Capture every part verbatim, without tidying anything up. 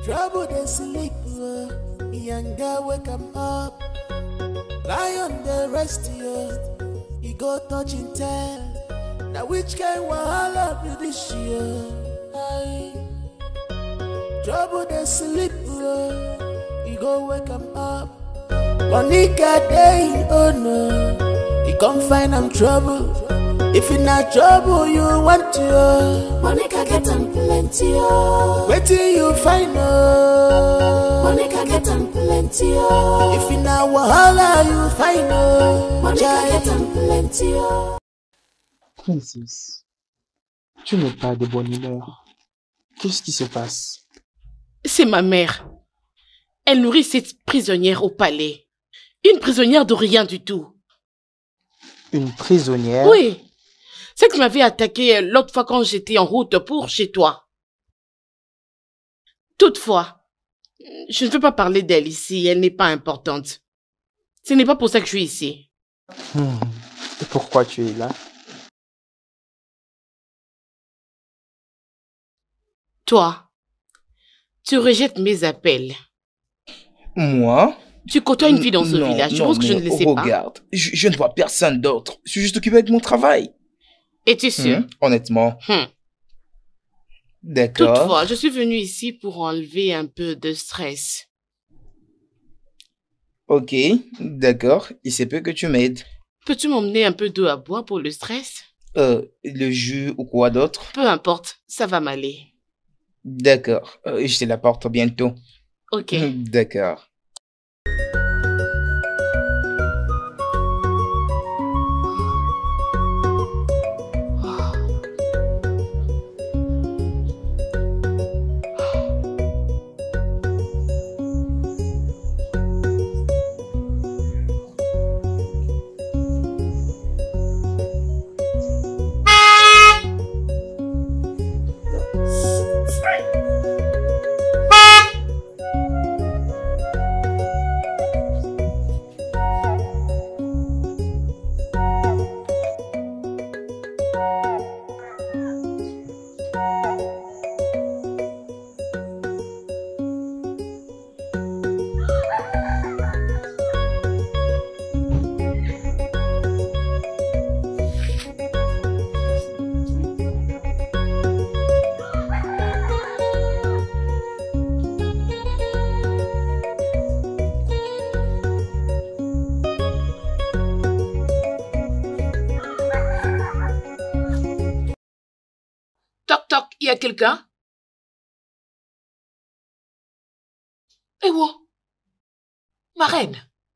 Trouble they sleep, uh, young girl wake 'em up. Lion they rest you, he go touch in tail. Now which kind wahala be this year? Aye. Trouble they sleep, uh, he go wake 'em up. Monica day, oh no, he come find am trouble. If in a trouble you want to, Monica get am plenty. Wait till you find out, Monica get am plenty. If in a wahala you find out, Monica get am plenty. Princesse, tu n'es pas de bonne humeur. Qu'est-ce qui se passe? C'est ma mère. Elle nourrit cette prisonnière au palais. Une prisonnière de rien du tout. Une prisonnière? Oui. C'est que tu m'avais attaqué l'autre fois quand j'étais en route pour chez toi. Toutefois, je ne veux pas parler d'elle ici. Elle n'est pas importante. Ce n'est pas pour ça que je suis ici. Hmm. Et pourquoi tu es là? Toi, tu rejettes mes appels. Moi? Tu côtoies une fille dans ce non, village. Tu non, penses que je ne le sais pas? Regarde, je, je ne vois personne d'autre. Je suis juste occupé avec mon travail. Es-tu sûr? Hum, honnêtement. Hum. D'accord. Toutefois, je suis venue ici pour enlever un peu de stress. Ok, d'accord. Il se peut que tu m'aides. Peux-tu m'emmener un peu d'eau à boire pour le stress? Euh, le jus ou quoi d'autre? Peu importe, ça va m'aller. D'accord. Euh, je te l'apporte bientôt. Ok. D'accord. Toc toc, il y a quelqu'un? Eh oh, ma reine.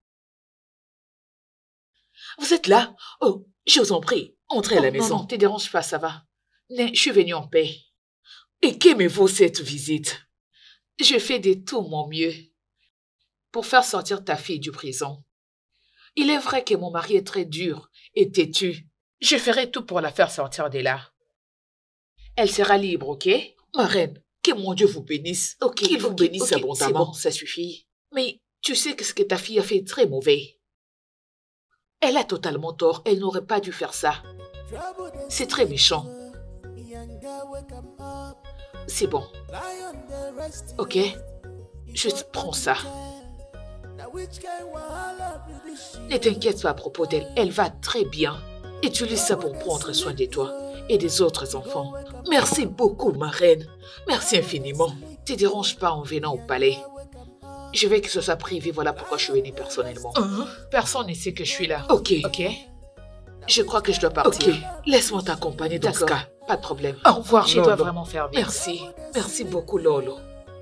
Vous êtes là? Oh, je vous en prie, entrez à la maison. Non, non, te dérange pas, ça va. Mais je suis venue en paix. Et qu'aimez-vous cette visite? Je fais de tout mon mieux pour faire sortir ta fille du prison. Il est vrai que mon mari est très dur et têtu. Je ferai tout pour la faire sortir de là. Elle sera libre, ok? Ma reine, que mon Dieu vous bénisse. Ok, qu'il vous okay, bénisse okay, abondamment. C'est bon, ça suffit. Mais tu sais que ce que ta fille a fait est très mauvais. Elle a totalement tort. Elle n'aurait pas dû faire ça. C'est très méchant. C'est bon. Ok? Je prends ça. Ne t'inquiète pas à propos d'elle. Elle va très bien. Utilise ça pour prendre soin de toi et des autres enfants. Merci beaucoup, ma reine. Merci infiniment. Ne te dérange pas en venant au palais. Je veux que ce soit privé, voilà pourquoi je suis venue personnellement. Uh-huh. Personne ne sait que je suis là. Ok. Ok. Je crois que je dois partir. Ok. Laisse-moi t'accompagner dans ce cas. Pas de problème. Au revoir, je Lolo. Dois vraiment faire bien. Merci. Merci beaucoup, Lolo.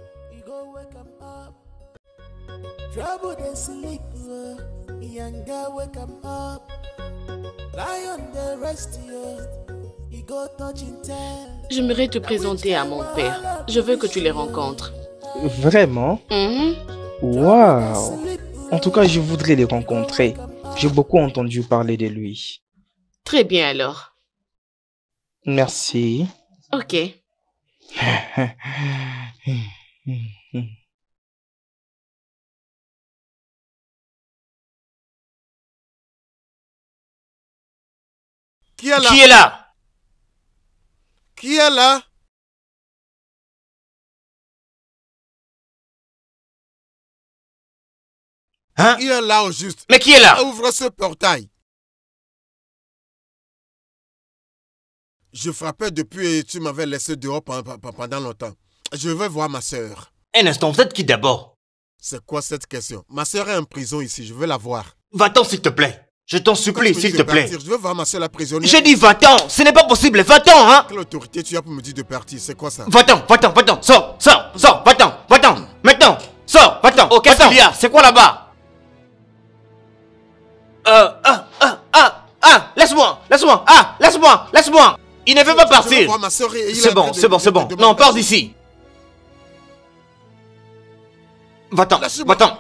Trouble they sleep, young girl wake 'em up. Lion they rest you, he go touch in tail. J'aimerais te présenter à mon père. Je veux que tu les rencontres. Vraiment? Mm-hmm. Waouh! En tout cas, je voudrais les rencontrer. J'ai beaucoup entendu parler de lui. Très bien alors. Merci. Ok. Qui est là? Qui est là? Qui est là? Hein? Qui est là au juste? Mais qui est là? Ouvre ce portail. Je frappais depuis et tu m'avais laissé dehors pendant longtemps. Je veux voir ma soeur. Un instant, vous êtes qui d'abord? C'est quoi cette question? Ma soeur est en prison ici, je veux la voir. Va-t'en s'il te plaît. Je t'en supplie, s'il te plaît. Partir, je veux voir ma soeur la prisonnière. J'ai dit va-t'en, ce n'est pas possible, va-t'en, hein? Quelle autorité tu as pour me dire de partir? C'est quoi ça? Va-t'en, va-t'en, va-t'en, sors, sors, sors, va-t'en, va-t'en, maintenant, sors, va-t'en. Oh, qu'est-ce qu'il y a? C'est quoi là-bas? Euh, ah, ah, ah, ah, laisse-moi, laisse-moi, ah, laisse-moi, laisse-moi. Il ne veut pas partir. C'est bon, c'est bon, c'est bon. Non, pars d'ici. Va-t'en, va-t'en.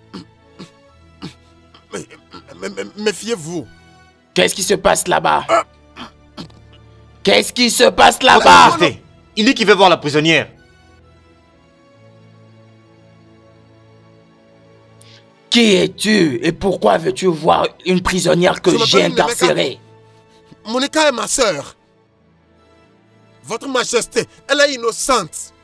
Méfiez-vous. Qu'est-ce qui se passe là-bas? Qu'est-ce qui se passe là-bas? Il dit qu'il veut voir la prisonnière. Qui es-tu et pourquoi veux-tu voir une prisonnière que j'ai incarcérée? Monica est ma soeur. Votre Majesté, elle est innocente.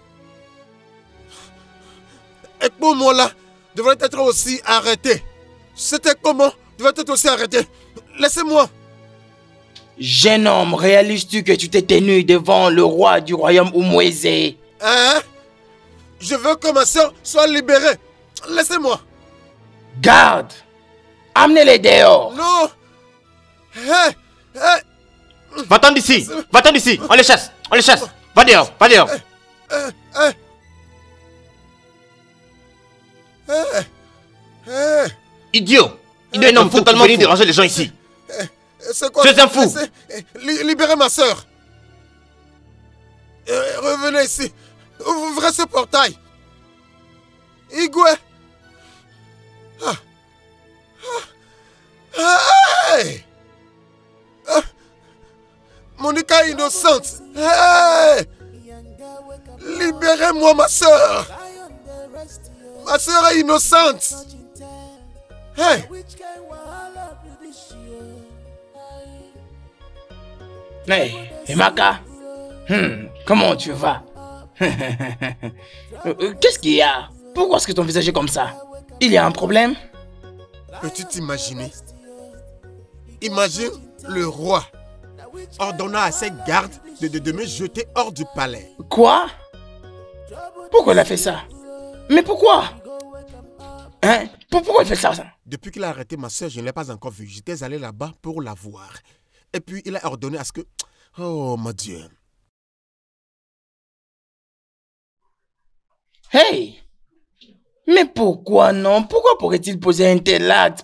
Et pour moi là, devrait être aussi arrêté. C'était comment? Devrait être aussi arrêté. Laissez-moi. Jeune homme, réalises-tu que tu t'es tenu devant le roi du royaume Umweze? Hein? Je veux que ma soeur soit libérée. Laissez-moi. Garde. Amenez-les dehors. Non. Hey, hey. Va-t'en d'ici. Va-t'en d'ici. On les chasse. On les chasse. Va dehors. Va dehors. Hey, hey. Hey. Hey. Idiot. Il est un homme totalement fou. Déranger les gens ici. C'est quoi? Tu es un fou. Libérez ma soeur. Revenez ici. Ouvrez ce portail. Igwe. Ah. Ah. Hey. Ah. Monica est innocente. Hey. Libérez-moi ma soeur. Ma soeur est innocente. Hey. Hey, Emaka. Hmm, comment tu vas? Qu'est-ce qu'il y a? Pourquoi est-ce que ton visage est comme ça? Il y a un problème? Peux-tu t'imaginer? Imagine le roi ordonnant à ses gardes de, de, de me jeter hors du palais. Quoi? Pourquoi il a fait ça? Mais pourquoi? Hein? Pourquoi il fait ça? Depuis qu'il a arrêté ma soeur, je ne l'ai pas encore vue. J'étais allé là-bas pour la voir. Et puis il a ordonné à ce que... Oh mon Dieu. Hey! Mais pourquoi non? Pourquoi pourrait-il poser un tel acte?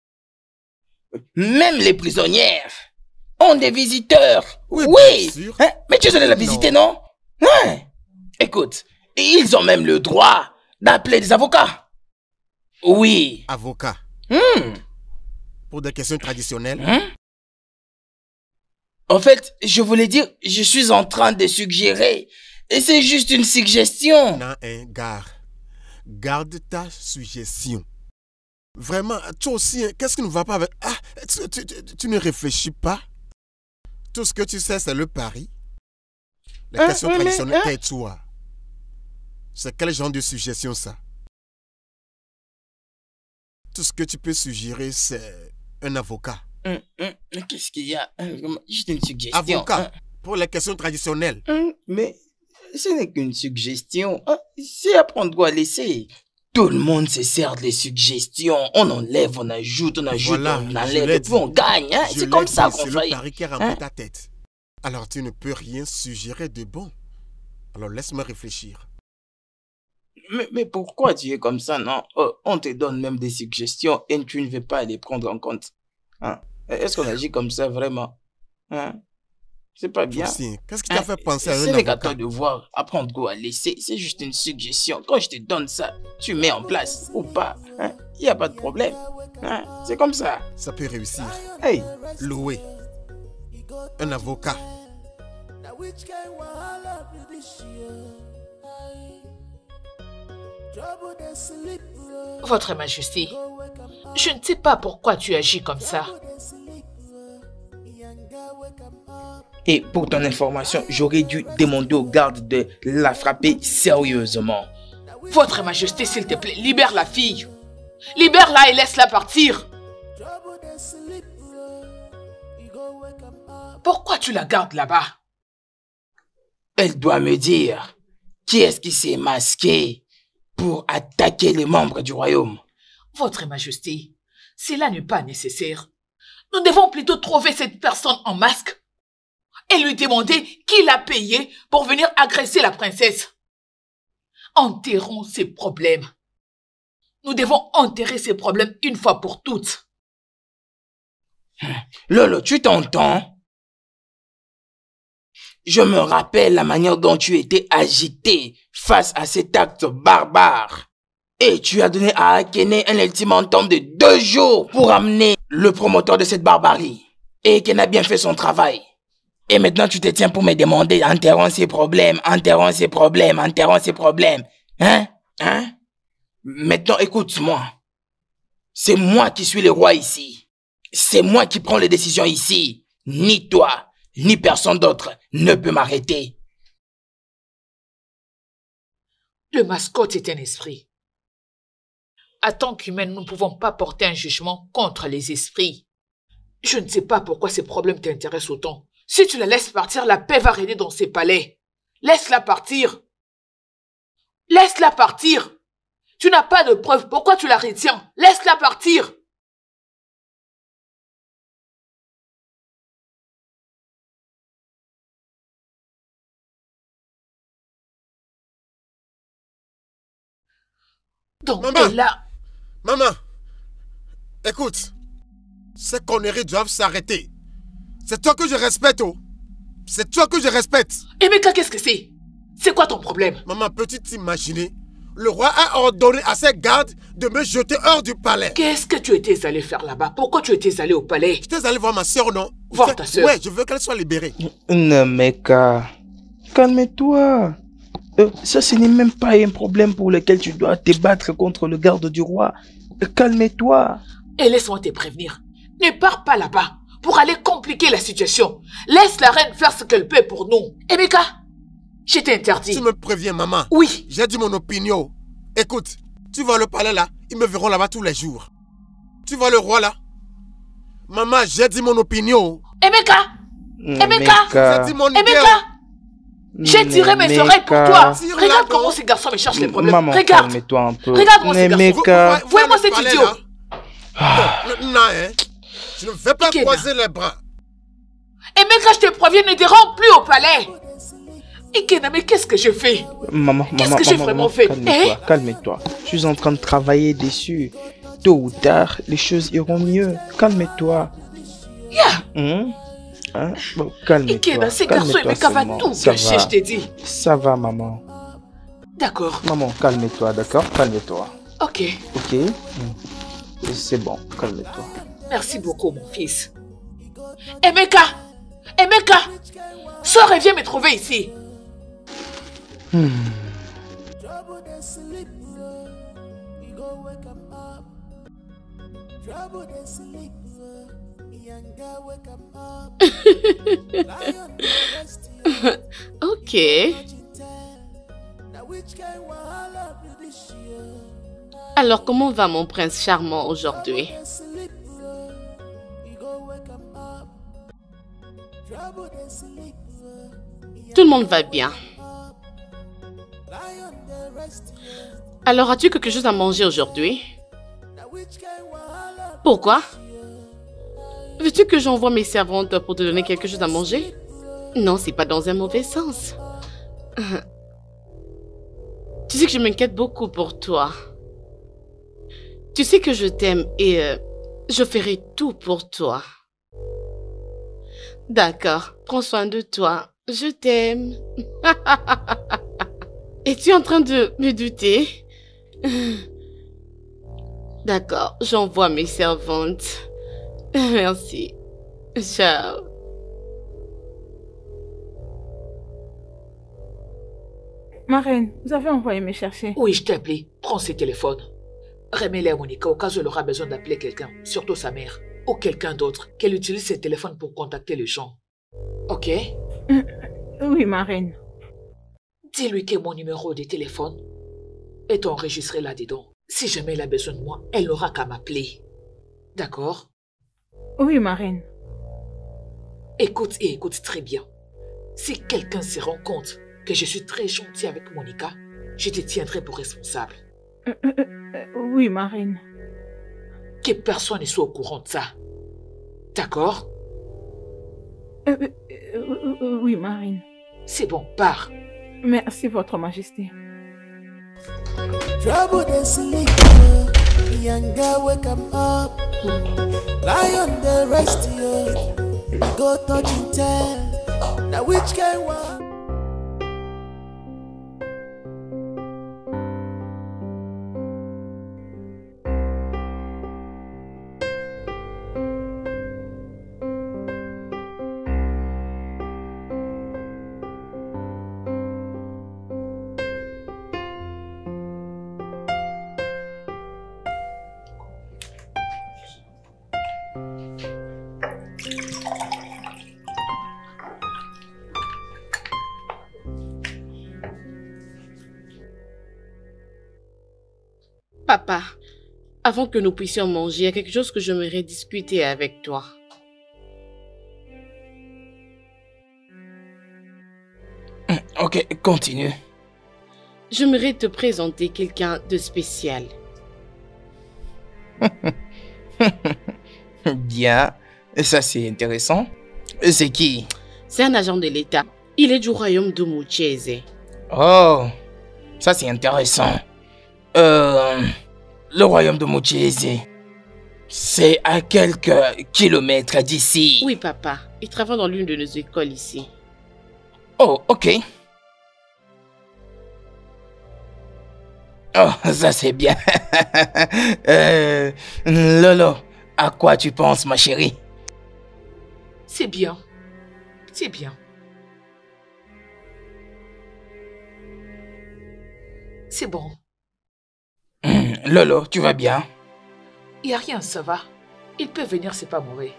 Même les prisonnières ont des visiteurs. Oui, oui. Bien sûr. Hein? Mais tu es allé la visiter, non? non? Hein? Écoute, ils ont même le droit d'appeler des avocats. Oui. Avocats? Hmm. Pour des questions traditionnelles? Hmm? En fait, je voulais dire, je suis en train de suggérer. Et c'est juste une suggestion. Non, hein, garde. Garde ta suggestion. Vraiment, toi aussi, hein, qu'est-ce qui ne va pas avec... Ah, tu, tu, tu, tu ne réfléchis pas? Tout ce que tu sais, c'est le pari. Les hein, questions oui, traditionnelles, hein? tais-toi. C'est quel genre de suggestion, ça? Tout ce que tu peux suggérer, c'est un avocat. Hum, hum, Qu'est-ce qu'il y a? Juste une suggestion. Avocat, hein? pour les questions traditionnelles. Hum, Mais ce n'est qu'une suggestion. Hein? C'est à prendre ou à laisser. Tout le monde se sert des suggestions. On enlève, on ajoute, on ajoute, Voilà, on je enlève, l'ai et puis dit. on gagne. Hein? Je C'est l'ai comme dit, ça qu'on c'est le fait. pari qui a rempli Hein? ta tête. Alors tu ne peux rien suggérer de bon. Alors laisse-moi réfléchir. Mais, mais pourquoi tu es comme ça, non? Oh, on te donne même des suggestions et tu ne veux pas les prendre en compte. Hein? Est-ce qu'on agit comme ça vraiment? Hein? C'est pas bien. Qu'est-ce qui t'a Hein? fait penser à un Ce n'est qu'à avocat? toi de voir, apprendre quoi à laisser. C'est juste une suggestion. Quand je te donne ça, tu mets en place ou pas. Hein? Il n'y a pas de problème. Hein? C'est comme ça. Ça peut réussir. Hey. Louer un avocat. Votre Majesté, je ne sais pas pourquoi tu agis comme ça. Et pour ton information, j'aurais dû demander aux gardes de la frapper sérieusement. Votre Majesté, s'il te plaît, libère la fille. Libère-la et laisse-la partir. Pourquoi tu la gardes là-bas? Elle doit me dire qui est-ce qui s'est masqué pour attaquer les membres du royaume. Votre Majesté, cela n'est pas nécessaire. Nous devons plutôt trouver cette personne en masque et lui demander qui l'a payé pour venir agresser la princesse. Enterrons ces problèmes. Nous devons enterrer ces problèmes une fois pour toutes. Lolo, tu t'entends? Je me rappelle la manière dont tu étais agité face à cet acte barbare. Et tu as donné à Akene un ultimatum de deux jours pour amener le promoteur de cette barbarie. Et qu'elle a bien fait son travail. Et maintenant tu te tiens pour me demander enterrons ces problèmes, enterrons ces problèmes, enterrons ces problèmes. Hein? Hein? Maintenant écoute-moi. C'est moi qui suis le roi ici. C'est moi qui prends les décisions ici. Ni toi, ni personne d'autre ne peut m'arrêter. Le mascotte est un esprit. En tant qu'humaine, nous ne pouvons pas porter un jugement contre les esprits. Je ne sais pas pourquoi ces problèmes t'intéressent autant. Si tu la laisses partir, la paix va régner dans ses palais. Laisse-la partir. Laisse-la partir. Tu n'as pas de preuves. Pourquoi tu la retiens? Laisse-la partir. Donc, maman, elle a... Maman, écoute, ces conneries doivent s'arrêter. C'est toi que je respecte, oh. C'est toi que je respecte. Emeka, qu'est-ce que c'est? C'est quoi ton problème? Maman, peux-tu t'imaginer? Le roi a ordonné à ses gardes de me jeter hors du palais. Qu'est-ce que tu étais allé faire là-bas? Pourquoi tu étais allé au palais? J'étais allé voir ma soeur, non? Voir ta soeur? Ouais, je veux qu'elle soit libérée. Non, Meka, calme-toi. Euh, ça, ce n'est même pas un problème pour lequel tu dois te battre contre le garde du roi. Euh, Calme-toi. Et laisse-moi te prévenir. Ne pars pas là-bas pour aller compliquer la situation. Laisse la reine faire ce qu'elle peut pour nous. Emeka, je t'ai interdit. Tu me préviens, maman? Oui. J'ai dit mon opinion. Écoute, tu vois le palais là, ils me verront là-bas tous les jours. Tu vois le roi là? Maman, j'ai dit mon opinion. Emeka, Emeka, j'ai dit mon idée. Emeka, j'ai tiré mes Meka. oreilles pour toi. Tire Regarde là, comment ces garçons me cherchent les problèmes. Maman, Regarde. calme-toi un peu. Regarde-moi ces garçons. Meka. Voyez-moi cet idiot. Non, non, hein. Je ne vais pas Ikena. croiser les bras. Emeka, je te préviens, ne dérange plus au palais. Ikena, mais qu'est-ce que je fais? Maman, Qu'est-ce maman, que j'ai maman, vraiment maman, fait? calme-toi, Hein? calme-toi. Je suis en train de travailler dessus. Tôt ou tard, les choses iront mieux. Calme-toi. Yeah. Hum? Hein? Bon, calme-toi. Ikena, ces garçons, calme-toi Emeka va seulement. tout Ça gâcher, va. je t'ai dit. Ça va, maman. D'accord. Maman, calme-toi, d'accord? Calme-toi. Ok. Ok? Hum. C'est bon, calme-toi. Merci beaucoup, mon fils. Emeka! Emeka! Sors et viens me trouver ici. Hmm. Ok. Alors, comment va mon prince charmant aujourd'hui? Tout le monde va bien. Alors, as-tu quelque chose à manger aujourd'hui? Pourquoi? Veux-tu que j'envoie mes servantes pour te donner quelque chose à manger? Non, c'est pas dans un mauvais sens. Tu sais que je m'inquiète beaucoup pour toi. Tu sais que je t'aime et euh, je ferai tout pour toi. D'accord, prends soin de toi. Je t'aime. Es-tu en train de me douter? D'accord, j'envoie mes servantes. Merci. Ciao. Ma reine, vous avez envoyé me chercher. Oui, je t'ai appelé. Prends ses téléphones. Remets-les à Monica au cas où elle aura besoin d'appeler quelqu'un, surtout sa mère, ou quelqu'un d'autre, qu'elle utilise ses téléphones pour contacter les gens. Ok? Euh, oui, ma reine. Dis-lui que mon numéro de téléphone est enregistré là-dedans. Si jamais elle a besoin de moi, elle n'aura qu'à m'appeler. D'accord? Oui, ma reine. Écoute et écoute très bien. Si quelqu'un se rend compte que je suis très gentille avec Monica, je te tiendrai pour responsable. Euh, euh, euh, oui, ma reine. Que personne ne soit au courant de ça. D'accord? euh, euh, euh, euh, Oui, ma reine. C'est bon, pars. Merci, votre majesté. Trouble they sleep, young girl wake 'em up. Lion they rest you, go touch and tell. Now which can walk? Papa, avant que nous puissions manger, il y a quelque chose que j'aimerais discuter avec toi. Ok, continue. J'aimerais te présenter quelqu'un de spécial. Bien, ça c'est intéressant. C'est qui? C'est un agent de l'État. Il est du royaume de Mucheze. Oh, ça c'est intéressant. Euh, le royaume de Mucheze, c'est à quelques kilomètres d'ici. Oui, papa. Il travaille dans l'une de nos écoles ici. Oh, ok. Oh, ça c'est bien. euh, Lolo, à quoi tu penses, ma chérie? C'est bien. C'est bien. C'est bon. Hum, Lolo, tu vas bien? Il n'y a rien, ça va. Il peut venir, c'est pas mauvais.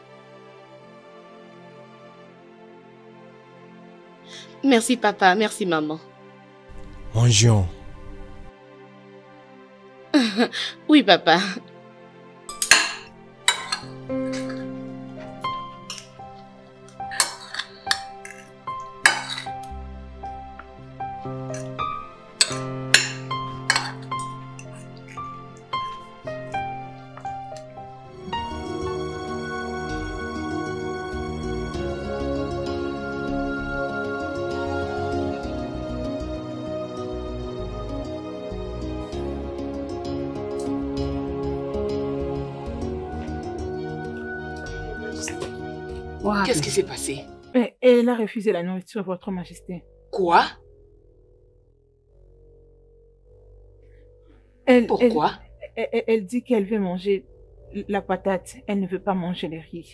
Merci, papa. Merci, maman. Mangeons. Oui, papa. Qu'est-ce qui s'est passé? Mais elle a refusé la nourriture, votre majesté. Quoi? Elle, Pourquoi? Elle, elle, elle dit qu'elle veut manger la patate. Elle ne veut pas manger les riz.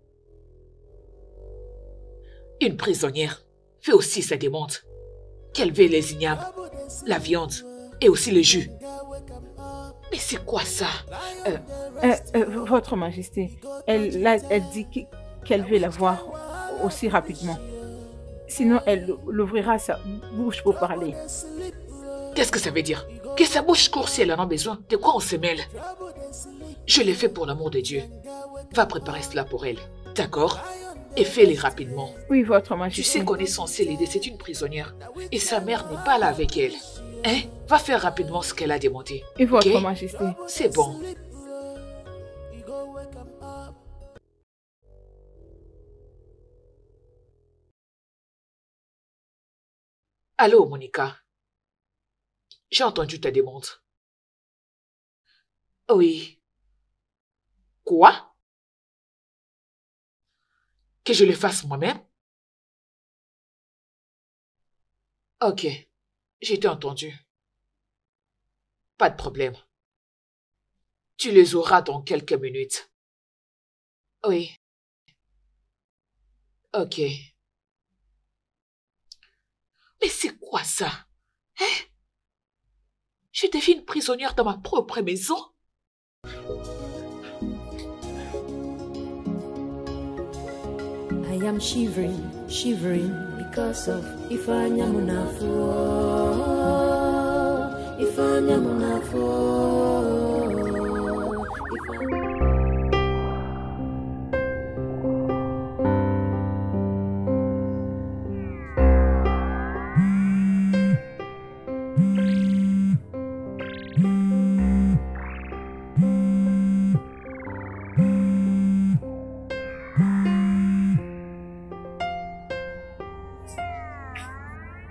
Une prisonnière fait aussi sa demande. Qu'elle veut les ignames, la viande et aussi le jus. Mais c'est quoi ça? euh, euh, euh, Votre majesté, elle, là, elle dit qu'elle veut la voir aussi rapidement. Sinon, elle l'ouvrira sa bouche pour parler. Qu'est-ce que ça veut dire? Que sa bouche court si elle en a besoin. De quoi on se mêle? Je l'ai fait pour l'amour de Dieu. Va préparer cela pour elle. D'accord? Et fais-le rapidement. Oui, votre majesté. Tu sais qu'on est censé l'aider, c'est une prisonnière. Et sa mère n'est pas là avec elle. Hein? Va faire rapidement ce qu'elle a demandé. Et votre okay? majesté. C'est bon. Allô, Monica. J'ai entendu ta demande. Oui. Quoi? Que je le fasse moi-même? Ok. J'ai été entendu. Pas de problème. Tu les auras dans quelques minutes. Oui. Ok. Mais c'est quoi ça? Hein? Je deviens une prisonnière dans ma propre maison? I am shivering, shivering because of Ifanya Munafo. Ifanya Munafo.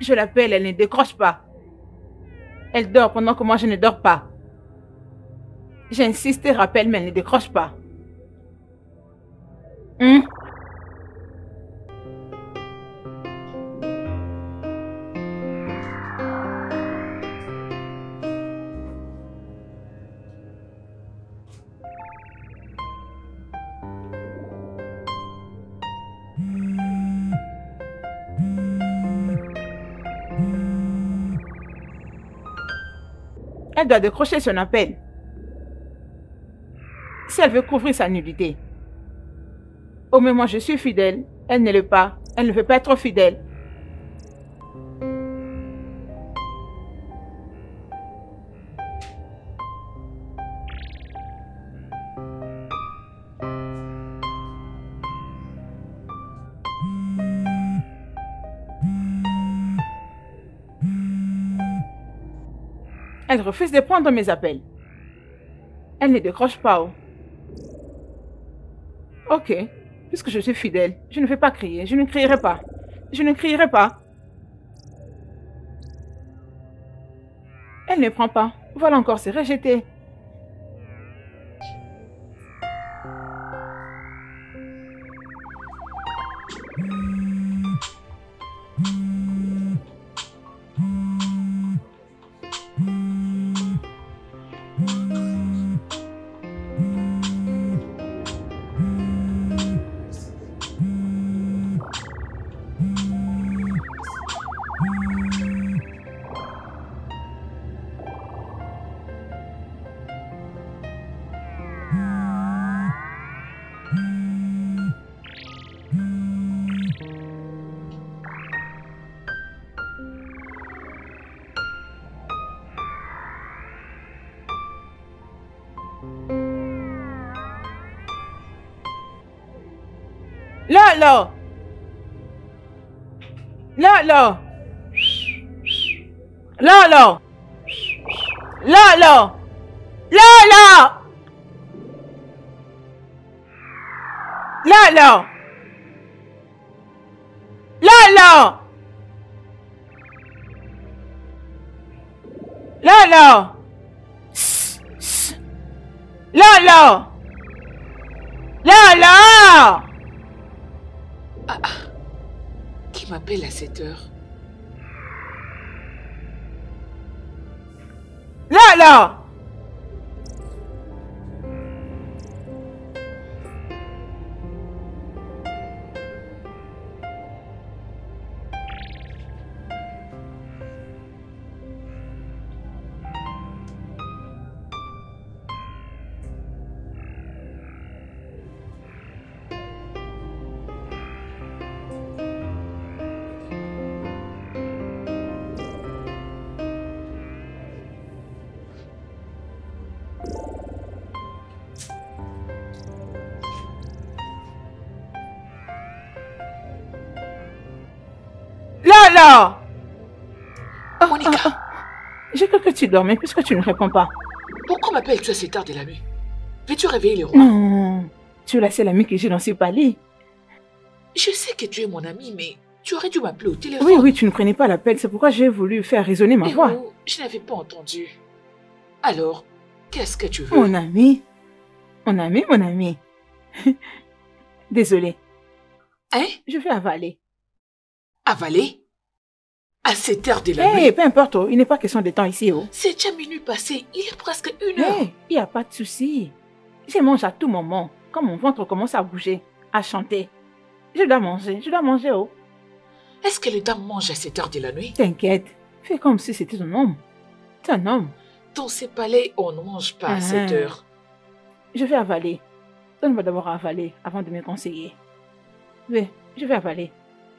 Je l'appelle, elle ne décroche pas. Elle dort pendant que moi je ne dors pas. J'insiste et rappelle, mais elle ne décroche pas. Hum? Elle doit décrocher son appel. Si elle veut couvrir sa nullité. Oh, mais moi je suis fidèle. Elle ne l'est pas. Elle ne veut pas être fidèle. Elle refuse de prendre mes appels. Elle ne décroche pas. Oh. Ok, puisque je suis fidèle, je ne vais pas crier, je ne crierai pas. Je ne crierai pas. Elle ne prend pas. Voilà encore, c'est rejeté. Lolo! Lolo! Lolo! Lolo! Lolo! Lolo! Lolo! Lolo! Lolo! Lolo! Ah, ah. Qui m'appelle à cette heure? Lolo! Lolo! Oh, Monica! Oh, oh. J'ai cru que tu dormais puisque tu ne réponds pas. Pourquoi m'appelles-tu à cette heure de la nuit? Veux-tu réveiller le roi? Non, tu es la seule amie que j'ai dans ce palais. Je sais que tu es mon ami, mais tu aurais dû m'appeler au téléphone. Oui, oui, tu ne prenais pas l'appel, c'est pourquoi j'ai voulu faire résonner ma mais voix. Oh, je n'avais pas entendu. Alors, qu'est-ce que tu veux? Mon ami, mon ami, mon ami. Désolée. Hein? Je vais avaler. Avaler? À cette heure de la hey, nuit? Peu importe, oh, il n'est pas question de temps ici. Oh. C'est déjà minuit passé, il est presque une heure. Hey, il n'y a pas de souci. Je mange à tout moment, quand mon ventre commence à bouger, à chanter. Je dois manger, je dois manger, oh. Est-ce que les dames mangent à cette heure de la nuit? T'inquiète, fais comme si c'était un homme. C'est un homme. Dans ces palais, on ne mange pas à Ah. cette heure. Je vais avaler. Donne-moi d'abord à avaler avant de me conseiller. Oui, je vais avaler.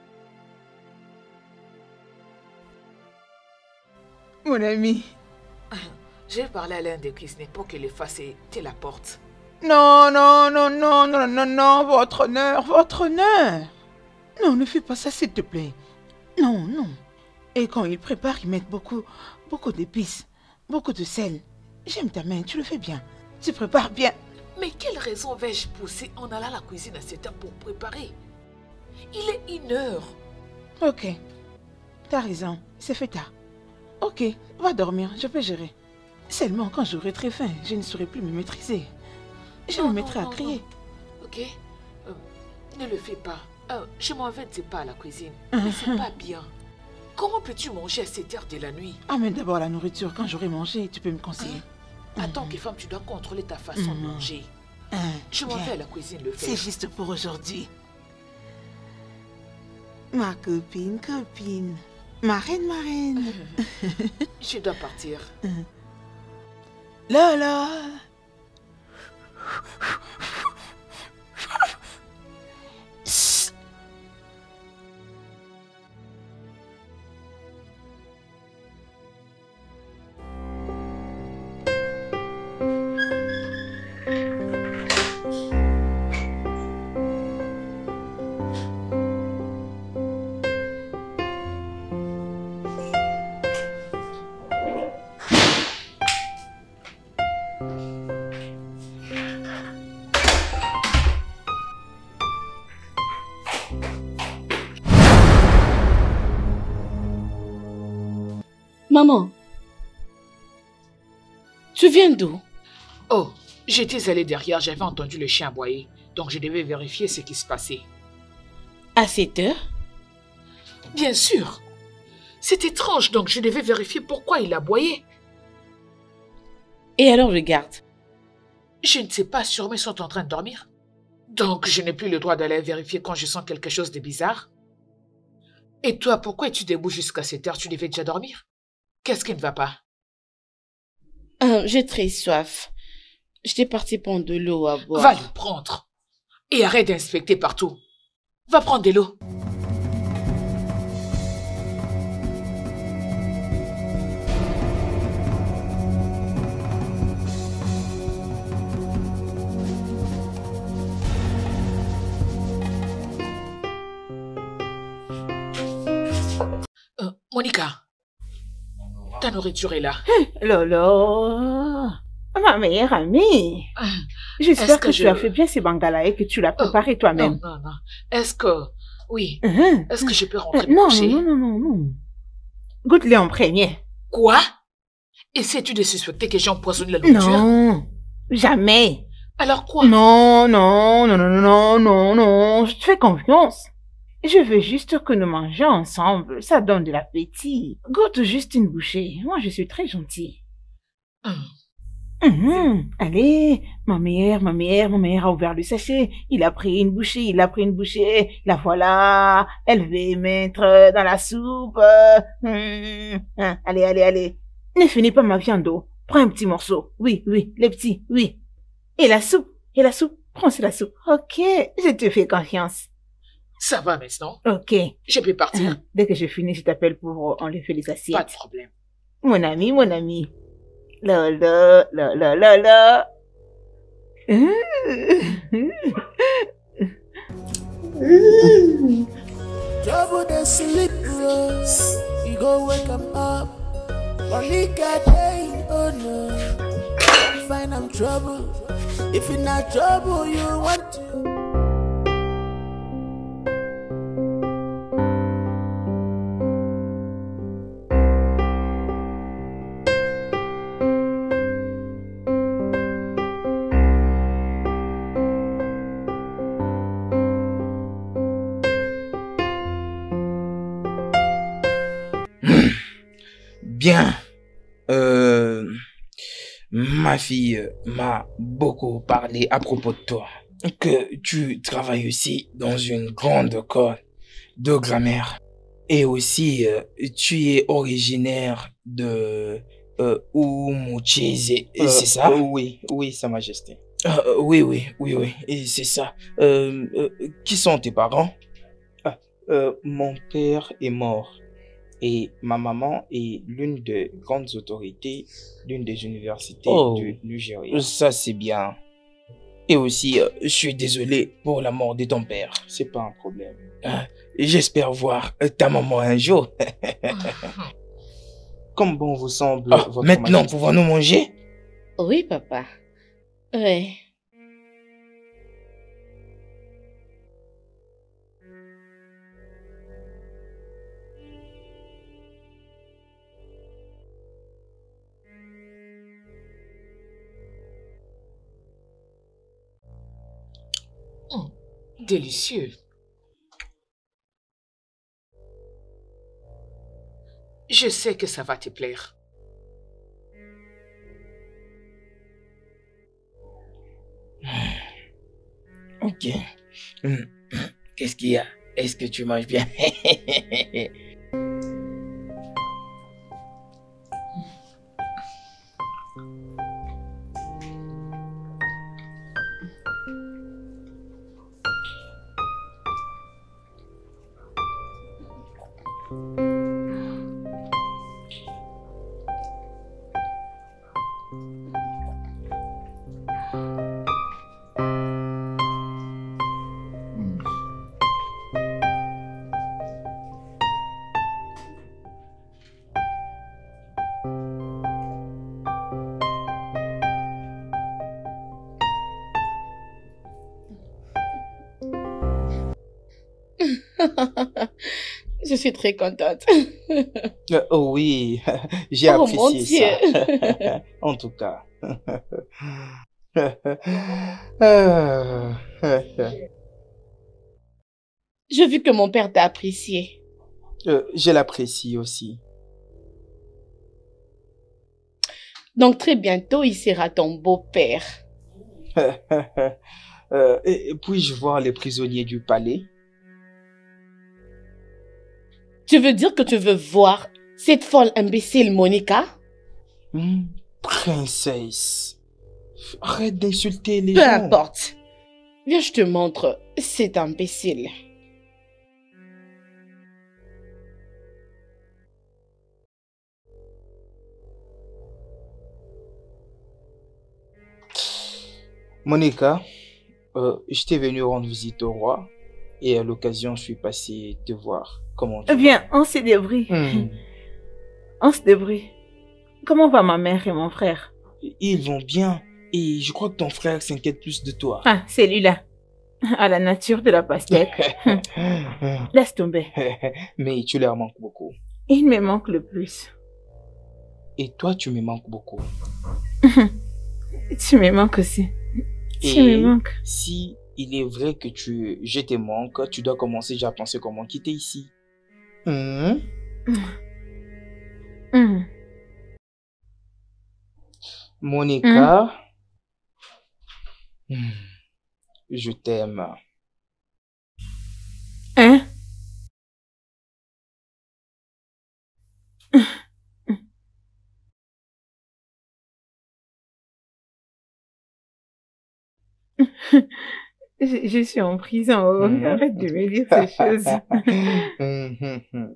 Mon ami. J'ai parlé à l'un des cuisiniers pour qu'il efface la porte. Non, non, non, non, non, non, non, votre honneur, votre honneur. Non, ne fais pas ça, s'il te plaît. Non, non. Et quand il prépare, il met beaucoup, beaucoup d'épices, beaucoup de sel. J'aime ta main, tu le fais bien. Tu prépares bien. Mais quelle raison vais-je pousser en allant à la cuisine à cette heure pour préparer? Il est une heure. Ok. t'as raison, c'est fait tard. Ok, va dormir, je peux gérer. Seulement quand j'aurai très faim, je ne saurai plus me maîtriser. Je non, me mettrai non, à crier. Non. Ok, euh, ne le fais pas. Euh, je m'en vais pas à la cuisine. Mais c'est pas bien. Comment peux-tu manger à cette heure de la nuit? Amène d'abord la nourriture. Quand j'aurai mangé, tu peux me conseiller. Hein? En tant que femme, tu dois contrôler ta façon de manger. Je m'en vais à la cuisine le faire. C'est juste pour aujourd'hui. Ma copine, copine. Ma reine, ma reine. Je dois partir. Lola. Maman, tu viens d'où? Oh, j'étais allée derrière, j'avais entendu le chien aboyer, donc je devais vérifier ce qui se passait. À cette heure? Bien sûr. C'est étrange, donc je devais vérifier pourquoi il aboyait. Et alors regarde. Je ne sais pas, sûrement ils sont en train de dormir. Donc je n'ai plus le droit d'aller vérifier quand je sens quelque chose de bizarre. Et toi, pourquoi es-tu debout jusqu'à cette heure? Tu devais déjà dormir? Qu'est-ce qui ne va pas? euh, J'ai très soif. J'étais partie prendre de l'eau à boire. Va le prendre. Et arrête d'inspecter partout. Va prendre de l'eau. Euh, Monica. Ta nourriture est là. Lolo, ma meilleure amie. J'espère que, que je... tu as fait bien ces bangalas et que tu l'as préparé oh, toi-même. Non, non, non. Est-ce que... Oui. Uh-huh. Est-ce que je peux rentrer uh, non, coucher? Non, non, non, non. Goûte-les en premier. Quoi? Essaies-tu de suspecter que j'ai empoisonné la nourriture? Non, jamais. Alors quoi? Non, non, non, non, non, non, non. Je te fais confiance. Je veux juste que nous mangions ensemble. Ça donne de l'appétit. Goûte juste une bouchée. Moi, je suis très gentille. Mmh. Mmh. Allez, ma mère, ma mère, ma mère a ouvert le sachet. Il a pris une bouchée, il a pris une bouchée. La voilà. Elle veut mettre dans la soupe. Mmh. Allez, allez, allez. Ne finis pas ma viande d'eau. Prends un petit morceau. Oui, oui, les petits, oui. Et la soupe, et la soupe. Prends la soupe. Ok, je te fais confiance. Ça va maintenant? Ok. Je peux partir. Dès que je finis, je t'appelle pour enlever les assiettes. Pas de problème. Mon ami, mon ami. La la, la la la la. Trouble the sleep, you go wake him up. Monica day, oh no. Find I'm trouble. If you're not trouble, you want to. Bien. Euh, ma fille m'a beaucoup parlé à propos de toi. Que tu travailles aussi dans une grande école de grammaire. Et aussi, euh, tu es originaire de euh, Umucheze, euh, c'est ça? euh, Oui, oui, Sa Majesté. Euh, oui, oui, oui, oui, et c'est ça. Euh, euh, qui sont tes parents? ah, euh, Mon père est mort. Et ma maman est l'une des grandes autorités d'une des universités oh, du Nigeria. Ça, c'est bien. Et aussi, euh, je suis désolé pour la mort de ton père. C'est pas un problème. Euh, J'espère voir ta maman un jour. Comme bon vous semble. Oh, votre maintenant, majesté. pouvons-nous manger? Oui, papa. Oui. Délicieux. Je sais que ça va te plaire. Ok. Qu'est-ce qu'il y a? Est-ce que tu manges bien? Je suis très contente. Euh, oh oui, j'ai Oh, apprécié mon Dieu. ça. En tout cas. Euh, J'ai vu que mon père t'a apprécié. euh, je l'apprécie aussi. Donc très bientôt, il sera ton beau-père. Euh, et- et puis-je voir les prisonniers du palais? Tu veux dire que tu veux voir cette folle imbécile Monica? Hmm, princesse, arrête d'insulter les Peu gens. importe. Viens, je te montre cet imbécile. Monica, euh, j'étais venu rendre visite au roi et à l'occasion, je suis passé te voir. Comment tu vas? Viens, on se débrouille. Hmm, On se débrouille. Comment va ma mère et mon frère? Ils vont bien et je crois que ton frère s'inquiète plus de toi. Ah, celui-là. À la nature de la pastèque. Laisse tomber. Mais tu leur manques beaucoup. Il me manque le plus. Et toi, tu me manques beaucoup. Tu me manques aussi. Tu Et me manques. si il est vrai que tu, je te manque, tu dois commencer déjà à penser comment quitter ici. Hmm? Hmm. Monica, hmm, je t'aime. Hein? Je, je suis en prison. Oh. Mhm. Arrête de me dire ces choses. Mhm.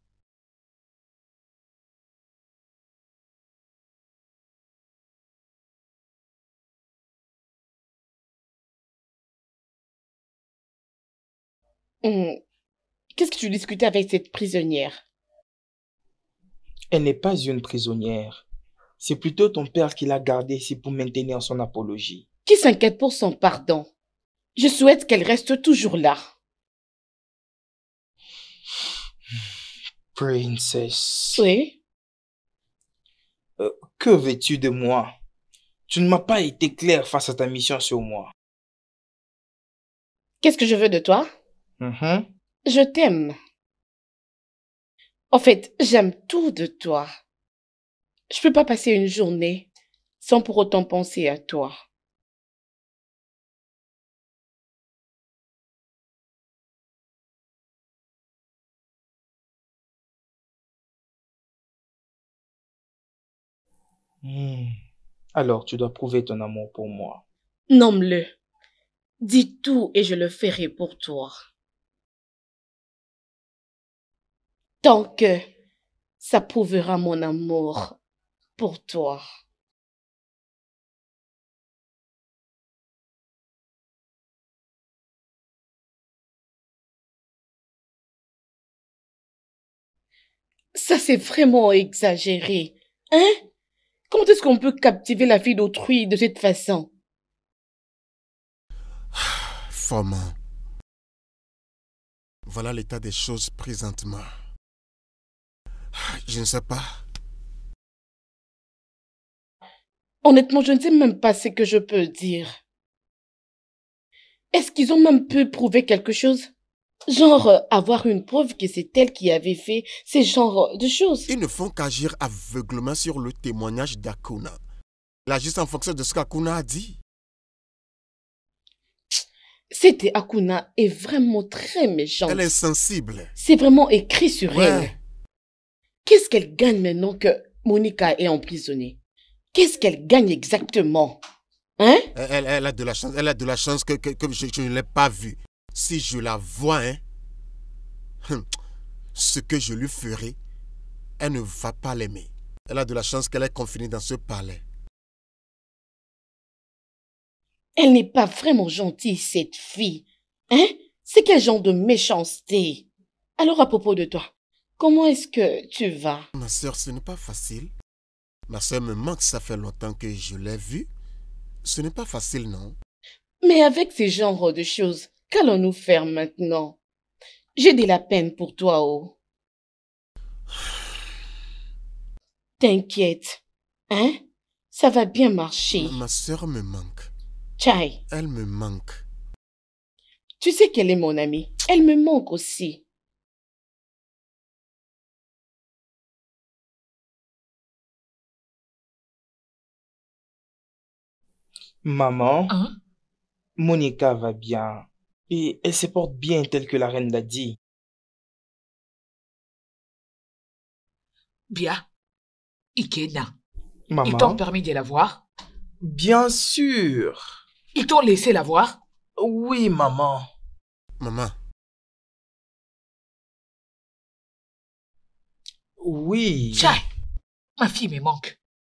Hmm. Qu'est-ce que tu discutais avec cette prisonnière? Elle n'est pas une prisonnière. C'est plutôt ton père qui l'a gardée ici pour maintenir son apologie. Qui s'inquiète pour son pardon? Je souhaite qu'elle reste toujours là. Princess. Oui? Euh, que veux-tu de moi? Tu ne m'as pas été clair face à ta mission sur moi. Qu'est-ce que je veux de toi? Mhm. Je t'aime. En fait, j'aime tout de toi. Je peux pas passer une journée sans pour autant penser à toi. Hmm. Alors, tu dois prouver ton amour pour moi. Nomme-le. Dis tout et je le ferai pour toi. Tant que ça prouvera mon amour pour toi. Ça, c'est vraiment exagéré. Hein? Comment est-ce qu'on peut captiver la fille d'autrui de cette façon? Foreman. Voilà l'état des choses présentement. Je ne sais pas. Honnêtement, je ne sais même pas ce que je peux dire. Est-ce qu'ils ont même pu prouver quelque chose? Genre, euh, avoir une preuve que c'est elle qui avait fait ces genres de choses. Ils ne font qu'agir aveuglement sur le témoignage d'Akuna. Là, juste en fonction de ce qu'Akuna a dit. C'était Akuna est vraiment très méchante. Elle est sensible. C'est vraiment écrit sur Ouais. elle. Qu'est-ce qu'elle gagne maintenant que Monica est emprisonnée? Qu'est-ce qu'elle gagne exactement? Hein? Elle, elle, elle a de la chance, elle a de la chance que, que, que je, je ne l'ai pas vue. Si je la vois, hein, hum, ce que je lui ferai, elle ne va pas l'aimer. Elle a de la chance qu'elle est confinée dans ce palais. Elle n'est pas vraiment gentille, cette fille. Hein? C'est quel genre de méchanceté? Alors, à propos de toi, comment est-ce que tu vas? Ma soeur, ce n'est pas facile. Ma soeur me manque, ça fait longtemps que je l'ai vue. Ce n'est pas facile, non? Mais avec ces genres de choses, qu'allons-nous faire maintenant? J'ai de la peine pour toi, oh. T'inquiète, hein? Ça va bien marcher. Ma soeur me manque. Chai, Elle me manque. tu sais qu'elle est mon amie. Elle me manque aussi. Maman, Hein? Monica va bien. Et elle se porte bien telle que la reine l'a dit. Bien. Ikena, ils Maman, t'ont permis de la voir? bien sûr. Ils t'ont laissé la voir? Oui, maman. Maman, Oui. Chai, ma fille me manque.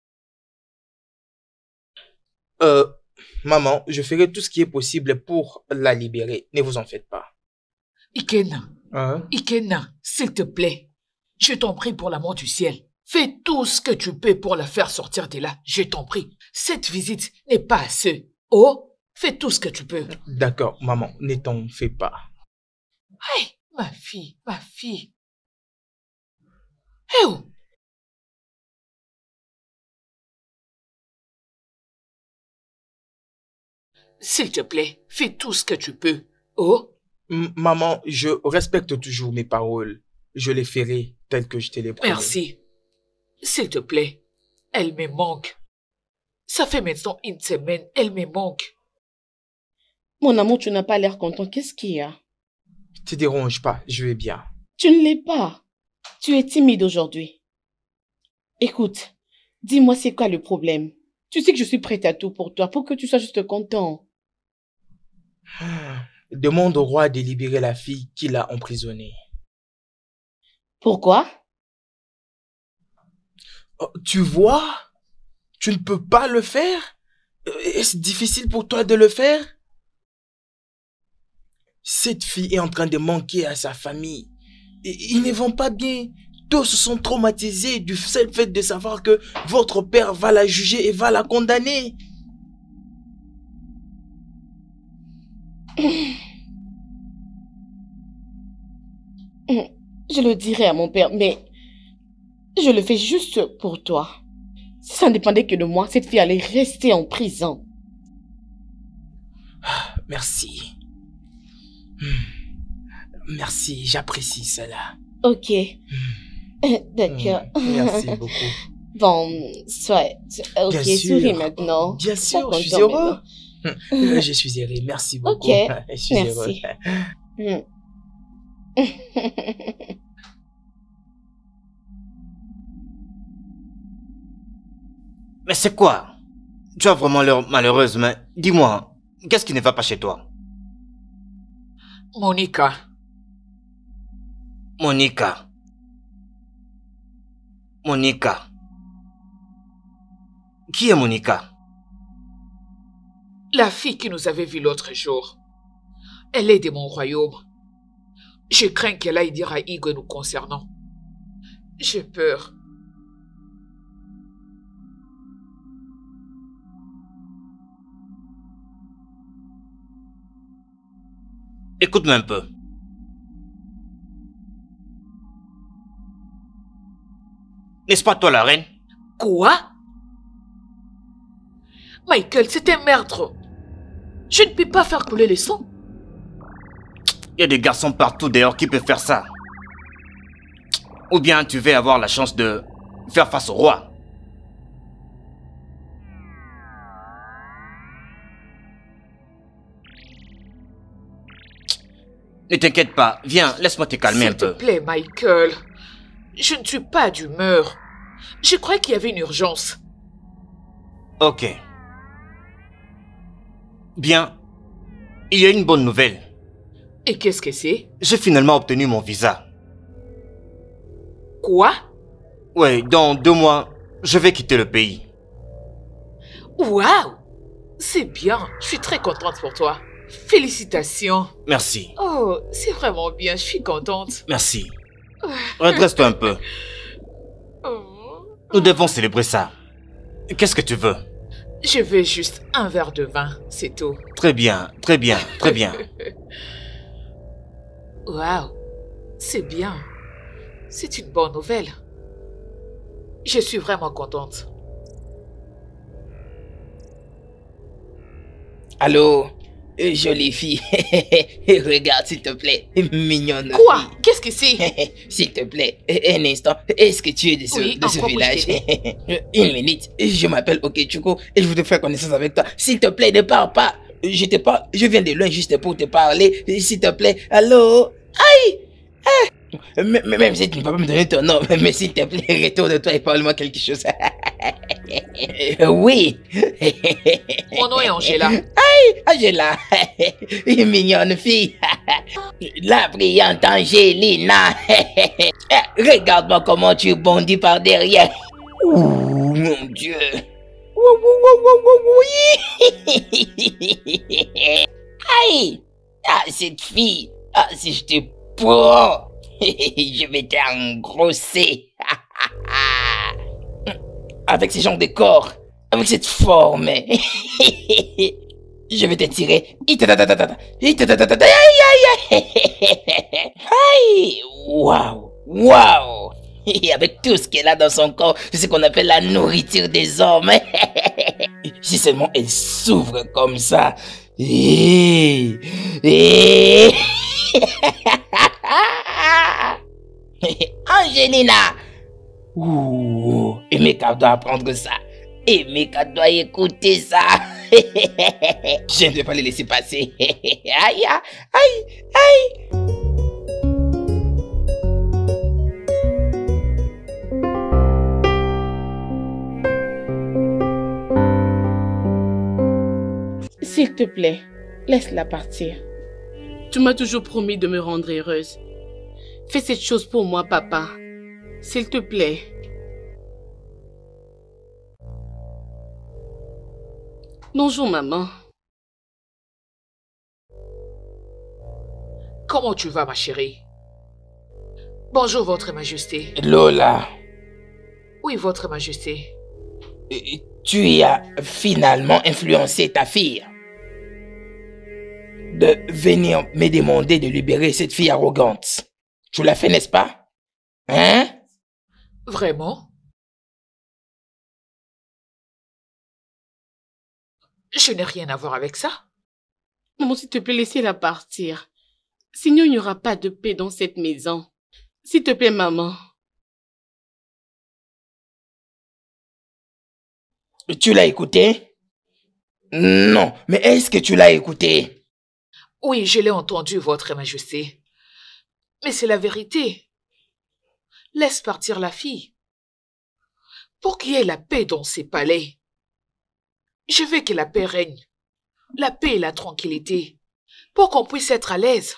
Euh, maman, je ferai tout ce qui est possible pour la libérer. Ne vous en faites pas. Ikena, Hein? Ikena, s'il te plaît, je t'en prie pour l'amour du ciel. Fais tout ce que tu peux pour la faire sortir de là. Je t'en prie. Cette visite n'est pas assez. Oh, fais tout ce que tu peux. D'accord, maman, ne t'en fais pas. Hey, ma fille, ma fille. Eh oh. S'il te plaît, fais tout ce que tu peux. Oh, M- maman, je respecte toujours mes paroles. Je les ferai telles que je te les promets. merci. S'il te plaît, elle me manque. Ça fait maintenant une semaine, elle me manque. Mon amour, tu n'as pas l'air content. Qu'est-ce qu'il y a? Te dérange pas, je vais bien. Tu ne l'es pas. Tu es timide aujourd'hui. Écoute, dis-moi c'est quoi le problème? Tu sais que je suis prête à tout pour toi, pour que tu sois juste content. Demande au roi de libérer la fille qui l'a emprisonnée. Pourquoi? Oh, tu vois? Tu ne peux pas le faire? Euh, Est-ce difficile pour toi de le faire? Cette fille est en train de manquer à sa famille. Et ils ne vont pas bien. Tous sont traumatisés du seul fait de savoir que votre père va la juger et va la condamner. Je le dirai à mon père, mais je le fais juste pour toi. Si ça ne dépendait que de moi, cette fille allait rester en prison. Merci. Hmm. Merci, j'apprécie cela. Ok. Euh, D'accord. Hmm, Merci beaucoup. Bon, soit. Ok, Bien sûr. souris maintenant. Bien Sois sûr, je suis content heureux. maintenant. Hmm, Je suis heureux, merci beaucoup. Ok, Je suis merci. heureux. Hmm. Mais c'est quoi? Tu as vraiment l'air malheureuse, mais dis-moi, qu'est-ce qui ne va pas chez toi? Monica, Monica. Monica. Qui est Monica? la fille qui nous avait vus l'autre jour, elle est de mon royaume. Je crains qu'elle aille dire à Igwe nous concernant. J'ai peur. Écoute-moi un peu. N'est-ce pas toi la reine? Quoi? Michael, c'est un meurtre. Je ne peux pas faire couler le sang. Il y a des garçons partout d'ailleurs qui peuvent faire ça. Ou bien tu vas avoir la chance de faire face au roi. Ne t'inquiète pas, viens, laisse-moi te calmer un peu. S'il te plaît, Michael. Je ne suis pas d'humeur. Je croyais qu'il y avait une urgence. Ok. Bien, il y a une bonne nouvelle. Et qu'est-ce que c'est? J'ai finalement obtenu mon visa. Quoi? Ouais, dans deux mois, je vais quitter le pays. Waouh! C'est bien, je suis très contente pour toi. Félicitations. Merci. Oh, c'est vraiment bien, je suis contente. Merci. Redresse-toi un peu. Nous devons célébrer ça. Qu'est-ce que tu veux? Je veux juste un verre de vin, c'est tout. Très bien, très bien, très bien. Waouh, c'est bien. C'est une bonne nouvelle. Je suis vraiment contente. Allô, jolie fille. Regarde, s'il te plaît. Mignonne. Quoi? Fille. Qu'est-ce que c'est? S'il te plaît, un instant. Est-ce que tu es de ce, oui, de ce village? Une minute. Je m'appelle Okechukwu et je voudrais faire connaissance avec toi. S'il te plaît, ne pars pas. Je te parle. Je viens de loin juste pour te parler. S'il te plaît. Allô? Aïe! Ah. M même si tu ne peux pas me donner ton nom, mais s'il te plaît, retourne-toi et parle-moi quelque chose. Oui. Mon nom est Angela. Aïe, Angela. Une mignonne fille. La brillante Angelina. Regarde-moi comment tu bondis par derrière. Ouh, mon Dieu. Aïe. Ah, cette fille. Ah, si je te prends, je vais t'engrosser. Avec ce genre de corps, avec cette forme, je vais te tirer. Aïe, waouh, waouh. Et avec tout ce qu'elle a dans son corps, c'est ce qu'on appelle la nourriture des hommes. Si seulement elle s'ouvre comme ça. Et... Et... Angelina. Ouh, et Meka doit apprendre ça. Et Meka doit écouter ça. Je ne vais pas les laisser passer. Aïe, aïe, aïe. S'il te plaît, laisse-la partir. Tu m'as toujours promis de me rendre heureuse. Fais cette chose pour moi, papa. S'il te plaît. Bonjour, maman. Comment tu vas, ma chérie? Bonjour, votre majesté. Lola. Oui, votre majesté. Tu as finalement influencé ta fille de venir me demander de libérer cette fille arrogante. Tu l'as fait, n'est-ce pas? Hein? Vraiment? Je n'ai rien à voir avec ça. Maman, s'il te plaît, laissez-la partir. Sinon, il n'y aura pas de paix dans cette maison. S'il te plaît, maman. Tu l'as écouté? Non, mais est-ce que tu l'as écouté? Oui, je l'ai entendu, votre majesté. Mais c'est la vérité. Laisse partir la fille. Pour qu'il y ait la paix dans ces palais. Je veux que la paix règne. La paix et la tranquillité. Pour qu'on puisse être à l'aise.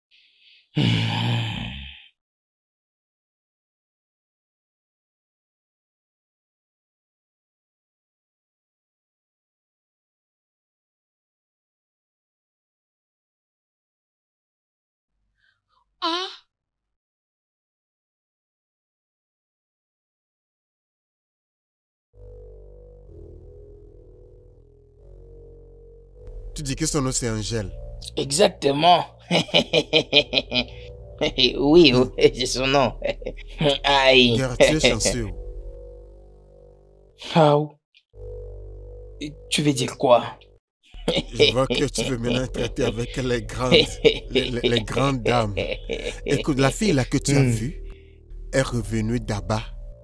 Hein? Tu dis que son nom c'est Angèle. Exactement. Oui, oui, c'est son nom. Aïe. Gare, tu es chanceux. Oh. Tu veux dire quoi? Je vois que tu veux maintenant traiter avec les grandes, les, les, les grandes dames. Écoute, la fille là que tu as Mm. vue est revenue d'Abba.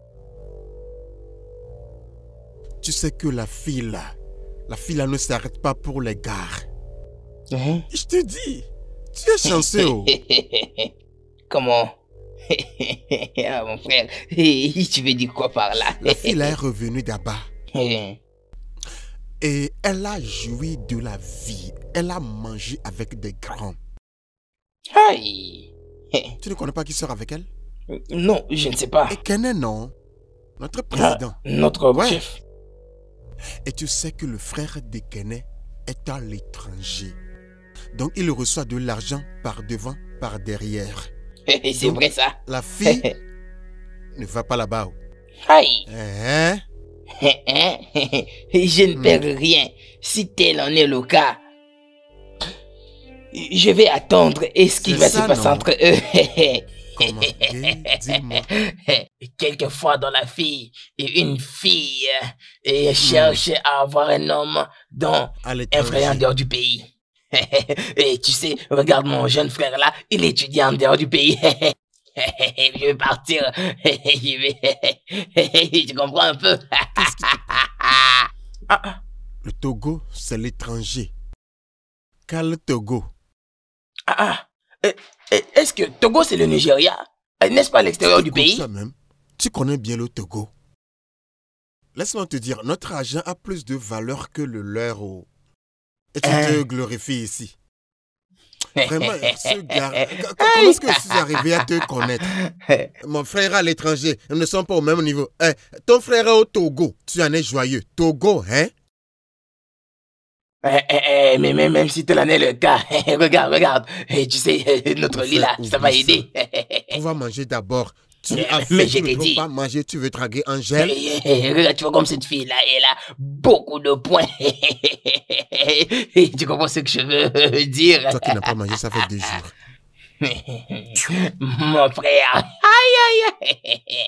Tu sais que la fille là, la fille là ne s'arrête pas pour les gares. Hein? Je te dis, tu es chanceux. Oh. Comment? Ah, mon frère, tu veux dire quoi par là? La fille là est revenue d'Abba. Hein? Et elle a joui de la vie. Elle a mangé avec des grands. Aïe. Tu ne connais pas qui sort avec elle? Non, je ne sais pas. Et Kené, non. Notre président. Ah, notre Ouais. chef. Et tu sais que le frère de Kené est à l'étranger. Donc il reçoit de l'argent par devant, par derrière. C'est vrai ça? La fille ne va pas là-bas. Aïe. Hein? Je ne perds rien. Si tel en est le cas, je vais attendre et ce qui C'est va ça, se passer non? entre eux. Comment? Dis- Dis-moi. Quelquefois dans la fille, une fille euh, cherche à avoir un homme dont À un l'étranger. frère en dehors du pays. Et tu sais, regarde mon jeune frère là, il étudie en dehors du pays. Je vais partir. Je vais... Tu comprends un peu? Qu'est-ce qui te- Ah, ah, Le Togo, c'est l'étranger. Quel Togo? ah, ah. Euh, euh, Est-ce que Togo, c'est le Nigeria? Euh, N'est-ce pas à l'extérieur du Écoute pays? ça même. Tu connais bien le Togo. Laisse-moi te dire, notre argent a plus de valeur que le leur. Oh. Et tu Hein? te glorifies ici. Vraiment, ce gars, co- co- comment est-ce que je suis arrivé à te connaître? Mon frère à l'étranger, nous ne sommes pas au même niveau. Eh, ton frère est au Togo, tu en es joyeux. Togo, hein? Eh, eh, eh, mais même, même si tel en est le cas, regarde, regarde. Eh, tu sais, euh, notre Mon lit là, frère, ça va oublie aider. On va manger d'abord. Tu Mais- as mais fait, je tu ne t'ai veux dit. pas manger, tu veux draguer Angèle? Eh, eh, regarde, tu vois comme cette fille là, elle a beaucoup de points. Tu comprends ce que je veux dire? Toi qui n'as pas mangé, ça fait deux jours. Mon frère. Aïe, aïe, aïe.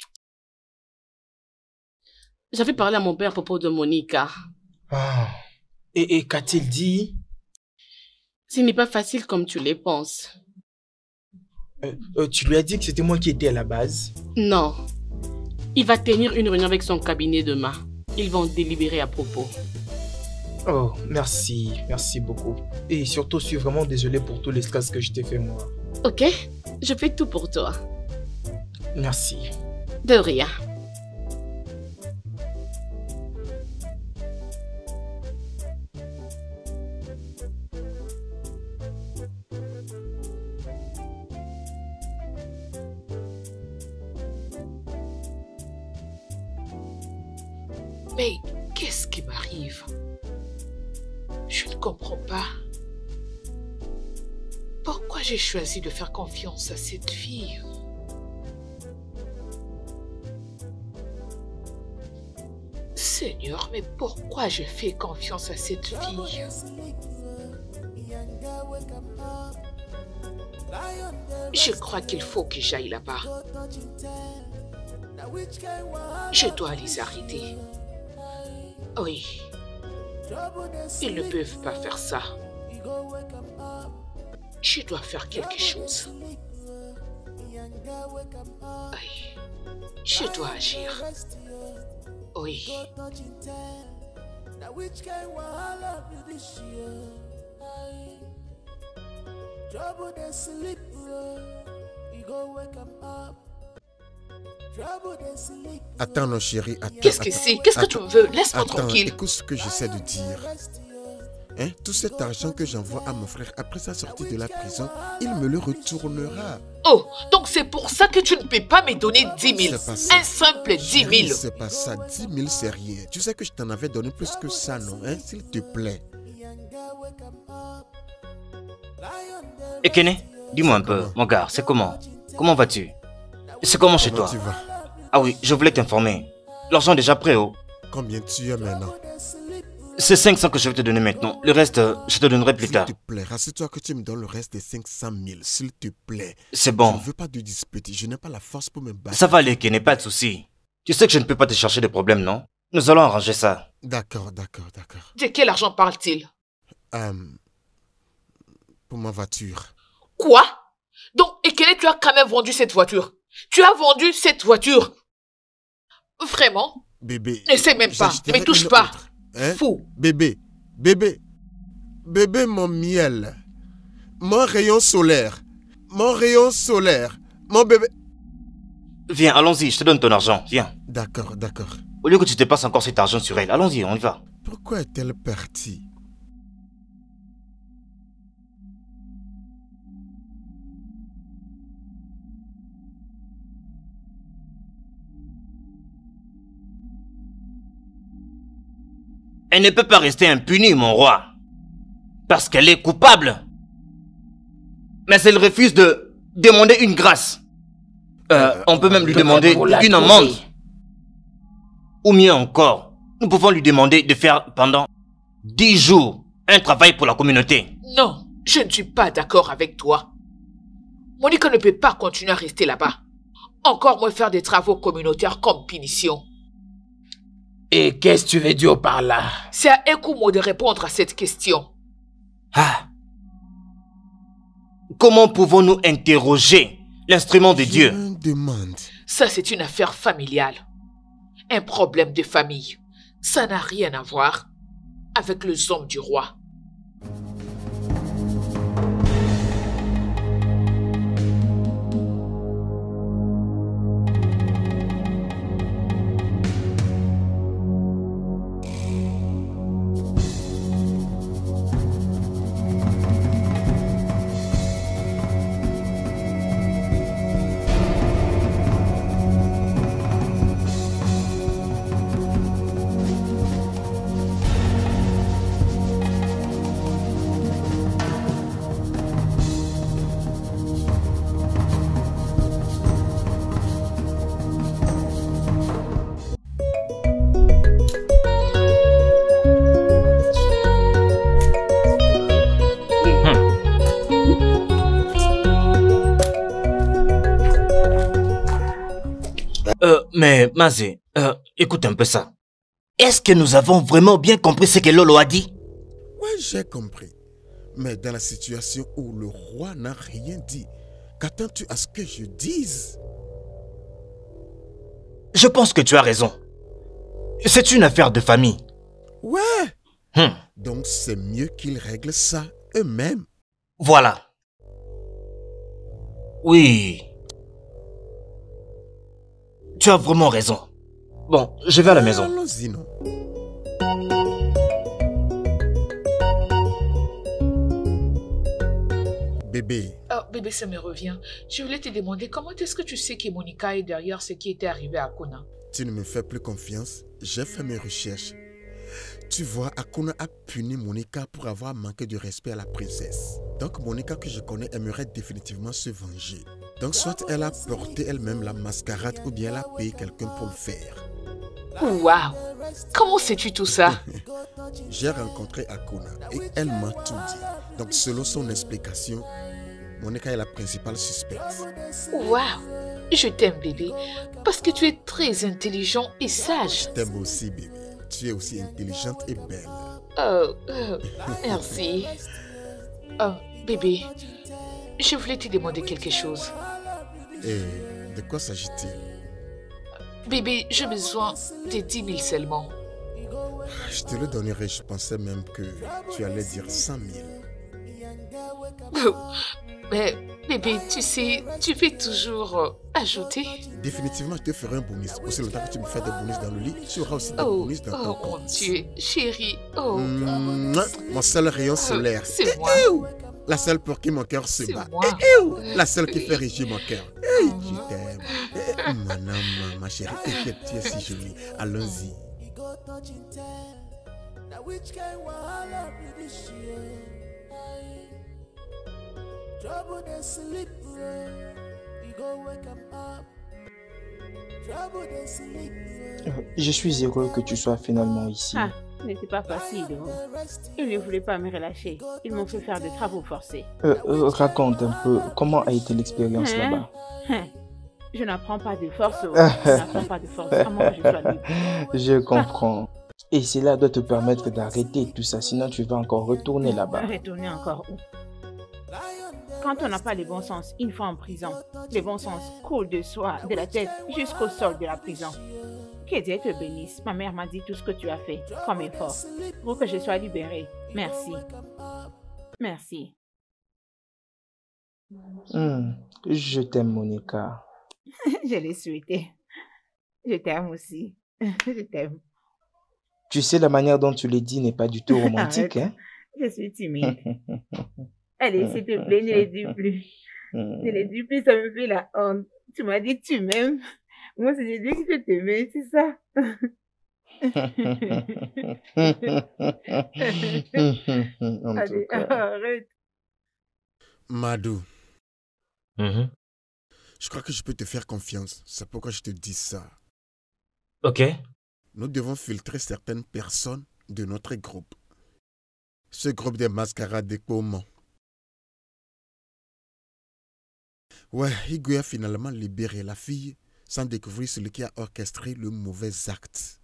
J'avais parlé à mon père à propos de Monica. Ah. Et, et qu'a-t-il dit? Ce n'est pas facile comme tu le penses. Euh, euh, Tu lui as dit que c'était moi qui étais à la base. Non. Il va tenir une réunion avec son cabinet demain. Ils vont délibérer à propos. Oh, merci, merci beaucoup. Et surtout, je suis vraiment désolé pour tout le stress que je t'ai fait, moi. Ok? Je fais tout pour toi. Merci. De rien. Mais qu'est-ce qui m'arrive? Je ne comprends pas. Pourquoi j'ai choisi de faire confiance à cette fille? Seigneur, mais pourquoi je fais confiance à cette fille? Je crois qu'il faut que j'aille là-bas. Je dois les arrêter. Oui. Ils ne peuvent pas faire ça. Je dois faire quelque chose. Oui. Je dois agir. Oui. Attends, non, chérie, attends. Qu'est-ce que attends. c'est? Qu'est-ce que tu Attends. veux? Laisse-moi Attends, tranquille. écoute ce que j'essaie de dire. Hein, tout cet argent que j'envoie à mon frère après sa sortie de la prison, il me le retournera. Oh, donc c'est pour ça que tu ne peux pas me donner dix mille. C'est pas ça. Un simple dix Chérie, mille. c'est pas ça. dix mille, c'est rien. Tu sais que je t'en avais donné plus que ça, non? Hein, s'il te plaît. Et Kené, dis-moi un peu, mon gars, c'est comment? Comment vas-tu? C'est comment chez Comment toi? tu vas? Ah oui, je voulais t'informer. L'argent est déjà prêt, oh. Combien tu as maintenant? C'est cinq cents que je vais te donner maintenant. Le reste, euh, je te donnerai plus tard. S'il te plaît, rassure-toi que tu me donnes le reste des cinq cent mille, s'il te plaît. C'est Je bon. ne veux pas de dispute. Je n'ai pas la force pour me battre. Ça va aller, Kené, pas de souci. Tu sais que je ne peux pas te chercher des problèmes, non? Nous allons arranger ça. D'accord, d'accord, d'accord. De quel argent parle-t-il? Euh, pour ma voiture. Quoi? Donc, Ekele, tu as quand même vendu cette voiture? Tu as vendu cette voiture? Vraiment? Bébé. N'essaie même pas. Ne me touche pas. Hein? Fou. Bébé. Bébé. Bébé, mon miel. Mon rayon solaire. Mon rayon solaire. Mon bébé. Viens, allons-y, je te donne ton argent. Viens. D'accord, d'accord. Au lieu que tu te passes encore cet argent sur elle, allons-y, on y va. Pourquoi est-elle partie? Elle ne peut pas rester impunie, mon roi. Parce qu'elle est coupable. Mais elle refuse de demander une grâce. Euh, on peut même lui demander une amende. Ou mieux encore, nous pouvons lui demander de faire pendant dix jours un travail pour la communauté. Non, je ne suis pas d'accord avec toi. Monica ne peut pas continuer à rester là-bas. Encore moins faire des travaux communautaires comme punition. Et qu'est-ce que tu veux dire par là? C'est à Ekumo de répondre à cette question. Ah. Comment pouvons-nous interroger l'instrument de Dieu? Je me demande. Ça, c'est une affaire familiale. Un problème de famille. Ça n'a rien à voir avec les hommes du roi. Mais, Mazé, euh, écoute un peu ça. Est-ce que nous avons vraiment bien compris ce que Lolo a dit? Oui, j'ai compris. Mais dans la situation où le roi n'a rien dit, qu'attends-tu à ce que je dise? Je pense que tu as raison. C'est une affaire de famille. Ouais. Hum. Donc c'est mieux qu'ils règlent ça eux-mêmes. Voilà. Oui. Tu as vraiment raison. Bon, je vais à la maison. Allons-y, non. Bébé. Oh, bébé, ça me revient. Je voulais te demander comment est-ce que tu sais que Monica est derrière ce qui était arrivé à Akuna? Tu ne me fais plus confiance. J'ai fait mes recherches. Tu vois, Akuna a puni Monica pour avoir manqué de respect à la princesse. Donc Monica que je connais aimerait définitivement se venger. Donc soit elle a porté elle-même la mascarade ou bien elle a payé quelqu'un pour le faire. Waouh! Comment sais-tu tout ça? J'ai rencontré Akuna et elle m'a tout dit. Donc selon son explication, Monica est la principale suspecte. Waouh! Je t'aime bébé, parce que tu es très intelligent et sage. Je t'aime aussi bébé. Tu es aussi intelligente et belle. Oh, oh merci. Oh, bébé, je voulais te demander quelque chose. Et de quoi s'agit-il? Bébé, j'ai besoin de dix mille seulement. Je te le donnerai, je pensais même que tu allais dire cent mille. Mais bébé, tu sais, tu peux toujours euh, ajouter. Définitivement, je te ferai un bonus. Aussi longtemps que tu me fais des bonus dans le lit, tu auras aussi des oh, bonus dans oh, ton mon compte. Dieu, chérie. Oh. Mmh, mon seul rayon solaire. C'est moi. La seule pour qui mon cœur se bat. Moi. La seule qui fait régir mon cœur. Hey, je t'aime. Maman, ma chérie, t'inquiète, tu es si jolie. Allons-y. Je suis heureux que tu sois finalement ici. Ah, ce n'était pas facile. Hein. Ils ne voulaient pas me relâcher. Ils m'ont fait faire des travaux forcés. Euh, euh, raconte un peu, comment a été l'expérience hein? là-bas? hein? Je n'apprends pas de force. Je n'apprends pas de force. À moins que je sois libre. Je comprends. Et cela doit te permettre d'arrêter tout ça, sinon tu vas encore retourner là-bas. Retourner encore où? Quand on n'a pas le bon sens, une fois en prison, le bon sens coule de soi, de la tête, jusqu'au sol de la prison. Que Dieu te bénisse. Ma mère m'a dit tout ce que tu as fait, comme effort, pour que je sois libérée. Merci. Merci. Hmm, je t'aime, Monica. Je l'ai souhaité. Je t'aime aussi. Je t'aime. Tu sais, la manière dont tu le dis n'est pas du tout romantique, hein? Je suis timide. Allez, s'il te plaît, ne le dis plus. Ne le dis plus, ça me fait la honte. Tu m'as dit que tu m'aimes. Moi, c'est dit que je t'aimais, c'est ça. Allez, arrête. Madou. Mhm. Je crois que je peux te faire confiance. C'est pourquoi je te dis ça. Ok. Nous devons filtrer certaines personnes de notre groupe. Ce groupe des mascarades des Pomons. Ouais, Igwe a finalement libéré la fille sans découvrir celui qui a orchestré le mauvais acte.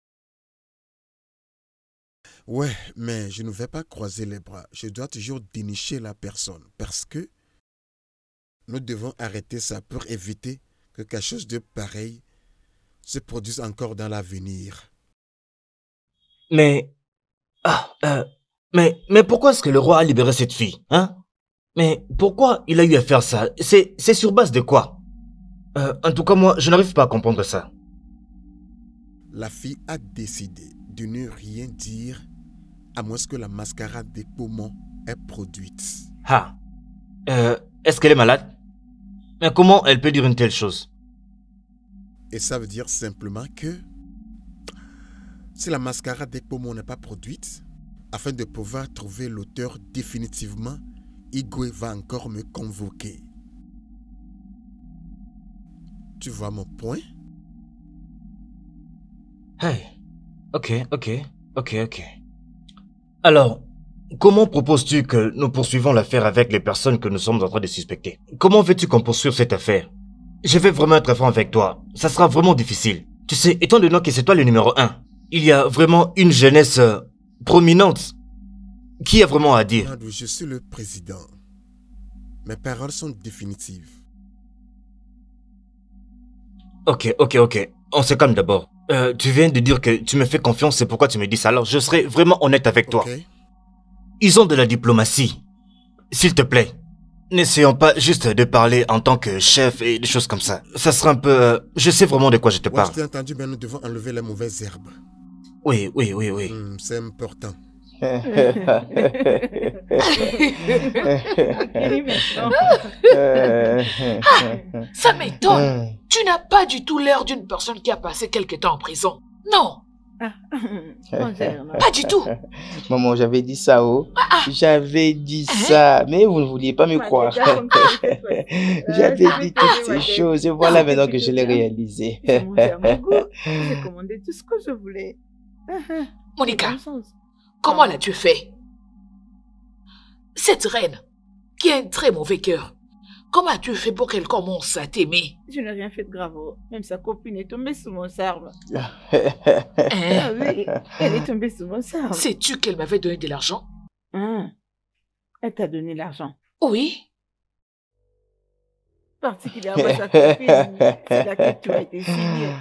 Ouais, mais je ne vais pas croiser les bras. Je dois toujours dénicher la personne parce que nous devons arrêter ça pour éviter que quelque chose de pareil se produise encore dans l'avenir. Mais... Ah, euh... Mais, mais pourquoi est-ce que le roi a libéré cette fille, hein? Mais pourquoi il a eu à faire ça? C'est, c'est sur base de quoi? Euh, en tout cas, moi, je n'arrive pas à comprendre ça. La fille a décidé de ne rien dire à moins que la mascarade des Pomons est produite. Ah, euh, est-ce qu'elle est malade? Mais comment elle peut dire une telle chose? Et ça veut dire simplement que si la mascarade des Pomons n'est pas produite, afin de pouvoir trouver l'auteur définitivement, Igwe va encore me convoquer. Tu vois mon point? Hey, ok, ok, ok, ok. Alors, comment proposes-tu que nous poursuivons l'affaire avec les personnes que nous sommes en train de suspecter? Comment veux-tu qu'on poursuive cette affaire? Je vais vraiment être franc avec toi. Ça sera vraiment difficile. Tu sais, étant donné que c'est toi le numéro un, il y a vraiment une jeunesse euh, prominente. Qui a vraiment à dire? Madou, je suis le président. Mes paroles sont définitives. Ok, ok, ok. On se calme d'abord. Euh, tu viens de dire que tu me fais confiance, c'est pourquoi tu me dis ça. Alors, je serai vraiment honnête avec toi. Okay. Ils ont de la diplomatie. S'il te plaît, n'essayons pas juste de parler en tant que chef et des choses comme ça. Ça sera un peu... Euh, je sais vraiment de quoi je te Ouais, parle. je t'ai entendu, mais nous devons enlever les mauvaises herbes. Oui, oui, oui, oui. Hmm, c'est important. Ça m'étonne. Tu n'as pas du tout l'air d'une personne qui a passé quelque temps en prison. Non. Pas du tout. Maman, j'avais dit ça, oh. J'avais dit ça, mais vous ne vouliez pas me croire. J'avais dit toutes ces choses et voilà maintenant que je l'ai réalisé. J'ai commandé tout ce que je voulais. Monica, comment l'as-tu fait? Cette reine, qui a un très mauvais cœur, comment as-tu fait pour qu'elle commence à t'aimer? Je n'ai rien fait de grave. Même sa copine est tombée sous mon sarme. Hein? Ah oui, elle est tombée sous mon sarme. Sais-tu qu'elle m'avait donné de l'argent? Hum. Elle t'a donné l'argent? Oui. Particulièrement sa copine, c'est là que tu as été signé.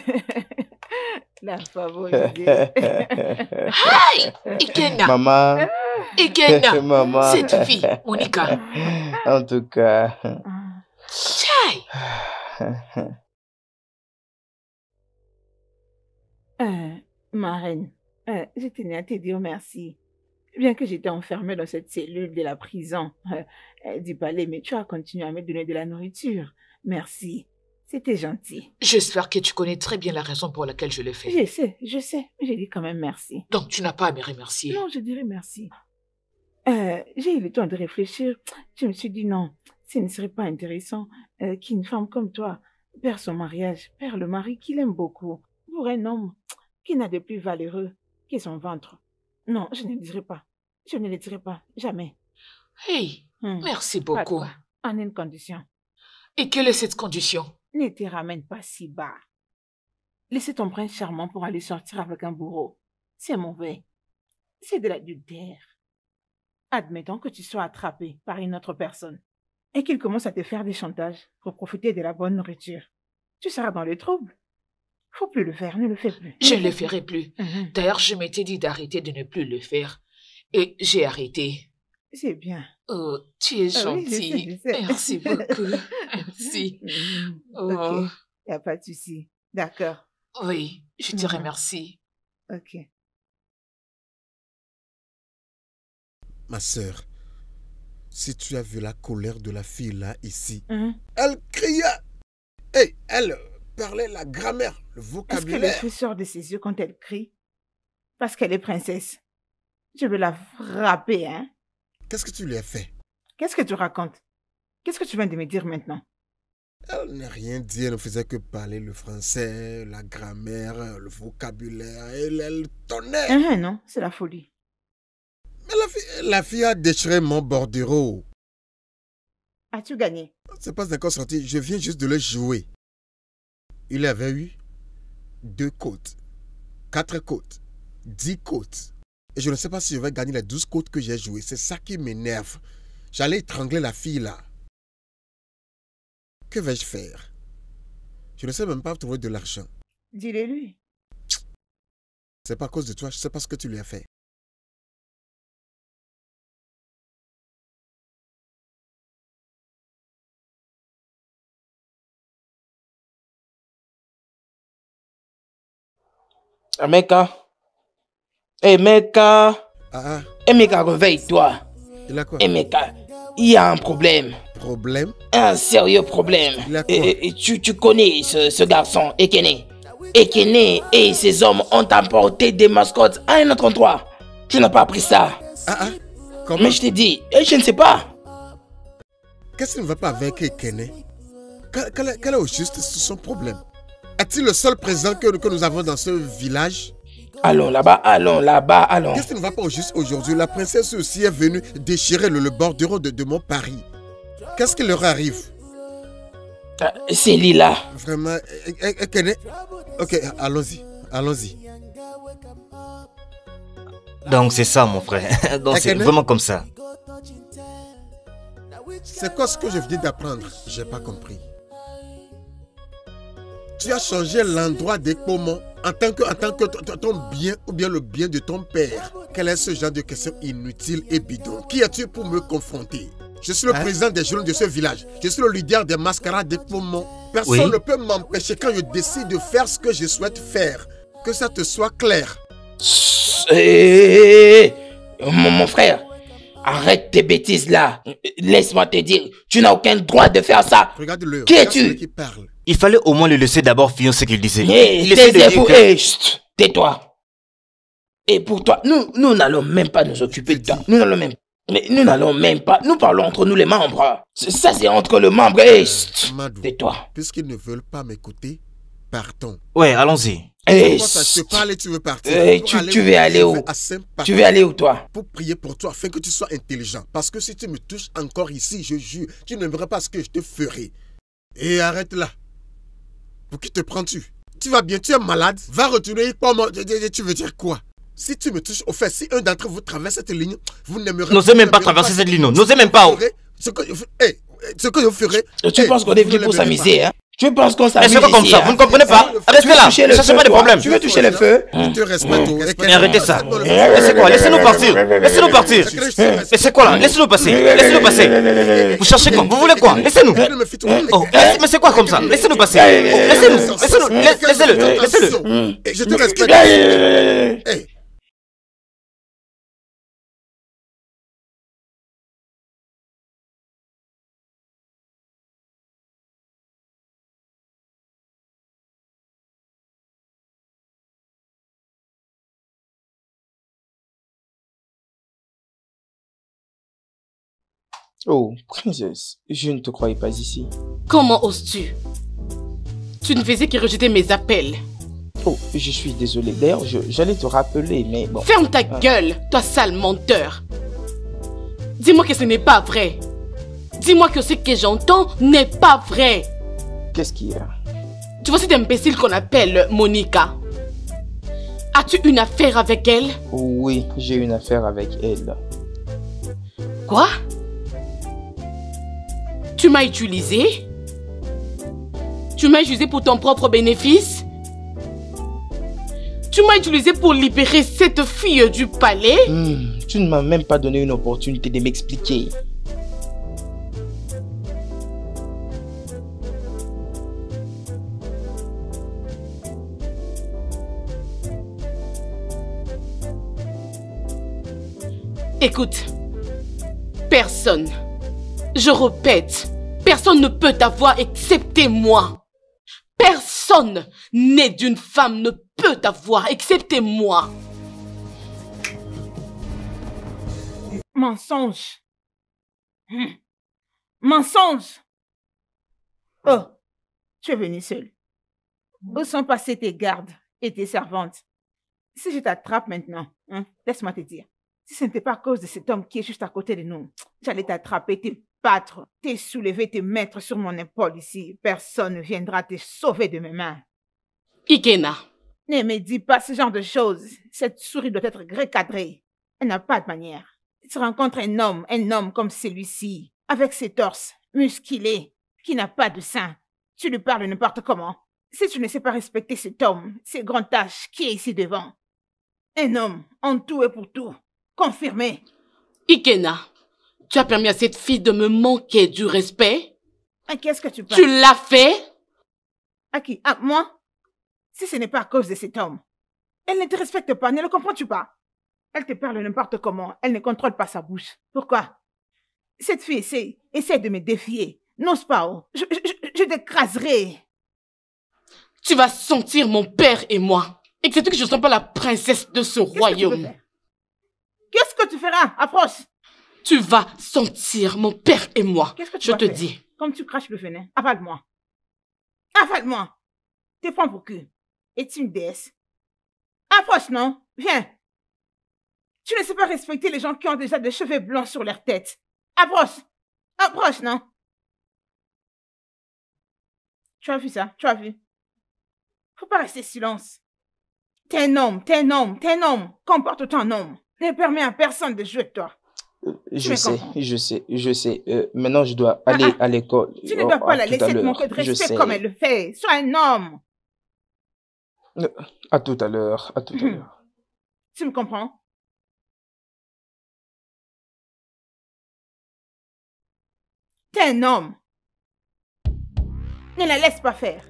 La favorisée. Aïe! Ikena! Maman. Ikena! Maman. Cette fille, Monica. En tout cas. Tchai! Euh, ma reine, euh, je tenais à te dire merci. Bien que j'étais enfermée dans cette cellule de la prison euh, du palais, mais tu as continué à me donner de la nourriture. Merci. C'était gentil. J'espère que tu connais très bien la raison pour laquelle je l'ai fait. Je sais, je sais. J'ai dit quand même merci. Donc tu n'as pas à me remercier. Non, je dirais merci. Euh, j'ai eu le temps de réfléchir. Je me suis dit non, ce ne serait pas intéressant euh, qu'une femme comme toi perd son mariage, perd le mari qu'il aime beaucoup, pour un homme qui n'a de plus valeureux que son ventre. Non, je ne le dirai pas. Je ne le dirai pas, jamais. Hey, hum, merci beaucoup. En une condition. Et quelle est cette condition? Ne te ramène pas si bas. Laissez ton prince charmant pour aller sortir avec un bourreau. c'est mauvais. C'est de l'adultère. Admettons que tu sois attrapé par une autre personne et qu'il commence à te faire des chantages pour profiter de la bonne nourriture. Tu seras dans le trouble. Faut plus le faire, ne le fais plus. Je ne le ferai plus. Mhm. D'ailleurs, je m'étais dit d'arrêter de ne plus le faire. Et j'ai arrêté. C'est bien. Oh, tu es Ah oui, je sais, gentil. je sais. Merci beaucoup. Merci. Mhm. Oh. Ok, y a pas de souci. D'accord. Oui, je te Mhm. remercie. Ok. Ma sœur, si tu as vu la colère de la fille là, ici, Mhm. elle criait. Et elle parlait la grammaire, le Est-ce que le vocabulaire. feu sort de ses yeux quand elle crie? Parce qu'elle est princesse. Je vais la frapper, hein? Qu'est-ce que tu lui as fait? Qu'est-ce que tu racontes? Qu'est-ce que tu viens de me dire maintenant? Elle n'a rien dit, elle ne faisait que parler le français, la grammaire, le vocabulaire. Elle, elle tonnait. Hein, non, c'est la folie. Mais la fille, la fille a déchiré mon bordereau. As-tu gagné? C'est pas encore sorti, je viens juste de le jouer. Il avait eu deux côtes, quatre côtes, dix côtes. Et je ne sais pas si je vais gagner les douze côtes que j'ai jouées. C'est ça qui m'énerve. J'allais étrangler la fille là. Que vais-je faire? Je ne sais même pas trouver de l'argent. Dis-le lui. C'est pas à cause de toi, je ne sais pas ce que tu lui as fait. Ah, Meka. Eh, Meka. Ah ah, Eh, Meka, réveille-toi. il a quoi? Eh, Meka, il y a un problème. Problème? Un sérieux problème. Il a quoi? Et, et tu, tu connais ce, ce garçon, Ekene. Ekene et ses hommes ont apporté des mascottes à un autre endroit. Tu n'as pas appris ça. Ah ah, comment? Mais je t'ai dit, eh, je ne sais pas. Qu'est-ce qui ne va pas avec Ekene? Quel, quel est- quel est au juste son problème? Est-il le seul présent que, que nous avons dans ce village? Allons là-bas, allons là-bas, allons. Qu'est-ce qui ne va pas au juste aujourd'hui? La princesse aussi est venue déchirer le, le bordereau de, de mon Paris. Qu'est-ce qui leur arrive? Ah, c'est Lila. Vraiment, E- E- Ekene? Ok, allons-y, allons-y. Donc c'est ça mon frère. Donc c'est Ekene? vraiment comme ça. C'est quoi ce que je viens d'apprendre? J'ai pas compris. Tu as changé l'endroit d'Ekpomon en tant que, en tant que ton- ton ton bien ou bien le bien de ton père. Quel est ce genre de question inutile et bidon? Qui es-tu pour me confronter? Je suis le Hein? président des jeunes de ce village. Je suis le leader des mascarades d'Ekpomon. Personne Oui. ne peut m'empêcher quand je décide de faire ce que je souhaite faire. Que ça te soit clair. Eh, eh, eh, eh, Mon, mon frère, arrête tes bêtises là. Laisse-moi te dire, tu n'as aucun droit de faire ça. Regarde-le. Qui regarde es-tu? celui qui parle. Il fallait au moins le laisser d'abord finir ce qu'il disait. Eh, Il essaie de dire taisez-vous, que... eh, chut, tais-toi. Et pour toi, nous, nous n'allons même pas nous occuper de toi. Nous n'allons même, mais nous n'allons même pas. Nous parlons entre nous les membres. C'est- Ça, c'est entre le membre. Eh, chut, Madou, tais-toi. puisqu'ils ne veulent pas m'écouter, partons. Ouais, allons-y. Eh, Pourquoi ça, je te chut. parle et tu veux partir? Eh, Pour tu- tu où? veux aller Je où? vais à Saint-Patrick Tu veux aller où, toi? pour prier pour toi afin que tu sois intelligent. Parce que si tu me touches encore ici, je jure, tu n'aimerais pas ce que je te ferai. Et arrête là. Pour qui te prends-tu? Tu vas bien, tu es malade. Va retourner. Comment? Tu veux dire quoi? Si tu me touches au fait, si un d'entre vous traverse cette ligne, vous n'aimerez N'osez même pas vous n'aimerez traverser cette ligne, ce n'osez que même je pas. ferai, Ce que je ferai. eh, ce que je ferai. Tu eh, penses qu'on est vous venu ne pour l'aimerez s'amuser, pas. hein? Tu penses qu'on Mais s'amuse c'est pas comme ici, ça, hein? vous ne comprenez pas. Tu Restez veux là, toucher le ne cherchez feu, pas de toi? problème. Tu veux toucher le feu? Je te respecte. oh, Mais arrêtez ça. Dans le- Mais c'est quoi? Laissez-nous partir. Laissez-nous partir. Mais c'est quoi là? Laissez-nous passer. Laissez-nous passer. Vous cherchez quoi? Vous voulez quoi? Laissez-nous. Tu ne me fais tout- Oh, laissez- mais c'est quoi comme ça? Laissez-nous passer. Oh, laissez-nous. Laissez-nous. Laisse- Laissez-le. Laissez-le. Et je te respecte. Eh, Oh, princesse, je ne te croyais pas ici. Comment oses-tu? Tu ne faisais que rejeter mes appels. Oh, je suis désolé. D'ailleurs, je- j'allais te rappeler, mais bon. Ferme ta gueule, toi sale menteur. Dis-moi que ce n'est pas vrai. Dis-moi que ce que j'entends n'est pas vrai. Qu'est-ce qu'il y a? Tu vois cette imbécile qu'on appelle Monica? As-tu une affaire avec elle? Oui, j'ai une affaire avec elle. Quoi? Tu m'as utilisé? Tu m'as utilisé pour ton propre bénéfice? Tu m'as utilisé pour libérer cette fille du palais? Hmm, tu ne m'as même pas donné une opportunité de m'expliquer. Écoute, personne, je répète, personne ne peut t'avoir excepté moi. Personne né d'une femme ne peut t'avoir excepté moi. Mensonge. Hum. Mensonge. Oh, tu es venu seul. Où sont passés tes gardes et tes servantes? Si je t'attrape maintenant, hein, laisse-moi te dire. Si ce n'était pas à cause de cet homme qui est juste à côté de nous, j'allais t'attraper, te battre, te soulever, te mettre sur mon épaule ici. Personne ne viendra te sauver de mes mains. Ikena. Ne me dis pas ce genre de choses. Cette souris doit être recadrée. Elle n'a pas de manière. Tu rencontres un homme, un homme comme celui-ci, avec ses torses musclés, qui n'a pas de sein. Tu lui parles n'importe comment. Si tu ne sais pas respecter cet homme, ces grandes taches qui est ici devant. Un homme en tout et pour tout. Confirmé. Ikena, tu as permis à cette fille de me manquer du respect? À qu'est-ce que tu parles? Tu l'as fait? À qui? À moi? Si ce n'est pas à cause de cet homme. Elle ne te respecte pas, ne le comprends-tu pas? Elle te parle n'importe comment, elle ne contrôle pas sa bouche. Pourquoi? Cette fille essaie, essaie de me défier. N'ose pas, oh. je, je, je t'écraserai. Tu vas sentir mon père et moi. Et que c'est que je ne sens pas la princesse de ce royaume. Qu'est-ce que tu feras? Approche. Tu vas sentir mon père et moi. Qu'est-ce que tu Je vas te faire? dis. Comme tu craches le venin, avale-moi. Avale-moi. T'es prends pour cul. Es-tu une déesse? Approche, non? Viens. Tu ne sais pas respecter les gens qui ont déjà des cheveux blancs sur leur tête. Approche. Approche, non? Tu as vu ça? Tu as vu? Faut pas rester silence. T'es un homme, t'es un homme, t'es un homme. Comporte-toi en homme. Ne permets à personne de jouer de toi. Euh, je sais, comprends? je sais, je sais. Euh, maintenant, je dois aller ah, ah. à l'école. Tu ne dois oh, pas la laisser te manquer de respect comme elle le fait. Sois un homme. Euh, à tout à l'heure, à tout à l'heure. Tu me comprends? T'es un homme. Ne la laisse pas faire.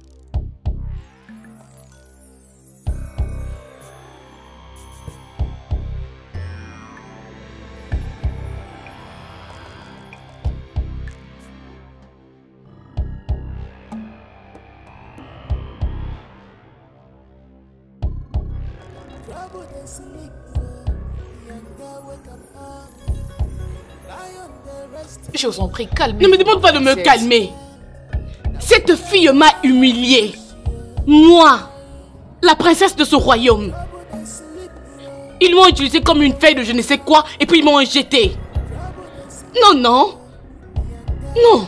Je vous en prie, calmez-vous. Ne me demande pas de me calmer. Cette fille m'a humiliée. Moi, la princesse de ce royaume. Ils m'ont utilisée comme une feuille de je ne sais quoi et puis ils m'ont jetée. Non, non. Non.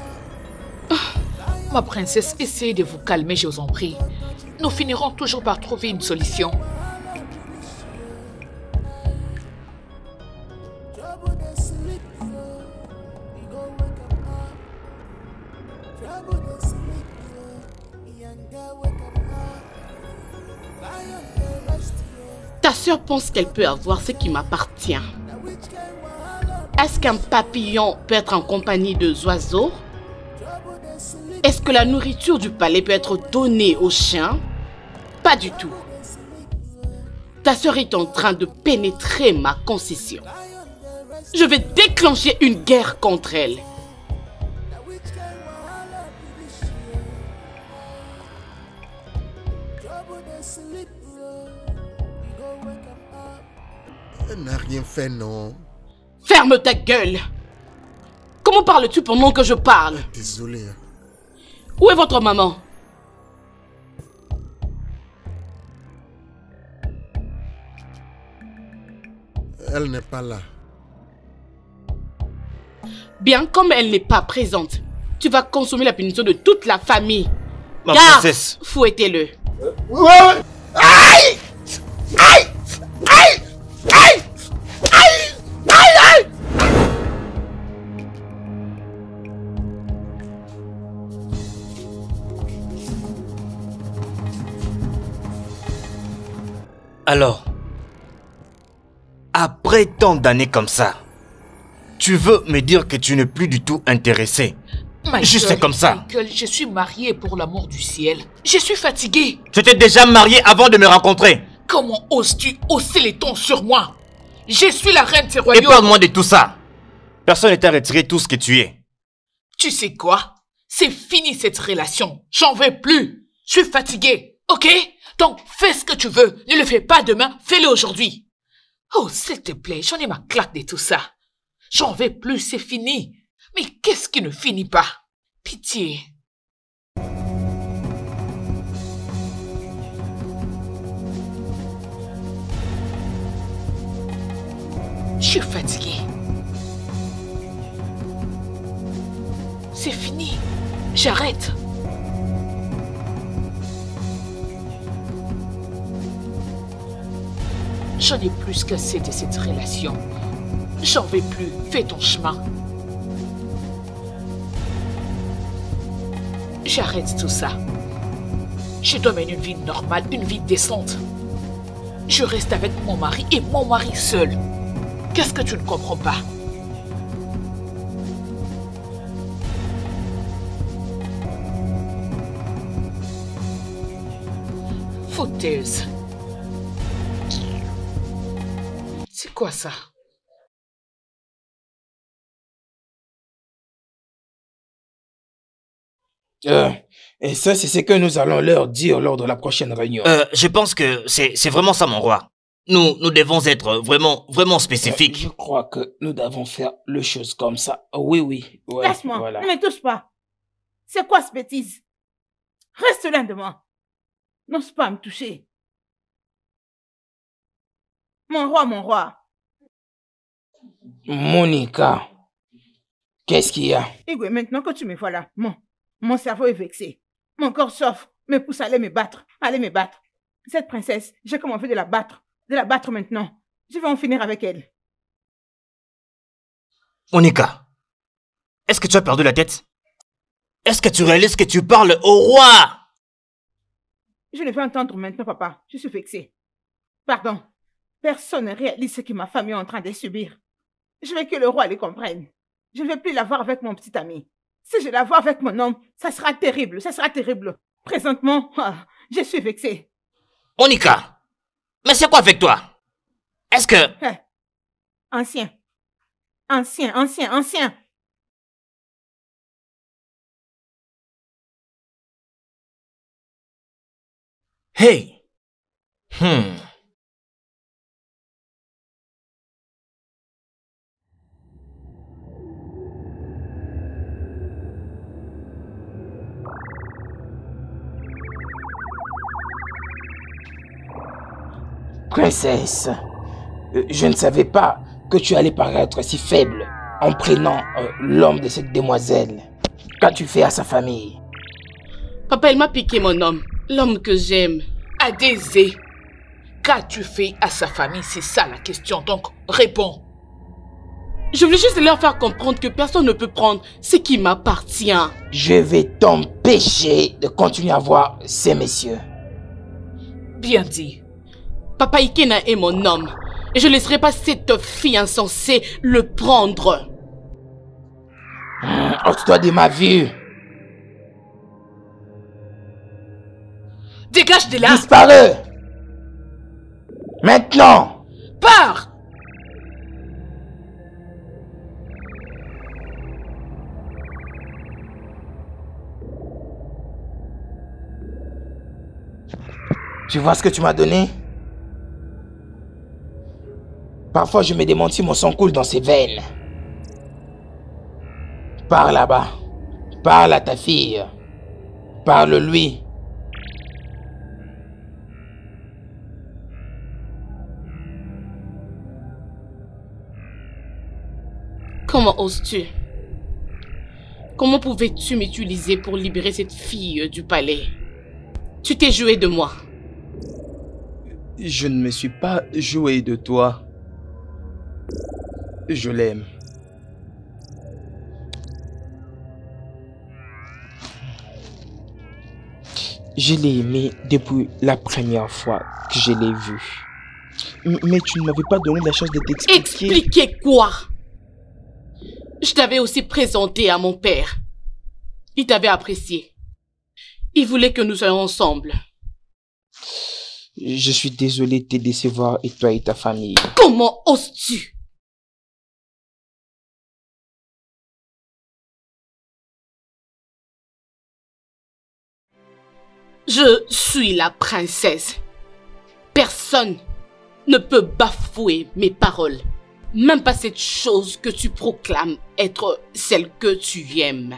Ma princesse, essayez de vous calmer, je vous en prie. Nous finirons toujours par trouver une solution. Ta sœur pense qu'elle peut avoir ce qui m'appartient. Est-ce qu'un papillon peut être en compagnie de oiseaux? Est-ce que la nourriture du palais peut être donnée aux chiens? Pas du tout. Ta sœur est en train de pénétrer ma concession. Je vais déclencher une guerre contre elle. Elle n'a rien fait, non. Ferme ta gueule. Comment parles-tu pendant que je parle? Désolé. Où est votre maman? Elle n'est pas là. Bien, comme elle n'est pas présente, tu vas consommer la punition de toute la famille. Ma Garde, princesse. fouettez-le. Euh, ouais, ouais. Aïe! Aïe! Aïe! Aïe! Aïe! Aïe! Aïe! Alors, après tant d'années comme ça, tu veux me dire que tu n'es plus du tout intéressé? Michael, Juste comme ça. Michael, je suis mariée pour l'amour du ciel. Je suis fatiguée. Tu étais déjà marié avant de me rencontrer. Comment oses-tu hausser les tons sur moi? Je suis la reine des Et royaumes. parle-moi de tout ça. Personne ne t'a retiré tout ce que tu es. Tu sais quoi? C'est fini cette relation. J'en veux plus. Je suis fatiguée, ok? Donc fais ce que tu veux. Ne le fais pas demain, fais-le aujourd'hui. Oh, s'il te plaît, j'en ai ma claque de tout ça. J'en veux plus, c'est fini. Mais qu'est-ce qui ne finit pas? Pitié. Je suis fatiguée. C'est fini. J'arrête. J'en ai plus qu'assez de cette relation. J'en vais plus. Fais ton chemin. J'arrête tout ça. Je dois mener une vie normale, une vie décente. Je reste avec mon mari et mon mari seul. Qu'est-ce que tu ne comprends pas? Fouteuse. C'est quoi ça? Euh, et ça, c'est ce que nous allons leur dire lors de la prochaine réunion. Euh, je pense que c'est c'est vraiment ça, mon roi. Nous, nous devons être vraiment, vraiment spécifiques. Euh, je crois que nous devons faire les choses comme ça. Oui, oui. Ouais, Laisse-moi, voilà. ne me touche pas. C'est quoi cette bêtise? Reste loin de moi. N'ose pas me toucher. Mon roi, mon roi. Monica, qu'est-ce qu'il y a? Igwe, maintenant que tu me vois là, mon, mon cerveau est vexé. Mon corps s'offre, me pousse à aller me battre, à aller me battre. Cette princesse, j'ai comme envie de la battre, de la battre maintenant. Je vais en finir avec elle. Monica, est-ce que tu as perdu la tête? Est-ce que tu réalises que tu parles au roi? Je ne vais entendre maintenant, papa. Je suis vexée. Pardon. Personne ne réalise ce que ma famille est en train de subir. Je veux que le roi les comprenne. Je ne vais plus la voir avec mon petit ami. Si je la vois avec mon homme, ça sera terrible, ça sera terrible. Présentement, ah, je suis vexée. Monica, mais c'est quoi avec toi? Est-ce que... Hey. Ancien. Ancien, ancien, ancien. Hey! Hmm. Princesse, euh, je ne savais pas que tu allais paraître si faible en prenant euh, l'homme de cette demoiselle. Qu'as-tu fait à sa famille? Papa, elle m'a piqué mon homme, l'homme que j'aime. Adésé, qu'as-tu fait à sa famille? C'est ça la question, donc réponds. Je voulais juste leur faire comprendre que personne ne peut prendre ce qui m'appartient. Je vais t'empêcher de continuer à voir ces messieurs. Bien dit. Papa Ikena est mon homme. Et je ne laisserai pas cette fille insensée le prendre. Mmh, ôte-toi de ma vue. Dégage de là. Disparais. Maintenant. Pars. Tu vois ce que tu m'as donné? Parfois, je me demande si mon sang coule dans ses veines. Parle là-bas. Parle à ta fille. Parle-lui. Comment oses-tu? Comment pouvais-tu m'utiliser pour libérer cette fille du palais? Tu t'es joué de moi. Je ne me suis pas joué de toi. Je l'aime. Je l'ai aimé depuis la première fois que je l'ai vu. M- Mais tu ne m'avais pas donné la chance de t'expliquer. Expliquer quoi? Je t'avais aussi présenté à mon père. Il t'avait apprécié. Il voulait que nous soyons ensemble. Je suis désolé de te décevoir et toi et ta famille. Comment oses-tu? Je suis la princesse. Personne ne peut bafouer mes paroles. Même pas cette chose que tu proclames être celle que tu aimes.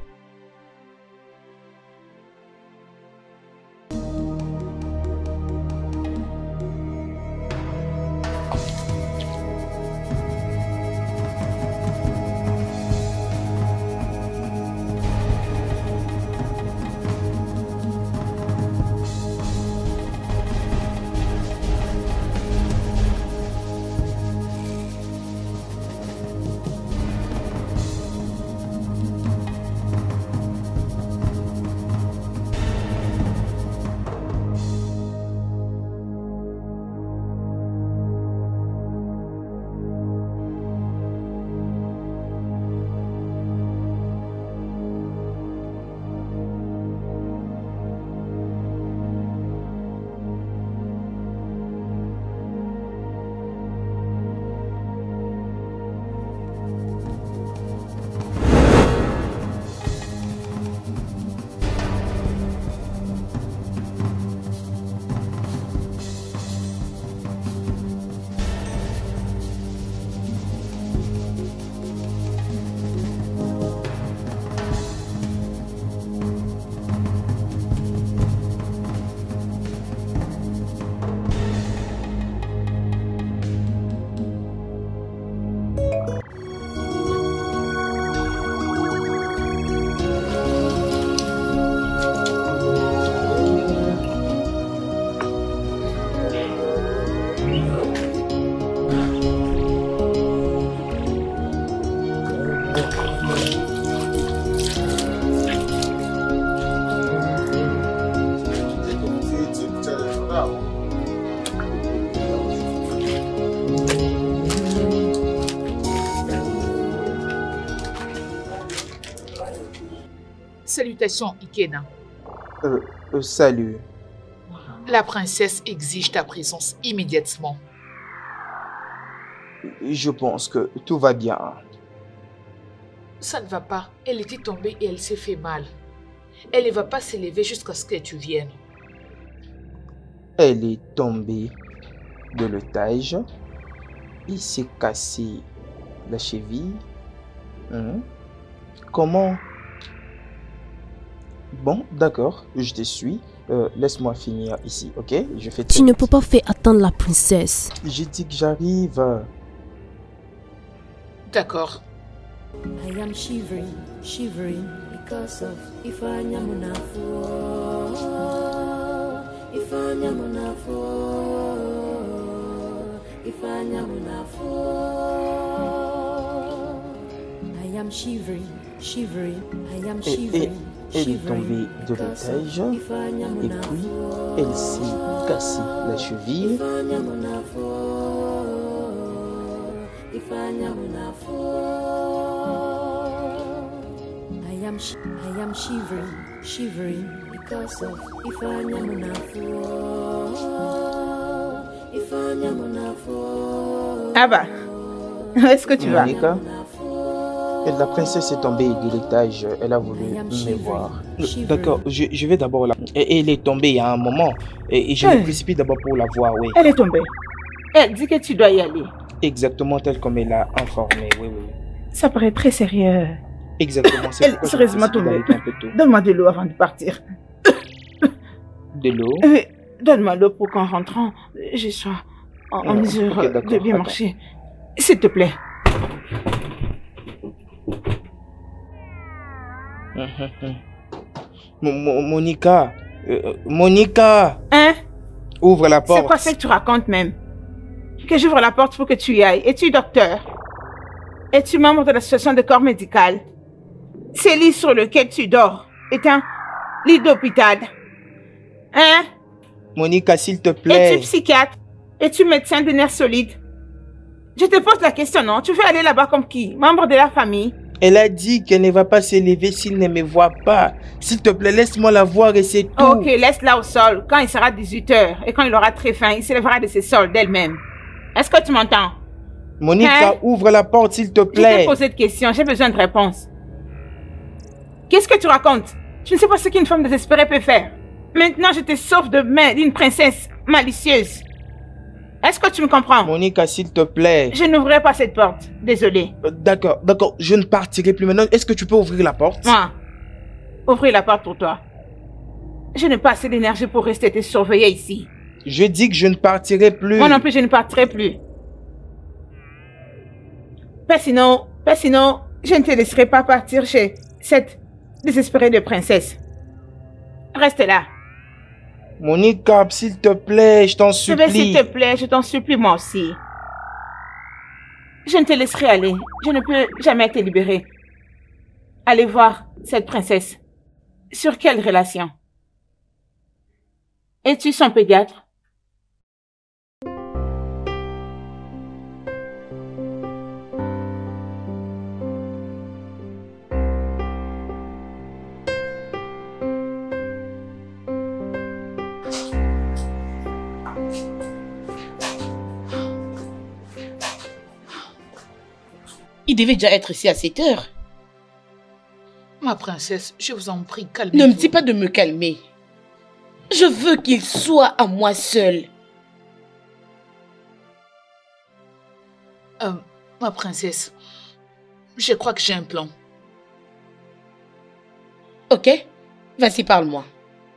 Salutations, Ikena. Euh, euh, salut. La princesse exige ta présence immédiatement. Je pense que tout va bien. Ça ne va pas. Elle était tombée et elle s'est fait mal. Elle ne va pas s'élever jusqu'à ce que tu viennes. Elle est tombée de l'étage. Il s'est cassé la cheville. Hein? Comment? Bon, d'accord, je te suis. Euh, Laisse-moi finir ici, ok? Je fais Tu ne peux pas faire attendre la princesse. J'ai dit que j'arrive. D'accord. I am shivering, shivering because of Ifanya Munafo. Ifanya Munafo. Ifanya Munafo. I am shivering, shivering. I am shivering. Elle est tombée de l'étage et puis elle s'est cassée la cheville. I am, sh I am shivering, shivering because of Ifanya Munafo. Ifanya Munafo. Ah bah, où est-ce que tu vas? Monica, la princesse est tombée de l'étage, elle a voulu me voir. D'accord, je, je vais d'abord la... Et elle est tombée il y a un moment et, et je me précipite d'abord pour la voir, oui. Elle est tombée. Elle dit que tu dois y aller. Exactement tel comme elle a informé, oui, oui. Ça paraît très sérieux. Exactement. Elle est sérieusement tombée. Donne-moi de l'eau avant de partir. De l'eau? Oui, donne-moi l'eau pour qu'en rentrant, je sois en, en mesure okay, de bien marcher. S'il te plaît. Monica, euh, Monica. Hein? Ouvre la porte. C'est quoi ce que tu racontes même? Que j'ouvre la porte pour que tu y ailles. Es-tu docteur? Es-tu membre de l'association de corps médical? Ce lit sur lequel tu dors est un lit d'hôpital. Hein? Monica, s'il te plaît. Es-tu psychiatre? Es-tu médecin de nerfs solides? Je te pose la question, non? Tu veux aller là-bas comme qui? Membre de la famille? Elle a dit qu'elle ne va pas s'élever s'il ne me voit pas. S'il te plaît, laisse-moi la voir et c'est tout. Ok, laisse-la au sol. Quand il sera dix-huit heures et quand il aura très faim, il s'élèvera de ses sols d'elle-même. Est-ce que tu m'entends? Monica, Hein? ouvre la porte, s'il te Je plaît. t'ai posé de questions, j'ai besoin de réponses. Qu'est-ce que tu racontes? Je ne sais pas ce qu'une femme désespérée peut faire. Maintenant, je te sauve de main d'une princesse malicieuse. Est-ce que tu me comprends? Monica, s'il te plaît. Je n'ouvrirai pas cette porte. Désolée. Euh, D'accord, d'accord. Je ne partirai plus maintenant. Est-ce que tu peux ouvrir la porte? Moi, ouvrir la porte pour toi. Je n'ai pas assez d'énergie pour rester te surveiller ici. Je dis que je ne partirai plus. Moi non plus, je ne partirai plus. Mais sinon, mais sinon, je ne te laisserai pas partir chez cette désespérée de princesse. Reste là. Monica, s'il te plaît, je t'en Je vais, supplie. s'il te plaît, je t'en supplie moi aussi. Je ne te laisserai aller. Je ne peux jamais te libérer. Allez voir cette princesse. Sur quelle relation? Es-tu son pédiatre? Il devait déjà être ici à sept heures. Ma princesse, je vous en prie, calmez-vous. Ne me dis pas de me calmer. Je veux qu'il soit à moi seul. Euh, ma princesse, je crois que j'ai un plan. Ok? Vas-y, parle-moi.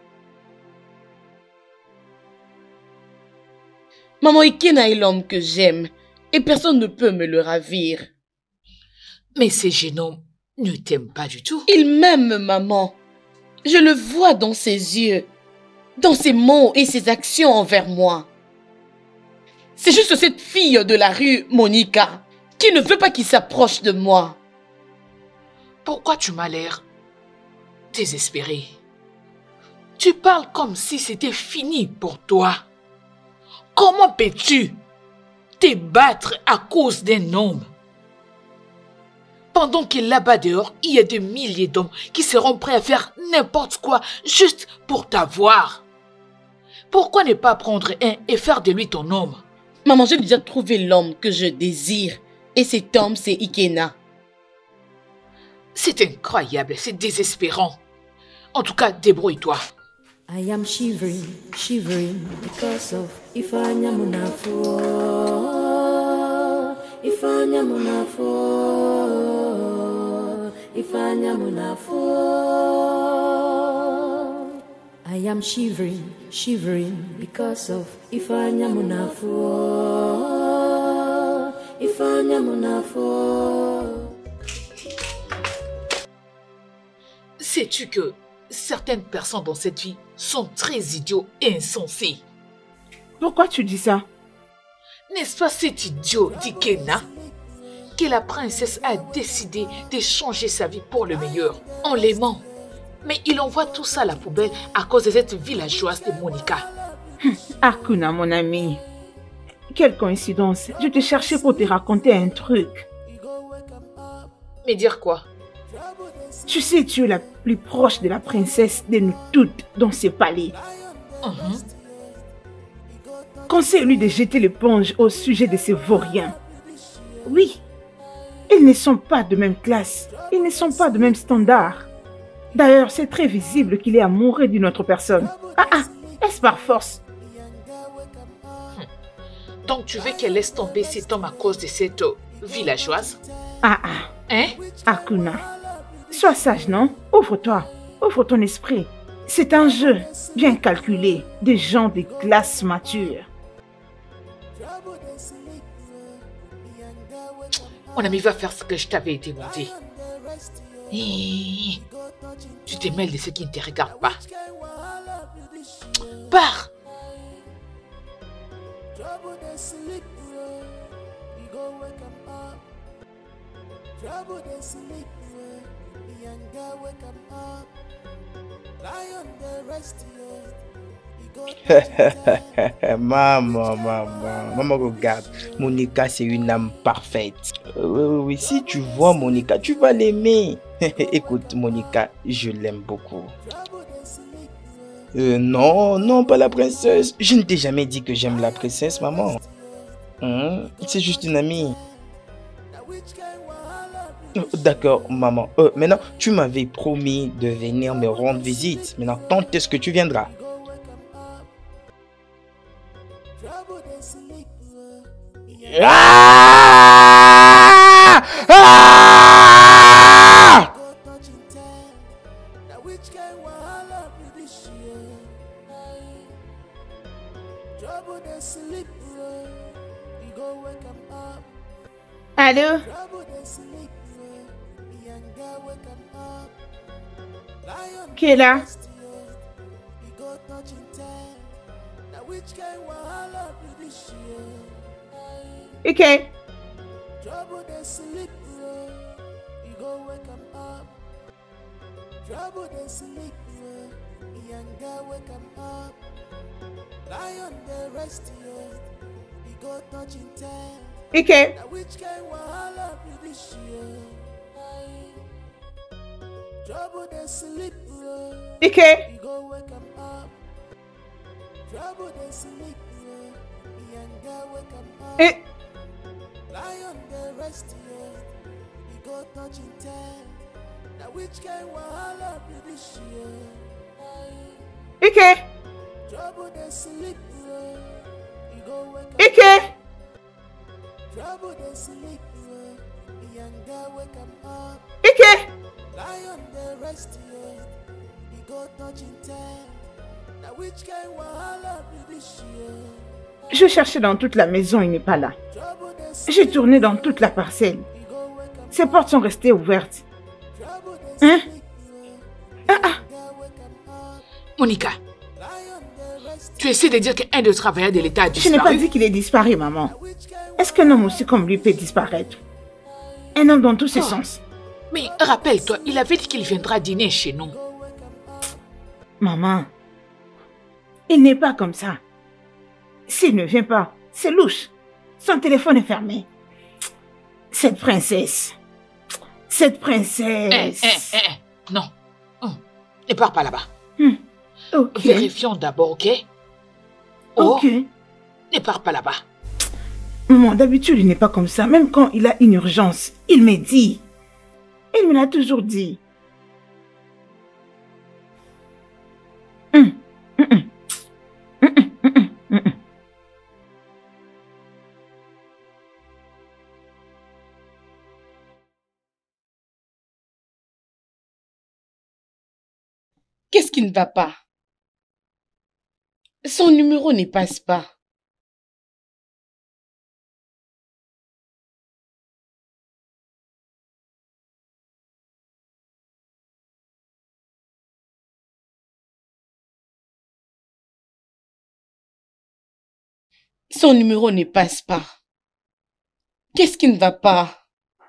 Maman Ikena est l'homme que j'aime et personne ne peut me le ravir. Mais ces jeunes hommes ne t'aiment pas du tout. Il m'aime, maman. Je le vois dans ses yeux, dans ses mots et ses actions envers moi. C'est juste cette fille de la rue, Monica, qui ne veut pas qu'il s'approche de moi. Pourquoi tu m'as l'air désespéré? Tu parles comme si c'était fini pour toi. Comment peux-tu te battre à cause d'un homme? Pendant que là-bas dehors, il y a des milliers d'hommes qui seront prêts à faire n'importe quoi juste pour t'avoir. Pourquoi ne pas prendre un et faire de lui ton homme? Maman, j'ai déjà trouvé l'homme que je désire. Et cet homme, c'est Ikena. C'est incroyable, c'est désespérant. En tout cas, débrouille-toi. I am shivering, shivering because of Ifanya Munafo. Ifanya Munafo. Ifanya Munafo. I am shivering, shivering because of Ifanya Munafo. Ifanya Munafo. Sais-tu que certaines personnes dans cette vie sont très idiots et insensés? Pourquoi tu dis ça? N'est-ce pas cet idiot d'Ikena que la princesse a décidé de changer sa vie pour le meilleur en l'aimant? Mais il envoie tout ça à la poubelle à cause de cette villageoise de Monica. Akuna, mon ami. Quelle coïncidence. Je te cherchais pour te raconter un truc. Mais dire quoi? Tu sais, tu es la plus proche de la princesse de nous toutes dans ce palais. Uh-huh. Conseille-lui de jeter l'éponge au sujet de ces vauriens. Oui, ils ne sont pas de même classe. Ils ne sont pas de même standard. D'ailleurs, c'est très visible qu'il est amoureux d'une autre personne. Ah ah, est-ce par force? Donc tu veux qu'elle laisse tomber cet homme à cause de cette euh, villageoise? Ah ah, Hein? Akuna, sois sage, non? Ouvre-toi, ouvre ton esprit. C'est un jeu bien calculé des gens de classe mature. Mon ami va faire ce que je t'avais demandé. Hi, tu te mêles de ceux qui ne te regardent pas. Pars! Trouble they sleep, bro. You go wake 'em up. Trouble they sleep, bro. Young girl wake 'em up. Lion they rest, yo. You go touch it. Maman, maman, maman, regarde. Monica, c'est une âme parfaite. Euh, oui, oui, oui. Si tu vois Monica, tu vas l'aimer. Écoute, Monica, je l'aime beaucoup. Euh, non, non, pas la princesse. Je ne t'ai jamais dit que j'aime la princesse, maman. Hein? C'est juste une amie. Euh, D'accord, maman. Euh, maintenant, tu m'avais promis de venir me rendre visite. Maintenant, quand est-ce que tu viendras? Ah! Ah! Allô? Qui est là? Ok. Trouble they sleep, bro. You go wake 'em up. Trouble they sleep, bro. Young girl wake 'em up. Lion they rest, yo. You go touch in tail. Ok. Now which can wahala be this year? Trouble they sleep, bro. Ok. You go wake 'em up. Trouble they sleep, bro. Young girl wake 'em up. Eh. Lion they rest, yo. You go touch in tail. Now which can wahala be this year? Ok. Trouble they sleep, bro. You go wake 'em Ok. Trouble they sleep, bro. Young girl wake 'em up. Ok. Lion they rest, yo. You go touch in tail. Now which can wahala be this year? Je cherchais dans toute la maison, il n'est pas là. Trouble they J'ai tourné dans toute la parcelle. you go wake 'em Ses portes sont restées ouvertes. Trouble they Hein? sleep, bro. Ah ah. Girl wake 'em up. Monica, Lion they rest. tu essaies de dire qu'un des travailleurs de l'État a Je n'ai pas disparu. dit qu'il est disparu, maman. Which can Est-ce qu'un homme aussi comme lui peut disparaître? Un homme dans tous ses sens. Mais rappelle-toi, il avait dit qu'il viendra dîner chez nous. Maman, il n'est pas comme ça. S'il ne vient pas, c'est louche. Son téléphone est fermé. Cette princesse. Cette Eh, princesse. eh, eh, eh, non. Hum, Ne pars pas là-bas. Ok. Vérifions d'abord, ok? Oh, Ok. ne pars pas là-bas. Maman, d'habitude, il n'est pas comme ça. Même quand il a une urgence, il me dit. Il me l'a toujours dit. Hum, hum, hum. Hum, hum, hum, hum, hum, hum. Qu'est-ce qui ne va pas? Son numéro ne passe pas. Son numéro ne passe pas. Qu'est-ce qui ne va pas?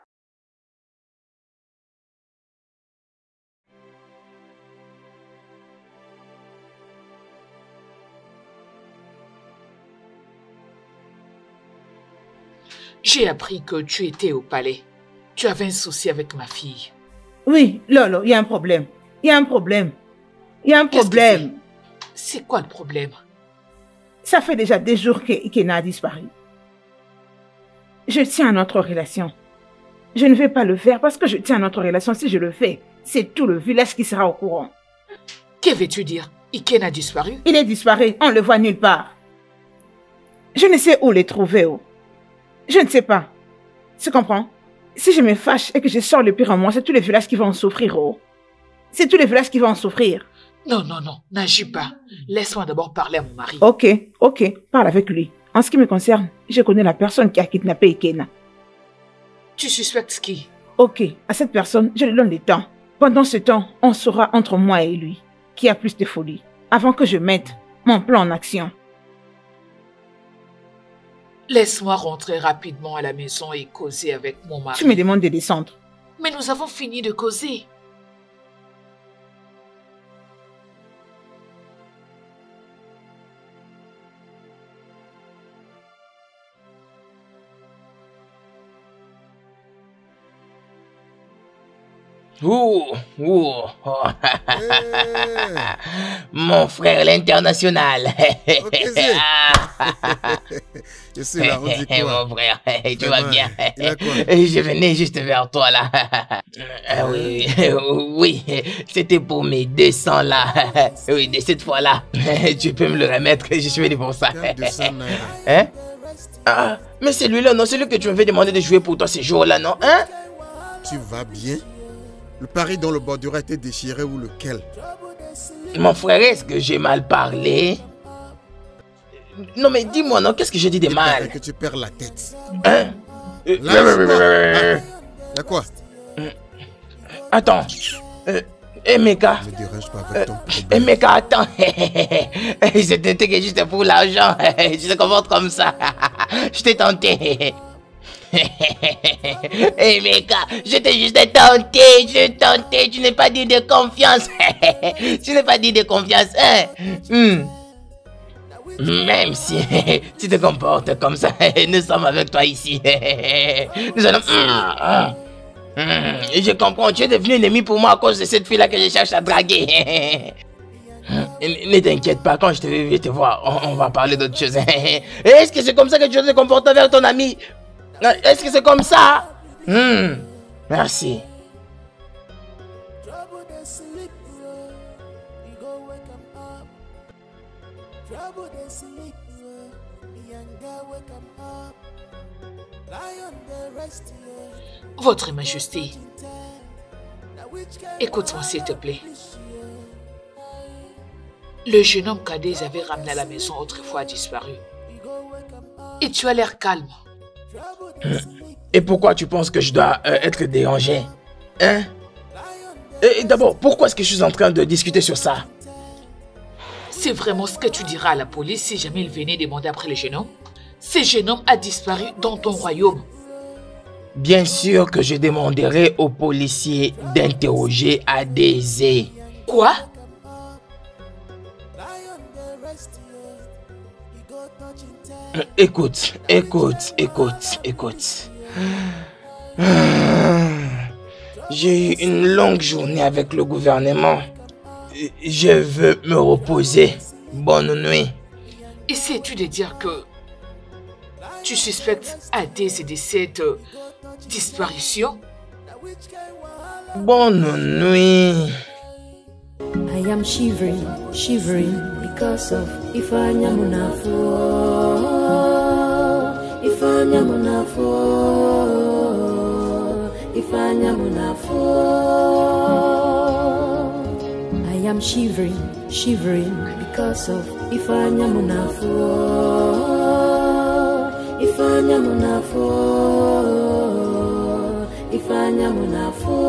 J'ai appris que tu étais au palais. Tu avais un souci avec ma fille. Oui, Lolo, il y a un problème. Il y a un problème. Il y a un Qu'est-ce que problème. C'est quoi le problème? Ça fait déjà des jours que Ikena a disparu. Je tiens à notre relation. Je ne vais pas le faire parce que je tiens à notre relation. Si je le fais, c'est tout le village qui sera au courant. Que veux-tu dire? Iken a disparu? Il est disparu, on ne le voit nulle part. Je ne sais où les trouver. Oh. Je ne sais pas. Tu comprends? Si je me fâche et que je sors le pire en moi, c'est tous les villages qui vont en souffrir. Oh. C'est tous les villages qui vont en souffrir. Non, non, non, n'agis pas. Laisse-moi d'abord parler à mon mari. Ok, ok, parle avec lui. En ce qui me concerne, je connais la personne qui a kidnappé Ikena. Tu suspectes qui? Ok, à cette personne, je lui donne du temps. Pendant ce temps, on saura entre moi et lui qui a plus de folie, avant que je mette mon plan en action. Laisse-moi rentrer rapidement à la maison et causer avec mon mari. Tu me demandes de descendre. Mais nous avons fini de causer. Ouh, ouh. Oh. Hey. Mon frère l'international. Ok, c'est. Je suis là, on dit quoi? Mon frère, tu Vraiment, vas bien? il a quoi? Je venais juste vers toi là. Ah oui, oui, c'était pour mes deux cents là. Oui, de cette fois-là. Tu peux me le remettre, je suis venu pour ça. Quel deux cents naira? Hein? Ah, mais celui-là, non, celui que tu m'avais demandé de jouer pour toi ces jours-là, non? Hein? Tu vas bien? Le pari dont le bordure a été déchiré ou lequel? Mon frère, est-ce que j'ai mal parlé? Non, mais dis-moi, non, qu'est-ce que j'ai dit de Il paraît mal? que tu perds la tête. Hein? Euh, Lâche-moi. Y'a quoi? Attends. Euh, Emeka. Ne me dérange pas Euh, avec ton problème. Emeka, attends. C'était que juste pour l'argent. Tu te comportes comme ça. Je t'ai tenté. Emeka, je t'ai juste tenté. Je t'ai tenté. Tu n'es pas dit de confiance. Tu n'es pas dit de confiance. Hein? Hmm. Même si tu te comportes comme ça, nous sommes avec toi ici. Nous allons... Mmh, mmh. Je comprends, tu es devenu ennemi pour moi à cause de cette fille-là que je cherche à draguer. Ne t'inquiète pas, quand je te vais te voir, on, on va parler d'autre chose. Est-ce que c'est comme ça que tu te comportes avec ton ami? Est-ce que c'est comme ça? Mmh. Merci. Votre Majesté, écoute-moi s'il te plaît. Le jeune homme qu'Adès avait ramené à la maison autrefois a disparu. Et tu as l'air calme. Et pourquoi tu penses que je dois euh, être dérangé? Hein? Et, et d'abord, pourquoi est-ce que je suis en train de discuter sur ça? C'est vraiment ce que tu diras à la police si jamais il venait demander après le jeune homme? Ce jeune homme a disparu dans ton royaume. Bien sûr que je demanderai aux policiers d'interroger Adésé. Quoi? Écoute, écoute, écoute, écoute. J'ai eu une longue journée avec le gouvernement. Je veux me reposer. Bonne nuit. Essaies-tu de dire que tu suspectes Adès de cette euh, disparition? Bonne nuit. I am shivering, shivering because of Ifanya Munafu. Ifanya Munafu. Ifanya Munafu. I am shivering, shivering because of Ifanya Munafu. Ifanya Munafu. Ifanya Munafu.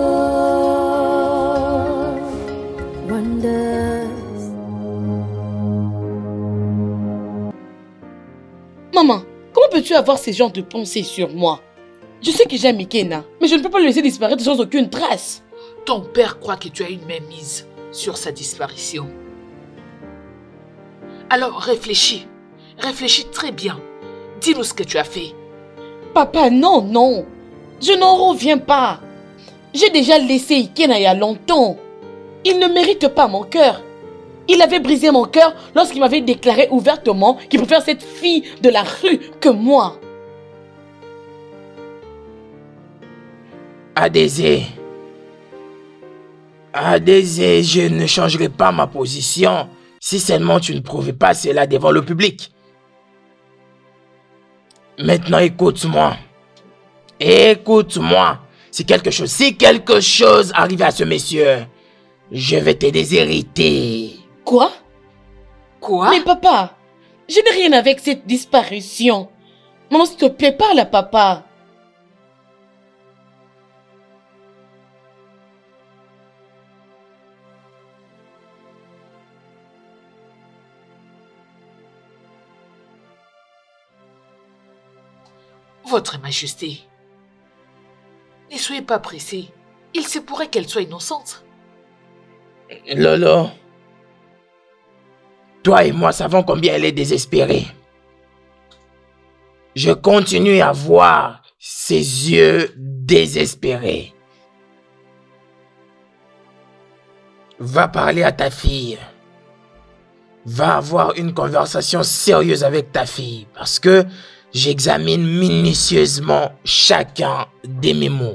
Maman, comment peux-tu avoir ces genres de pensées sur moi? Je sais que j'aime Ikena, mais je ne peux pas le laisser disparaître sans aucune trace. Ton père croit que tu as une main mise sur sa disparition. Alors réfléchis, réfléchis très bien. Dis-nous ce que tu as fait. Papa, non, non. Je n'en reviens pas. J'ai déjà laissé Ikena il y a longtemps. Il ne mérite pas mon cœur. Il avait brisé mon cœur lorsqu'il m'avait déclaré ouvertement qu'il préfère cette fille de la rue que moi. Adésé. Adésé, je ne changerai pas ma position si seulement tu ne prouvais pas cela devant le public. Maintenant, écoute-moi. Écoute-moi. Si quelque chose, si quelque chose arrive à ce monsieur, je vais te déshériter. Quoi? Quoi? Mais papa, je n'ai rien avec cette disparition. Maman, s'il te plaît, parle à papa. Votre Majesté, ne soyez pas pressée. Il se pourrait qu'elle soit innocente. Lolo, toi et moi savons combien elle est désespérée. Je continue à voir ses yeux désespérés. Va parler à ta fille. Va avoir une conversation sérieuse avec ta fille parce que j'examine minutieusement chacun de mes mots.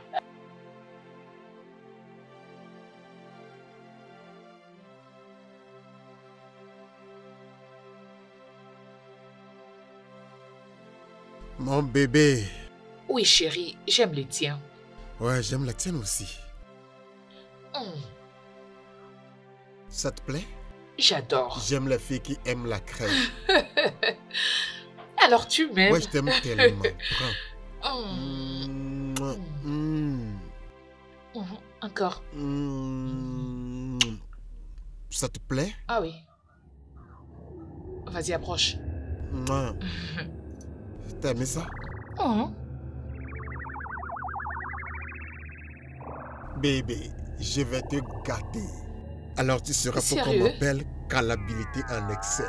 Mon bébé. Oui, chérie, j'aime les tiens. Ouais, j'aime la tienne aussi. Mm. Ça te plaît? J'adore. J'aime les filles qui aiment la crème. Alors tu m'aimes? Ouais, je t'aime tellement. Prends. Mm. Mm. Mm. Mm. Encore. Mm. Ça te plaît? Ah oui. Vas-y, approche. Mm. T'as aimé ça? Mm. Bébé, je vais te gâter. Alors tu seras pour qu'on m'appelle calabilité en excès.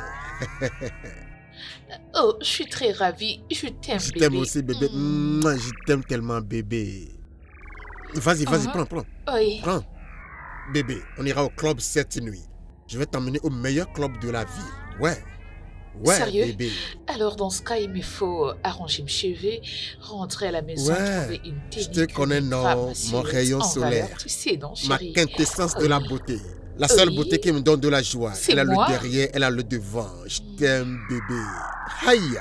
Oh, je suis très ravie. Je t'aime, bébé. Je t'aime aussi, bébé. Mm. Mmh, je t'aime tellement, bébé. Vas-y, vas-y, uh-huh. prends, prends. Oui. Prends. Bébé, on ira au club cette nuit. Je vais t'emmener au meilleur club de la ville. Ouais. Ouais, sérieux? Bébé. Alors dans ce cas, il me faut arranger mes cheveux, rentrer à la maison, ouais. trouver une tenue. Je te connais, non, mon rayon solaire. Valeur, tu sais, non, ma quintessence oh. de la beauté. La seule oui. beauté qui me donne de la joie. Elle a moi? le derrière, elle a le devant. Je t'aime, bébé. Aïe.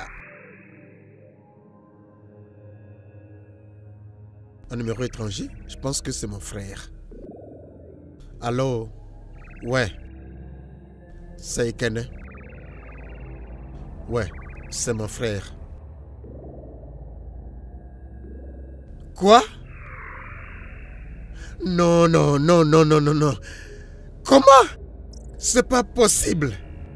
Un numéro étranger? Je pense que c'est mon frère. Allô? Ouais. C'est Ikene? Ouais, c'est mon frère. Quoi? Non, non, non, non, non, non, non. Comment? C'est pas possible.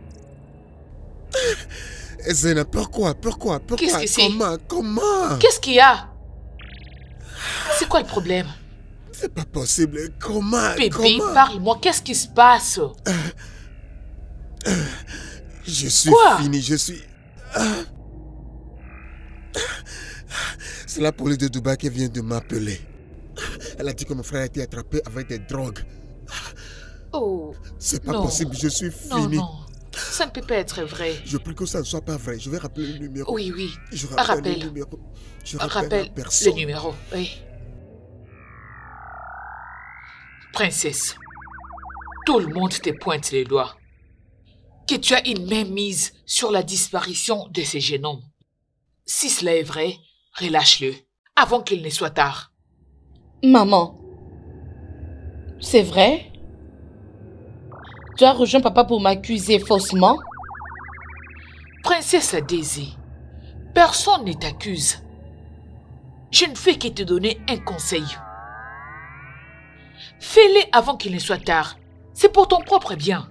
Zéna, pourquoi, pourquoi, pourquoi? Qu'est-ce que c'est? Comment, comment? Qu'est-ce qu'il y a? C'est quoi le problème? C'est pas possible. Comment? Bébé, comment? parle-moi. Qu'est-ce qui se passe? euh, euh, Je suis quoi? fini, je suis... Euh, C'est la police de Dubaï qui vient de m'appeler. Elle a dit que mon frère a été attrapé avec des drogues. Oh. C'est pas non. possible, je suis fini. Non, non. Ça ne peut pas être vrai. Je prie que ça ne soit pas vrai. Je vais rappeler le numéro. Oui, oui. Je rappelle, rappelle. le numéro. Je rappelle, rappelle personne. le numéro, oui. Princesse, tout le monde te pointe les doigts. Que tu as une main mise sur la disparition de ce jeune homme. Si cela est vrai, relâche-le, avant qu'il ne soit tard. Maman, c'est vrai? Tu as rejoint papa pour m'accuser faussement? Princesse Daisy, personne ne t'accuse. Je ne fais que te donner un conseil. Fais-le avant qu'il ne soit tard. C'est pour ton propre bien.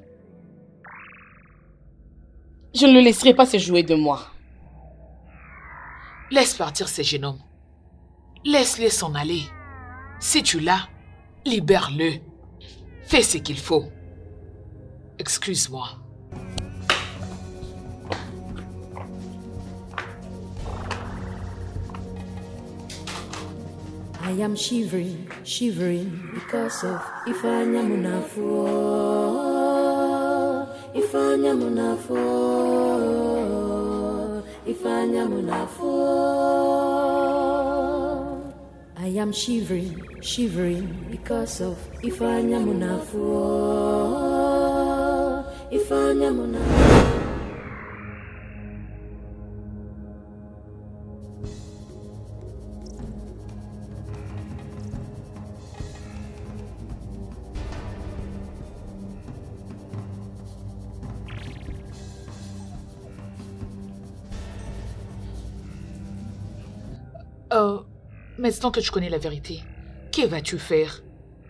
Je ne le laisserai pas se jouer de moi. Laisse partir ce jeune homme. Laisse-le s'en aller. Si tu l'as, libère-le. Fais ce qu'il faut. Excuse-moi. I am shivering, shivering because of Ifanya Munafuo. Ifanya Munafuo. Ifanya Munafuo. I am shivering, shivering because of Ifanya Munafuo. Ifanya Munafuo. Euh, maintenant que tu connais la vérité, que vas-tu faire?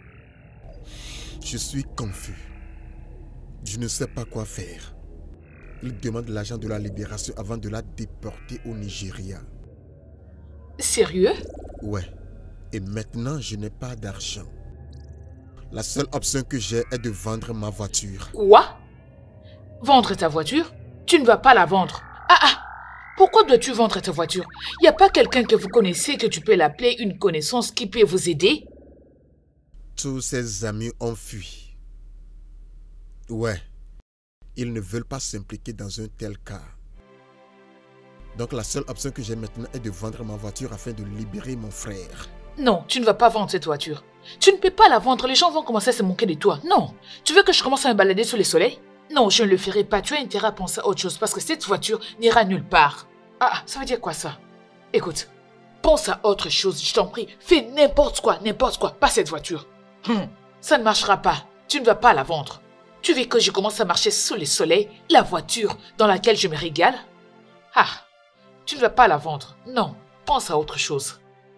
Je suis confus. Je ne sais pas quoi faire. Il demande l'argent de la libération avant de la déporter au Nigeria. Sérieux? Ouais. Et maintenant, je n'ai pas d'argent. La seule option que j'ai est de vendre ma voiture. Quoi? Vendre ta voiture? Tu ne vas pas la vendre. Ah ah! Pourquoi dois-tu vendre ta voiture? Il n'y a pas quelqu'un que vous connaissez que tu peux l'appeler une connaissance qui peut vous aider? Tous ses amis ont fui. Ouais. Ils ne veulent pas s'impliquer dans un tel cas. Donc la seule option que j'ai maintenant est de vendre ma voiture afin de libérer mon frère. Non, tu ne vas pas vendre cette voiture. Tu ne peux pas la vendre, les gens vont commencer à se moquer de toi. Non. Tu veux que je commence à me balader sous le soleil? Non, je ne le ferai pas. Tu as intérêt à penser à autre chose parce que cette voiture n'ira nulle part. Ah, ça veut dire quoi ça? Écoute, pense à autre chose, je t'en prie. Fais n'importe quoi, n'importe quoi, pas cette voiture. Hum, ça ne marchera pas. Tu ne vas pas la vendre. Tu veux que je commence à marcher sous le soleil, la voiture dans laquelle je me régale? Ah, tu ne vas pas la vendre. Non, pense à autre chose.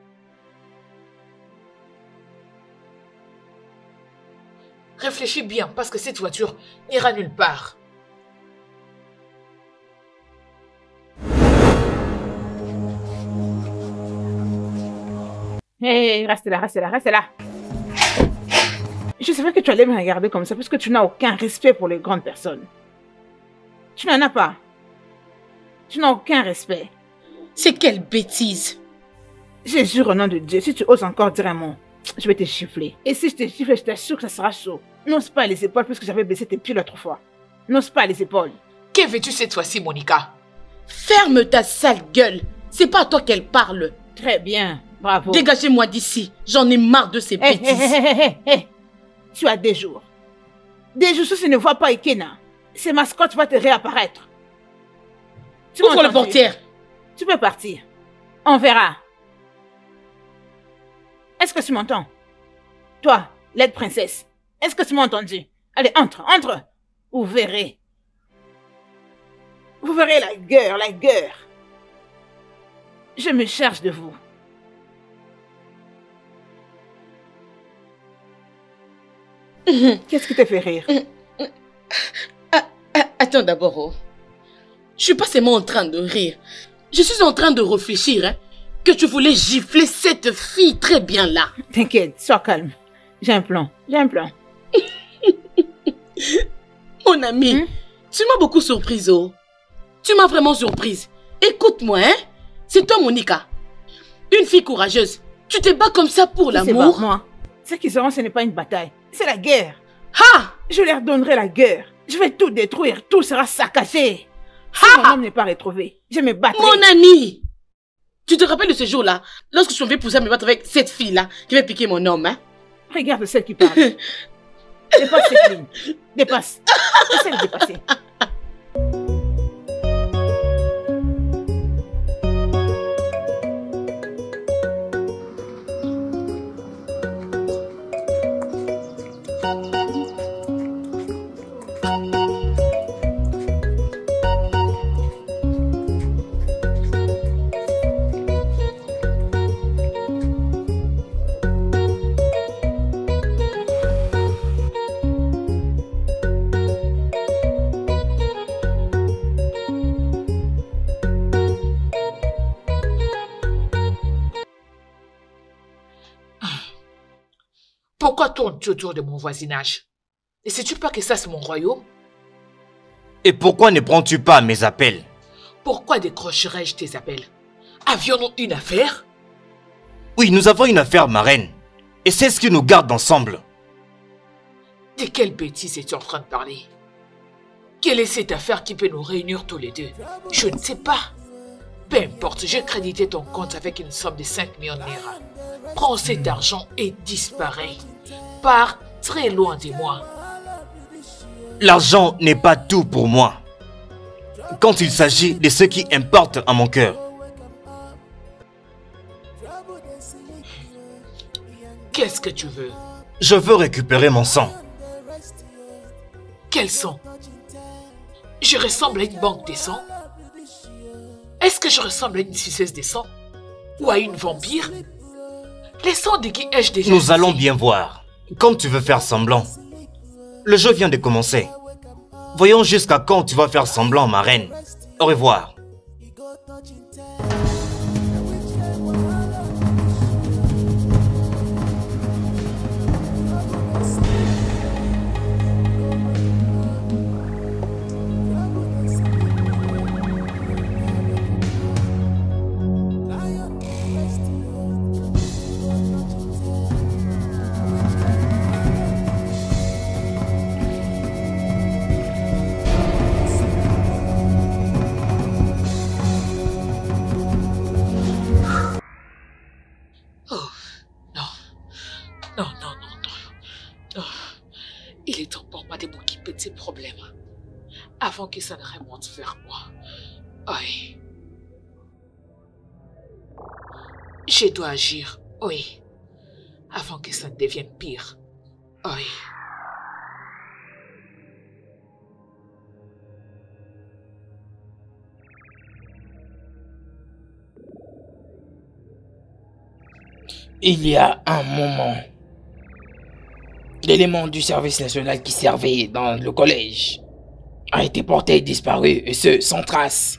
Réfléchis bien parce que cette voiture n'ira nulle part. Hé, hey, reste là, reste là, reste là. Je savais que tu allais me regarder comme ça parce que tu n'as aucun respect pour les grandes personnes. Tu n'en as pas. Tu n'as aucun respect. C'est quelle bêtise. Je jure au nom de Dieu, si tu oses encore dire un mot, je vais te gifler. Et si je te gifle, je t'assure que ça sera chaud. N'ose pas les épaules puisque j'avais baissé tes pieds l'autre fois. N'ose pas les épaules. Que veux-tu cette fois-ci, Monica? Ferme ta sale gueule. C'est pas à toi qu'elle parle. Très bien, bravo. Dégagez-moi d'ici. J'en ai marre de ces hey, bêtises. Hey, hey, hey, hey. Tu as des jours. Des jours si tu ne vois pas Ikena. Ces mascottes vont te réapparaître. Tu Ouvre la portière. Tu peux partir. On verra. Est-ce que tu m'entends? Toi, l'aide princesse. Est-ce que tu m'as entendu? Allez, entre, entre. Vous verrez. Vous verrez la gueule, la gueule. Je me charge de vous. Qu'est-ce qui te fait rire? Ah, ah, attends d'abord. Oh. Je suis pas seulement en train de rire. Je suis en train de réfléchir hein, que tu voulais gifler cette fille très bien là. T'inquiète, sois calme. J'ai un plan, j'ai un plan. Mon ami, hmm? Tu m'as beaucoup surprise. Oh. Tu m'as vraiment surprise. Écoute-moi, hein. C'est toi, Monica. Une fille courageuse. Tu te bats comme ça pour l'amour. Moi. Ce qu'ils sauront, ce n'est pas une bataille. C'est la guerre. Ha! Je leur donnerai la guerre. Je vais tout détruire. Tout sera saccagé. Si ha! Mon homme n'est pas retrouvé, je me battrai. Mon ami! Tu te rappelles de ce jour-là, lorsque je suis pousser à me battre avec cette fille-là qui va piquer mon homme, hein? Regarde celle qui parle. Dépasse cette ligne. Dépasse. Essaie de dépasser. Pourquoi tournes-tu autour de mon voisinage? Ne sais-tu pas que ça c'est mon royaume? Et pourquoi ne prends-tu pas mes appels? Pourquoi décrocherais-je tes appels? Avions-nous une affaire? Oui, nous avons une affaire, ma reine. Et c'est ce qui nous garde ensemble. De quelle bêtise es-tu en train de parler? Quelle est cette affaire qui peut nous réunir tous les deux? Je ne sais pas. Peu importe, j'ai crédité ton compte avec une somme de cinq millions de naira. Prends cet argent et disparais. Pars très loin de moi. L'argent n'est pas tout pour moi. Quand il s'agit de ce qui importe à mon cœur. Qu'est-ce que tu veux? Je veux récupérer mon sang. Quel sang? Je ressemble à une banque de sang? Est-ce que je ressemble à une suceuse de sang? Ou à une vampire? Les sangs de qui ai-je déjà? Nous allons bien voir. Comme tu veux faire semblant. Le jeu vient de commencer. Voyons jusqu'à quand tu vas faire semblant, ma reine. Au revoir. Oh, non. Non, non, non, non. Oh, il est temps pour moi de m'occuper de ces problèmes avant que ça ne remonte vers moi. Oui. Je dois agir, oui, avant que ça ne devienne pire. Oui. Il y a un moment, l'élément du service national qui servait dans le collège a été porté et disparu, et ce, sans trace.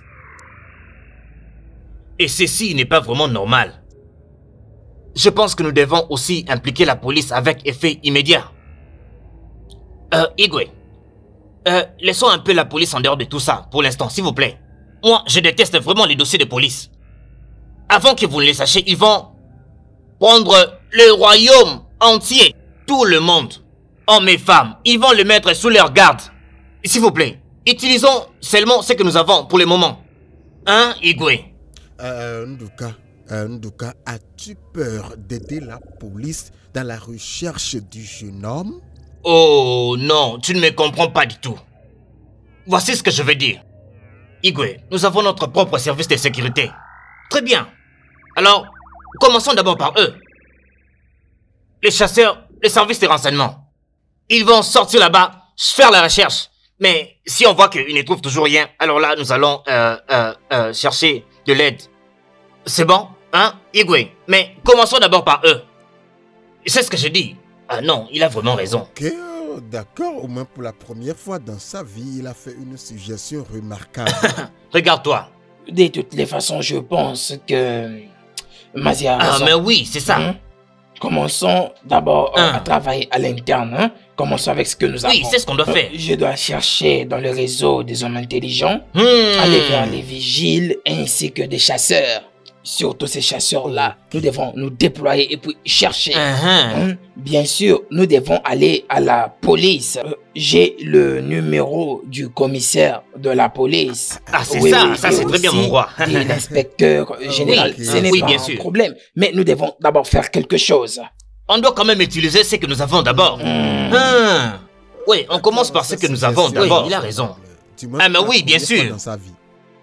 Et ceci n'est pas vraiment normal. Je pense que nous devons aussi impliquer la police avec effet immédiat. Euh, Igwe, euh, laissons un peu la police en dehors de tout ça, pour l'instant, s'il vous plaît. Moi, je déteste vraiment les dossiers de police. Avant que vous ne les sachiez, ils vont prendre le royaume entier, tout le monde, hommes et femmes. Ils vont le mettre sous leur garde. S'il vous plaît, utilisons seulement ce que nous avons pour le moment. Hein, Igwe? Euh, Nduka, euh, Nduka, as-tu peur d'aider la police dans la recherche du jeune homme? Oh non, tu ne me comprends pas du tout. Voici ce que je veux dire. Igwe, nous avons notre propre service de sécurité. Très bien. Alors, commençons d'abord par eux. Les chasseurs, les services de renseignement. Ils vont sortir là-bas, faire la recherche. Mais si on voit qu'ils ne trouvent toujours rien, alors là, nous allons euh, euh, euh, chercher de l'aide. C'est bon, hein, Igwe? Mais commençons d'abord par eux. C'est ce que je dis. Ah non, il a vraiment raison. Ok, d'accord. Au moins pour la première fois dans sa vie, il a fait une suggestion remarquable. Regarde-toi. De toutes les façons, je pense que Mazia a raison. Ah, mais oui, c'est ça. Hein? Commençons d'abord Hein. à travailler à l'interne. Hein? Commençons avec ce que nous avons. Oui, c'est ce qu'on doit faire. Je dois chercher dans le réseau des hommes intelligents, Hmm. aller vers les vigiles ainsi que des chasseurs. Surtout ces chasseurs-là, nous devons nous déployer et puis chercher. Uh-huh. Hein? Bien sûr, nous devons aller à la police. Euh, J'ai le numéro du commissaire de la police. Ah, c'est ça, ça et c'est très bien, aussi mon roi. de l'inspecteur général. Oui, Ce n'est oui, pas bien un sûr. problème, mais nous devons d'abord faire quelque chose. On doit quand même utiliser ce que nous avons d'abord. Hmm. Hmm. Oui, on commence par ce que nous avons d'abord. Oui, il a raison. Dis-moi, Ah, mais pour la oui, bien première fois sûr. Dans sa vie.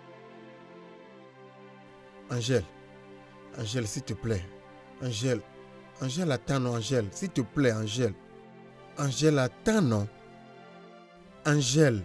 Angèle, Angèle, s'il te plaît. Angèle, Angèle, attends, non, Angèle, s'il te plaît, Angèle. Angèle, attends, non. Angèle.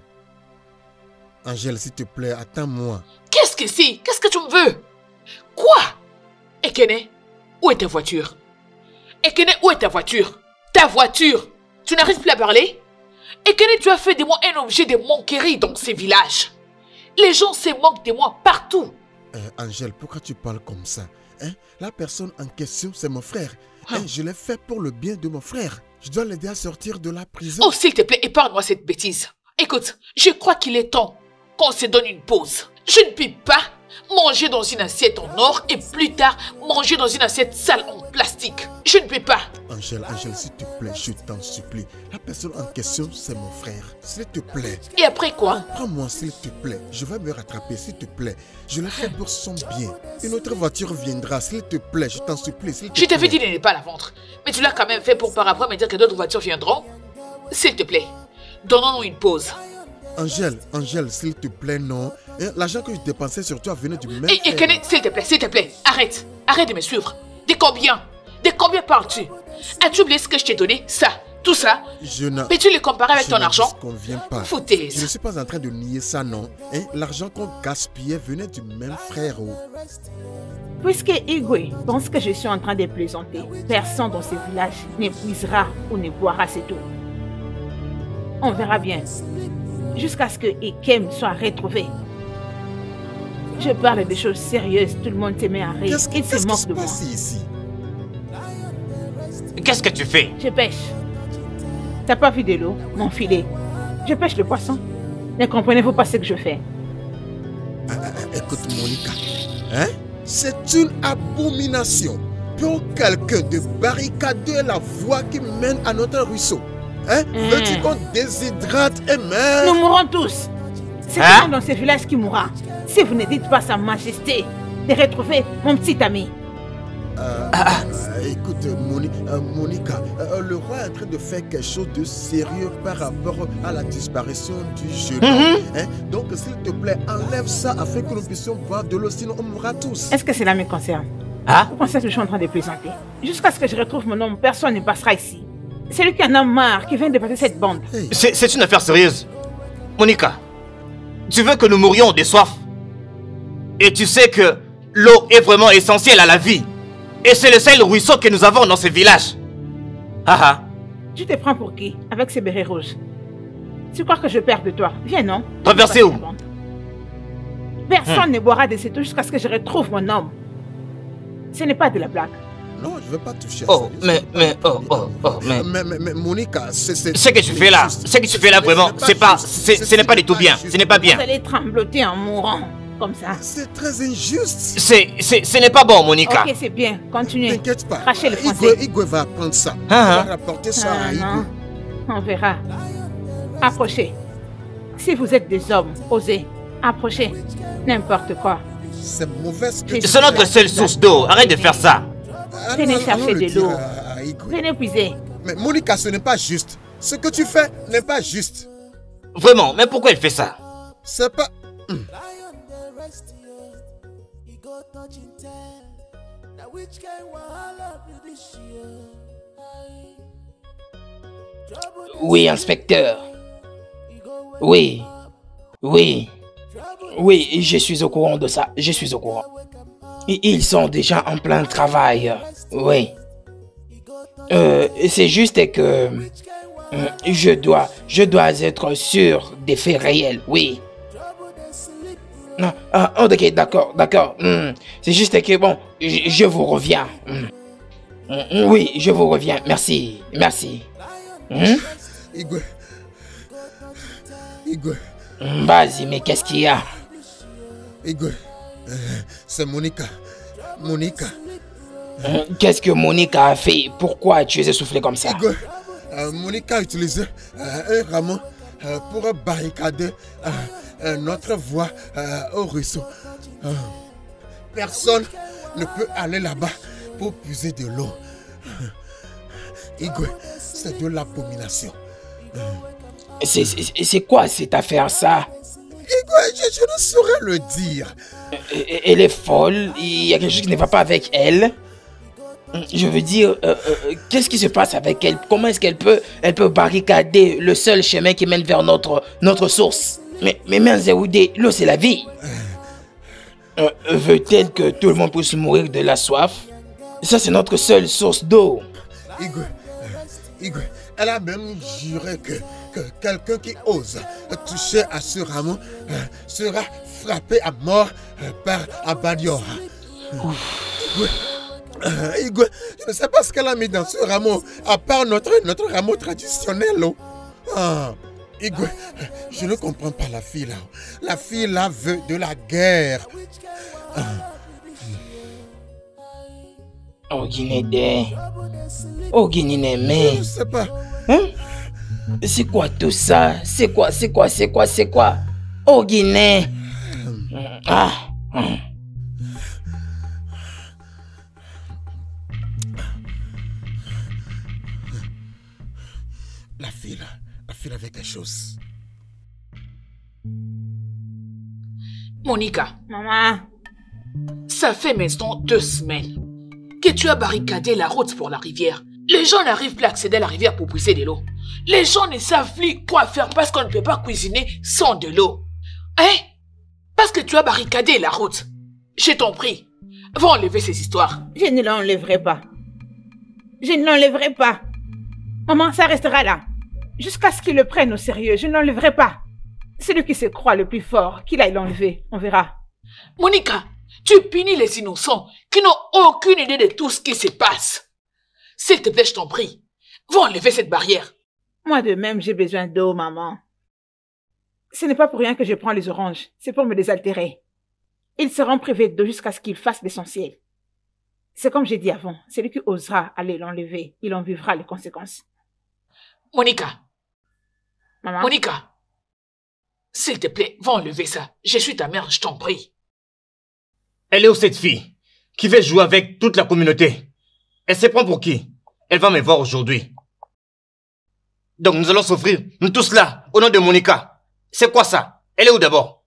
Angèle, s'il te plaît, attends-moi. Qu'est-ce que c'est? Qu'est-ce que tu me veux? Quoi? Ekene, où est ta voiture? Ekene, où est ta voiture? Ta voiture? Tu n'arrives plus à parler? Ekene, tu as fait de moi un objet de moquerie dans ces villages. Les gens se moquent de moi partout. Euh, Angèle, pourquoi tu parles comme ça? Hein? La personne en question, c'est mon frère. Hein, je l'ai fait pour le bien de mon frère. Je dois l'aider à sortir de la prison. Oh, s'il te plaît, épargne-moi cette bêtise. Écoute, je crois qu'il est temps qu'on se donne une pause. Je ne peux pas manger dans une assiette en or et plus tard manger dans une assiette sale en plastique. Je ne peux pas. Angèle, Angèle, s'il te plaît, je t'en supplie. La personne en question, c'est mon frère. S'il te plaît. Et après quoi? Prends-moi, s'il te plaît. Je vais me rattraper, s'il te plaît. Je l'ai fait pour son bien. Une autre voiture viendra, s'il te plaît. Je t'en supplie, s'il te plaît. Je t'avais dit de ne pas la vendre. Mais tu l'as quand même fait pour par après me dire que d'autres voitures viendront. S'il te plaît, donnons-nous une pause. Angèle, Angèle, s'il te plaît, non. Hein, l'argent que je dépensais sur toi venait du même Et, et frère. Kenneth, s'il te plaît, s'il te plaît, arrête. Arrête de me suivre. De combien? De combien parles-tu? As-tu oublié ce que je t'ai donné? Ça, tout ça? Je n'ai... Peux-tu le comparer avec Je ton ne argent? disconviens pas. Foutaise. Je ne suis pas en train de nier ça, non. Hein, l'argent qu'on gaspillait venait du même frère. Oh. Puisque Igwe pense que je suis en train de plaisanter, personne dans ce village n'épuisera ou ne boira cette eau. On verra bien. Jusqu'à ce que Ekem soit retrouvé. Je parle de choses sérieuses, tout le monde se met à rire. Qu'est-ce Il qui se se moque de moi. passe ici? Qu'est-ce que tu fais? Je pêche. T'as pas vu de l'eau, mon filet? Je pêche le poisson. Ne comprenez-vous pas ce que je fais? Ah, ah, ah, écoute, Monica. Hein? C'est une abomination pour quelqu'un de barricader la voie qui mène à notre ruisseau. Hein? Hein. Veux-tu qu'on déshydrate et meurt? Nous mourrons tous. C'est Hein? quelqu'un dans ce village qui mourra. Si vous ne dites pas sa majesté de retrouver mon petit ami. Euh, Ah, ah. euh, écoute, Moni- euh, Monica, euh, le roi est en train de faire quelque chose de sérieux par rapport à la disparition du jeune homme. Mhm. Hein? Donc, s'il te plaît, enlève ça afin que nous puissions boire de l'eau, sinon on mourra tous. Est-ce que cela me concerne? Ah, Vous pensez que je suis en train de plaisanter? Jusqu'à ce que je retrouve mon homme, personne ne passera ici. C'est lui qui en a marre, qui vient de passer cette bande. C'est c'est une affaire sérieuse. Monica, tu veux que nous mourions de soif? Et tu sais que l'eau est vraiment essentielle à la vie. Et c'est le seul ruisseau que nous avons dans ce village. Ah ah. Tu te prends pour qui avec ces bérets rouges? Tu crois que je perds de toi? Viens, non? Traverser où? Personne ne boira de cette eau jusqu'à ce que je retrouve mon homme. Ce n'est pas de la blague. Non, je ne veux pas toucher à Oh, ça. mais, mais, oh, oh, oh, mais... Mais, mais, mais Monica, c'est... Ce que tu fais là, ce que tu fais là vraiment, c'est pas, c'est- ce n'est pas du tout bien, ce n'est pas bien. Vous allez trembloter en mourant, comme ça. C'est très injuste. C'est, c'est, ce n'est pas bon, Monica. Ok, c'est bien. Continuez. T'inquiète pas. Crachez le Igwe, français. Igwe va apprendre ça. Ah, On ah. va rapporter ça Ah, à Igwe. non. On verra. Approchez. Si vous êtes des hommes, osez. Approchez. N'importe quoi. C'est mauvais ce que tu C'est notre seule source d'eau, arrête de faire ça. Allons- Venez allons chercher le de dire l'eau. à- à Igwe. Venez puiser. Mais Monica, ce n'est pas juste. Ce que tu fais n'est pas juste. Vraiment, mais pourquoi elle fait ça? C'est pas... Hum. Oui, inspecteur. Oui. Oui. Oui, je suis au courant de ça. Je suis au courant. I- Ils sont déjà en plein travail. Oui. Euh, c'est juste que euh, je dois, je dois être sûr des faits réels. Oui. Non, ah, oh, ok, d'accord, d'accord. Hmm. C'est juste que bon, je, je vous reviens. Hmm. Hmm, Oui, je vous reviens. Merci, merci. Hmm? Igwe. Igwe. Hmm, Vas-y, mais qu'est-ce qu'il y a? Igwe. Euh, c'est Monica. Monica. Hmm, Qu'est-ce que Monica a fait? Pourquoi tu es essoufflé comme ça? Igwe. Euh, Monica a utilisé euh, un rameau euh, pour barricader euh, notre voie euh, au ruisseau. Euh, personne ne peut aller là-bas pour puiser de l'eau. Igwe, c'est de l'abomination. C'est- C'est c'est quoi cette affaire, ça? Igwe, je, je ne saurais le dire. Euh, Elle est folle, il y a quelque chose qui ne va pas avec elle. Je veux dire, euh, euh, qu'est-ce qui se passe avec elle? Comment est-ce qu'elle peut, elle peut barricader le seul chemin qui mène vers notre, notre source? Mais, mais mère Zéoudé, l'eau c'est la vie. Euh, Veut-elle que tout le monde puisse mourir de la soif? Ça c'est notre seule source d'eau. Igwe, euh, Igwe, elle a même juré que, que quelqu'un qui ose toucher à ce rameau euh, sera frappé à mort euh, par Abadiora. Igwe, euh, Igwe, je ne sais pas ce qu'elle a mis dans ce rameau, à part notre, notre rameau traditionnel. Oh. Ah, Igwe, euh, je ne comprends pas la fille là. La fille là veut de la guerre. Ah. Oh Guinédé. Oh Guinédé, Je mais... ne sais pas. Hein? C'est quoi tout ça? C'est quoi, c'est quoi, c'est quoi, c'est quoi? Oh Guinée. Ah. hum. La fille là, la fille avait quelque chose. Monica, Maman. ça fait maintenant deux semaines que tu as barricadé la route pour la rivière. Les gens n'arrivent plus à accéder à la rivière pour puiser de l'eau. Les gens ne savent plus quoi faire parce qu'on ne peut pas cuisiner sans de l'eau. Hein? Parce que tu as barricadé la route. Je t'en prie, va enlever ces histoires. Je ne l'enlèverai pas. Je ne l'enlèverai pas. Maman, ça restera là. Jusqu'à ce qu'il le prenne au sérieux, je ne l'enlèverai pas. Celui qui se croit le plus fort, qu'il aille l'enlever, on verra. Monica, tu punis les innocents qui n'ont aucune idée de tout ce qui se passe. S'il te plaît, je t'en prie, va enlever cette barrière. Moi de même, j'ai besoin d'eau, maman. Ce n'est pas pour rien que je prends les oranges, c'est pour me désaltérer. Ils seront privés d'eau jusqu'à ce qu'ils fassent l'essentiel. C'est comme j'ai dit avant, celui qui osera aller l'enlever, il en vivra les conséquences. Monica, Maman, Monica, s'il te plaît, va enlever ça. Je suis ta mère, je t'en prie. Elle est où cette fille? qui veut jouer avec toute la communauté. Elle se prend pour qui? Elle va me voir aujourd'hui. Donc nous allons s'offrir, nous tous là, au nom de Monica. C'est quoi ça? Elle est où d'abord?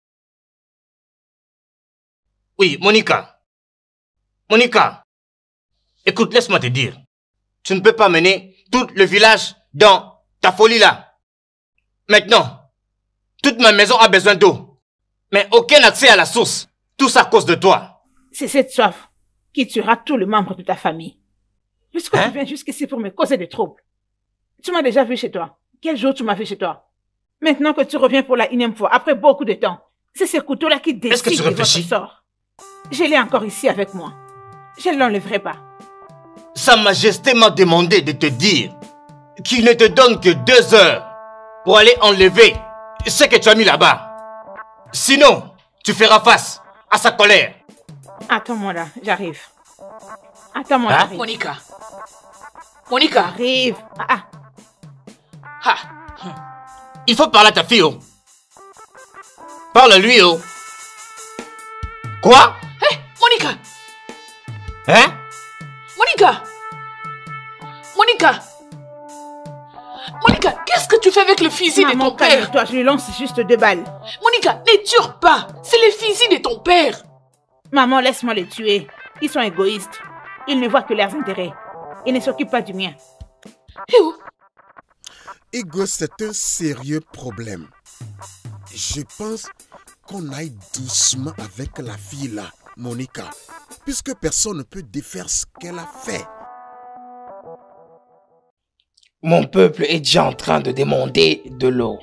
Oui, Monica. Monica. Écoute, laisse-moi te dire. Tu ne peux pas mener tout le village dans ta folie là. Maintenant, toute ma maison a besoin d'eau. Mais aucun accès à la source. Tout ça à cause de toi. C'est cette soif qui tuera tous les membres de ta famille. Puisque hein? Tu viens jusqu'ici pour me causer des troubles. Tu m'as déjà vu chez toi. Quel jour tu m'as vu chez toi? Maintenant que tu reviens pour la énième fois, après beaucoup de temps, c'est ce couteau-là qui décide de votre sort. Je l'ai encore ici avec moi. Je ne l'enlèverai pas. Sa Majesté m'a demandé de te dire qu'il ne te donne que deux heures pour aller enlever ce que tu as mis là-bas. Sinon, tu feras face à sa colère. Attends-moi là, j'arrive. Attends-moi, hein? j'arrive. Monica. Monica. J'arrive. Ah, ah. Ah. Il faut parler à ta fille, oh. Parle à lui, oh. Quoi? Hé, hey, Monica. Hein? Monica. Monica. Monica, qu'est-ce que tu fais avec le fusil Maman, de ton père? Toi, je lui lance juste deux balles. Monica, ne tue pas. C'est le fusil de ton père. Maman, laisse-moi les tuer. Ils sont égoïstes. Ils ne voient que leurs intérêts. Ils ne s'occupent pas du mien. Et où? Ego, c'est un sérieux problème. Je pense qu'on aille doucement avec la fille là, Monica, puisque personne ne peut défaire ce qu'elle a fait. Mon peuple est déjà en train de demander de l'eau.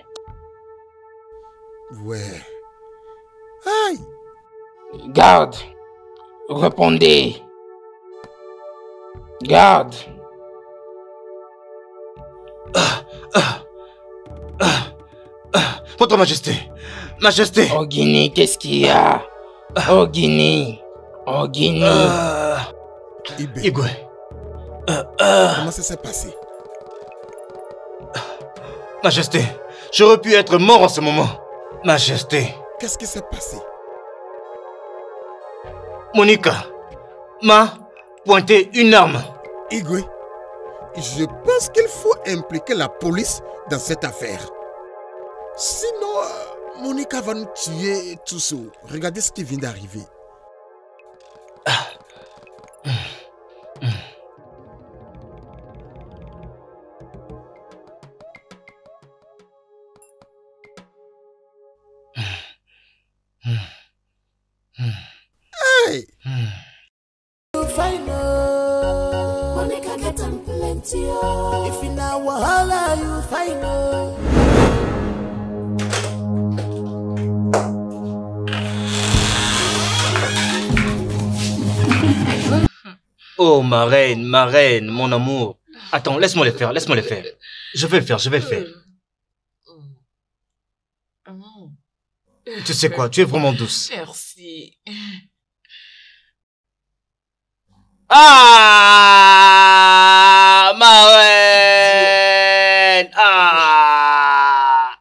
Ouais. Aïe. Garde. Répondez. Garde. Ah, ah, ah, ah. Votre Majesté. Majesté. Oh Guinée, qu'est-ce qu'il y a? Oh Guinée. Oh Guinée. Ah. Ibe. Igwe. Ah, ah. Comment ça s'est passé? Majesté, j'aurais pu être mort en ce moment. Majesté. Qu'est-ce qui s'est passé? Monica m'a pointé une arme. Igwe, je pense qu'il faut impliquer la police dans cette affaire. Sinon, euh, Monica va nous tuer tous. Regardez ce qui vient d'arriver. Ah. Mmh. Mmh. Hey! You find her. Monica get them plenty. If you know wahala, you find her. Oh, ma reine, ma reine, mon amour. Attends, laisse-moi le faire, laisse-moi le faire. Je vais le faire, je vais le faire. Tu sais quoi, tu es vraiment douce. Merci. Ah, ma reine. Ah,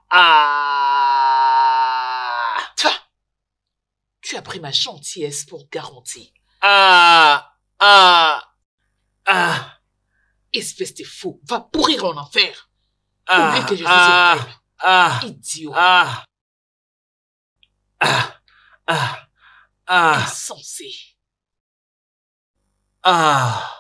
ah. Toi, tu as pris ma gentillesse pour garantie. Ah, ah, ah. Espèce de fou, va pourrir en enfer. Ah, oublie que je suis ah, une femme. Ah, idiot. Ah, ah, ah, ah. Insensé. Ah.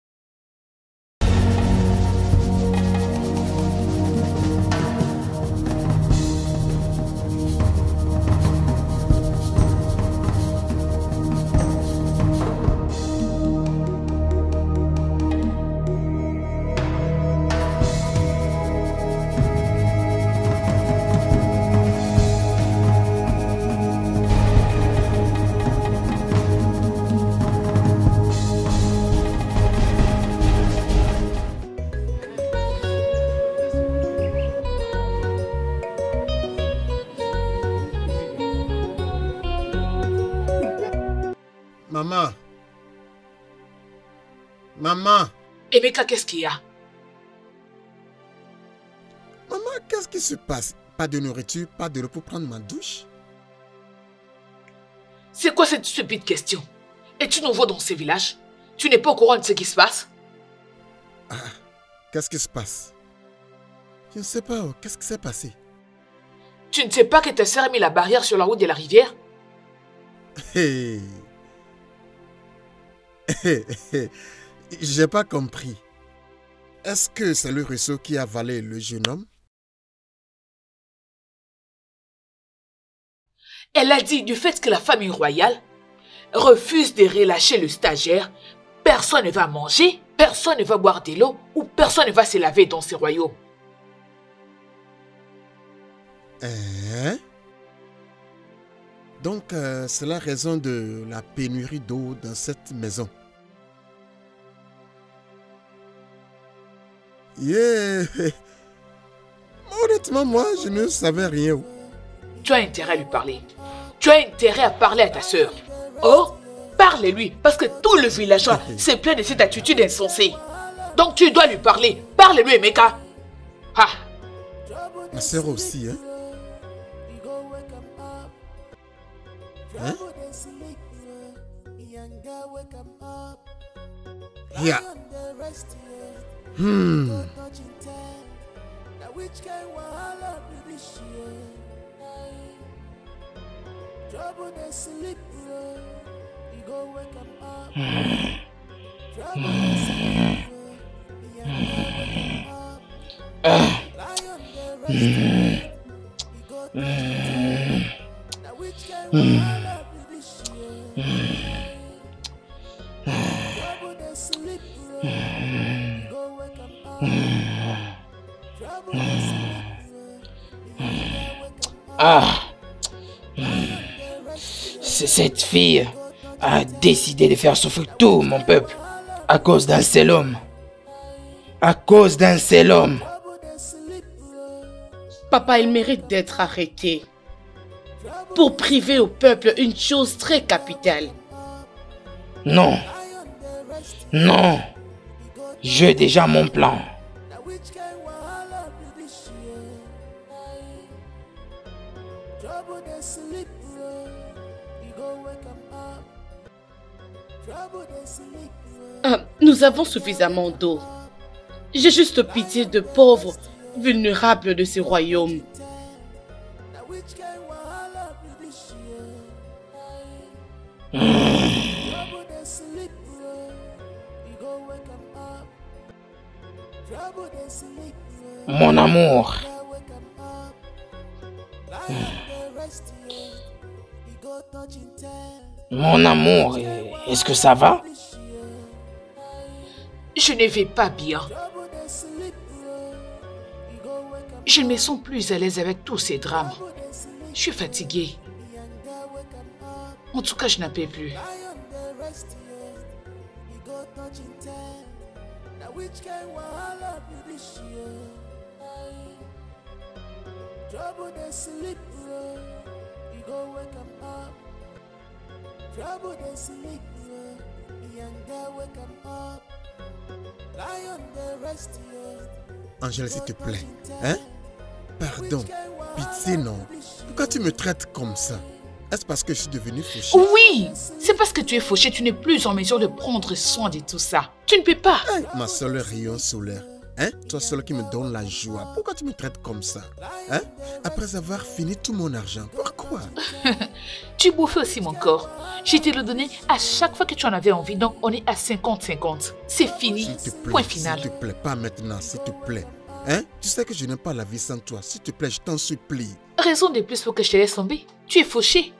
Maman. Maman. Emeka, qu'est-ce qu'il y a? Maman, qu'est-ce qui se passe? Pas de nourriture, pas de l'eau pour prendre ma douche? C'est quoi cette stupide question? Es-tu nouveau dans ce village? Tu n'es pas au courant de ce qui se passe? Ah, qu'est-ce qui se passe? Je ne sais pas, oh, qu'est-ce qui s'est passé? Tu ne sais pas que ta sœur a mis la barrière sur la route de la rivière? Hey. Hey, hey. J'ai pas compris. Est-ce que c'est le ruisseau qui a avalé le jeune homme? Elle a dit du fait que la famille royale refuse de relâcher le stagiaire, personne ne va manger, personne ne va boire de l'eau ou personne ne va se laver dans ce royaume. Hein? Donc, euh, c'est la raison de la pénurie d'eau dans cette maison. Yeah! Honnêtement, moi, je ne savais rien. Tu as intérêt à lui parler. Tu as intérêt à parler à ta sœur. Oh, parle-lui, parce que tout le villageois se plaint de cette attitude insensée. Donc tu dois lui parler. Parle-lui, Emeka. Ah. Ma sœur aussi, hein? Hein? Yeah. Hmm. Ah, cette fille a décidé de faire souffrir tout mon peuple à cause d'un seul homme. À cause d'un seul homme. Papa, il mérite d'être arrêté pour priver au peuple une chose très capitale. Non. Non. J'ai déjà mon plan. Ah, nous avons suffisamment d'eau. J'ai juste pitié de pauvres vulnérables de ce royaume. Mmh. Mon amour. Mmh. Mon amour, est-ce que ça va? Je ne vais pas bien. Je ne me sens plus à l'aise avec tous ces drames. Je suis fatiguée. En tout cas, je n'en peux plus. Angèle, s'il te plaît, hein? Pardon, pitié non. Pourquoi tu me traites comme ça? Est-ce parce que je suis devenue fauchée? Oui, c'est parce que tu es fauchée, tu n'es plus en mesure de prendre soin de tout ça. Tu ne peux pas. Hey, ma seule rayon solaire, hein? Toi seule qui me donne la joie. Pourquoi tu me traites comme ça? Hein? Après avoir fini tout mon argent, pourquoi? Tu bouffes aussi mon corps. Je te le donnais à chaque fois que tu en avais envie, donc on est à cinquante cinquante. C'est fini, S'il te plaît, point final. S'il te plaît, pas maintenant, s'il te plaît. Hein? Tu sais que je n'aime pas la vie sans toi. S'il te plaît, je t'en supplie. Raison de plus pour que je te laisse tomber. Tu es fauché.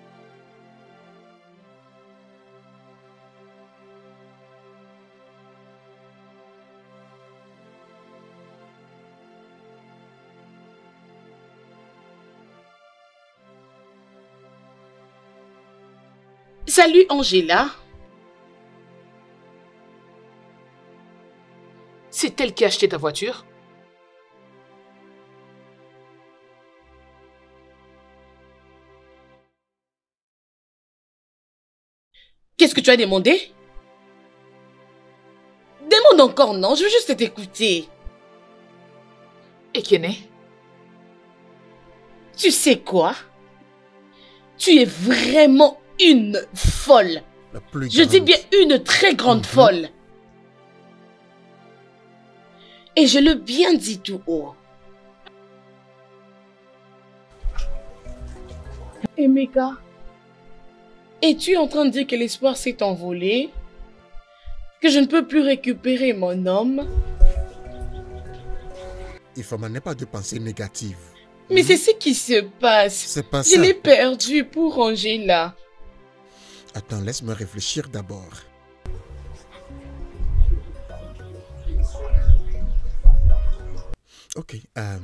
Salut Angela. C'est elle qui a acheté ta voiture? Qu'est-ce que tu as demandé? Demande encore, non, je veux juste t'écouter. Ekene? Tu sais quoi? Tu es vraiment une folle. La plus Je dis grande. bien une très grande Mhm. folle. Et je l'ai bien dit tout haut. Emeka, es-tu en train de dire que l'espoir s'est envolé? Que je ne peux plus récupérer mon homme? Il faut n'ait pas de pensée négative. Mais c'est ce qui se passe. C'est pas Je ça. l'ai perdu pour Angela. Attends, laisse-moi réfléchir d'abord. Ok. euh,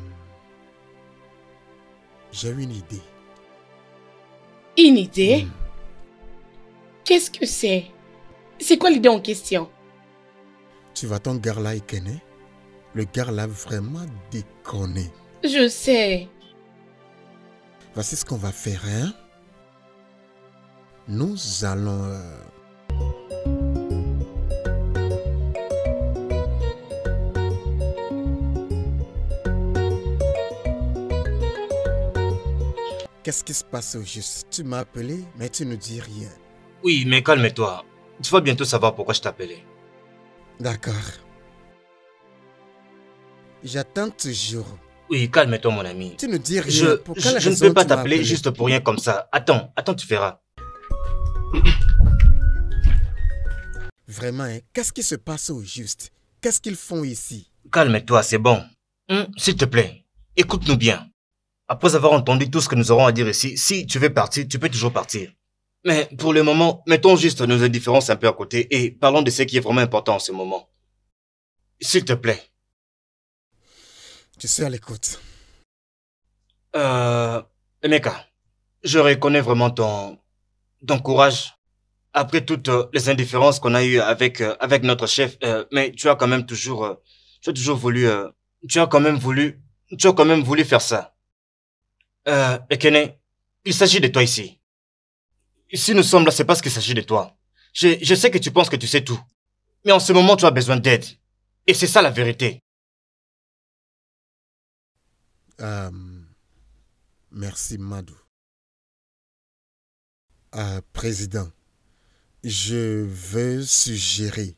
J'ai une idée. Une idée? Hmm. Qu'est-ce que c'est? C'est quoi l'idée en question? Tu vois ton gars là, Ekene? Le gars là vraiment déconné. Je sais. Voici ce qu'on va faire, hein? Nous allons... euh, Qu'est-ce qui se passe au juste? Tu m'as appelé, mais tu ne dis rien. Oui, mais calme-toi. Tu vas bientôt savoir pourquoi je t'appelais. D'accord. J'attends toujours. Oui, calme-toi, mon ami. Tu ne dis rien. Je, Pour je, quelle je ne raison peux pas tu m'as t'appeler appelé? juste pour rien comme ça. Attends, attends, tu verras. Vraiment, hein? Qu'est-ce qui se passe au juste? Qu'est-ce qu'ils font ici? Calme-toi, c'est bon. Hum, S'il te plaît, écoute-nous bien. Après avoir entendu tout ce que nous aurons à dire ici, si tu veux partir, tu peux toujours partir. Mais pour le moment, mettons juste nos indifférences un peu à côté et parlons de ce qui est vraiment important en ce moment. S'il te plaît. Tu sais à l'écoute. Euh... Emeka, je reconnais vraiment ton... ton courage. Après toutes euh, les indifférences qu'on a eues avec, euh, avec notre chef, euh, mais tu as quand même toujours... euh, tu as toujours voulu... euh, tu as quand même voulu... Tu as quand même voulu faire ça. Euh, Ekene, il s'agit de toi ici. Si nous sommes là, c'est parce qu'il s'agit de toi. Je, je sais que tu penses que tu sais tout. Mais en ce moment, tu as besoin d'aide. Et c'est ça la vérité. Euh, merci, Madou. Euh, président, je veux suggérer.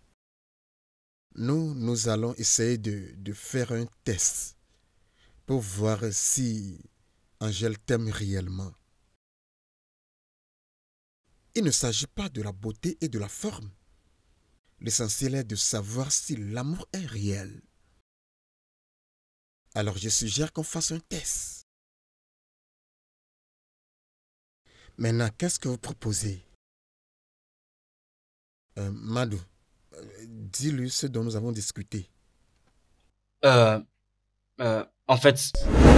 Nous, nous allons essayer de, de faire un test pour voir si Angèle t'aime réellement. Il ne s'agit pas de la beauté et de la forme. L'essentiel est de savoir si l'amour est réel. Alors je suggère qu'on fasse un test. Maintenant, qu'est-ce que vous proposez? euh, Madou, euh, dis-lui ce dont nous avons discuté. Euh... Euh... En fait...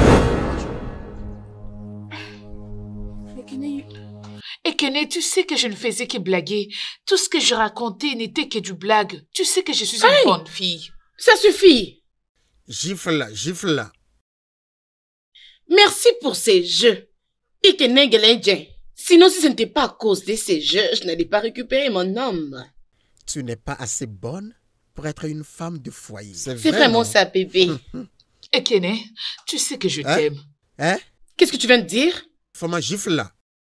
Ekene, tu sais que je ne faisais que blaguer. Tout ce que je racontais n'était que du blague. Tu sais que je suis une Hey! bonne fille. Ça suffit. Gifle-la, gifle-la. Merci pour ces jeux. Ikenegelenjen. Sinon, si ce n'était pas à cause de ces jeux, je n'allais pas récupérer mon homme. Tu n'es pas assez bonne pour être une femme de foyer. C'est vraiment ça, bébé. Ekene, tu sais que je Hein? t'aime. Hein? Qu'est-ce que tu viens de dire? Faut-moi gifle-la.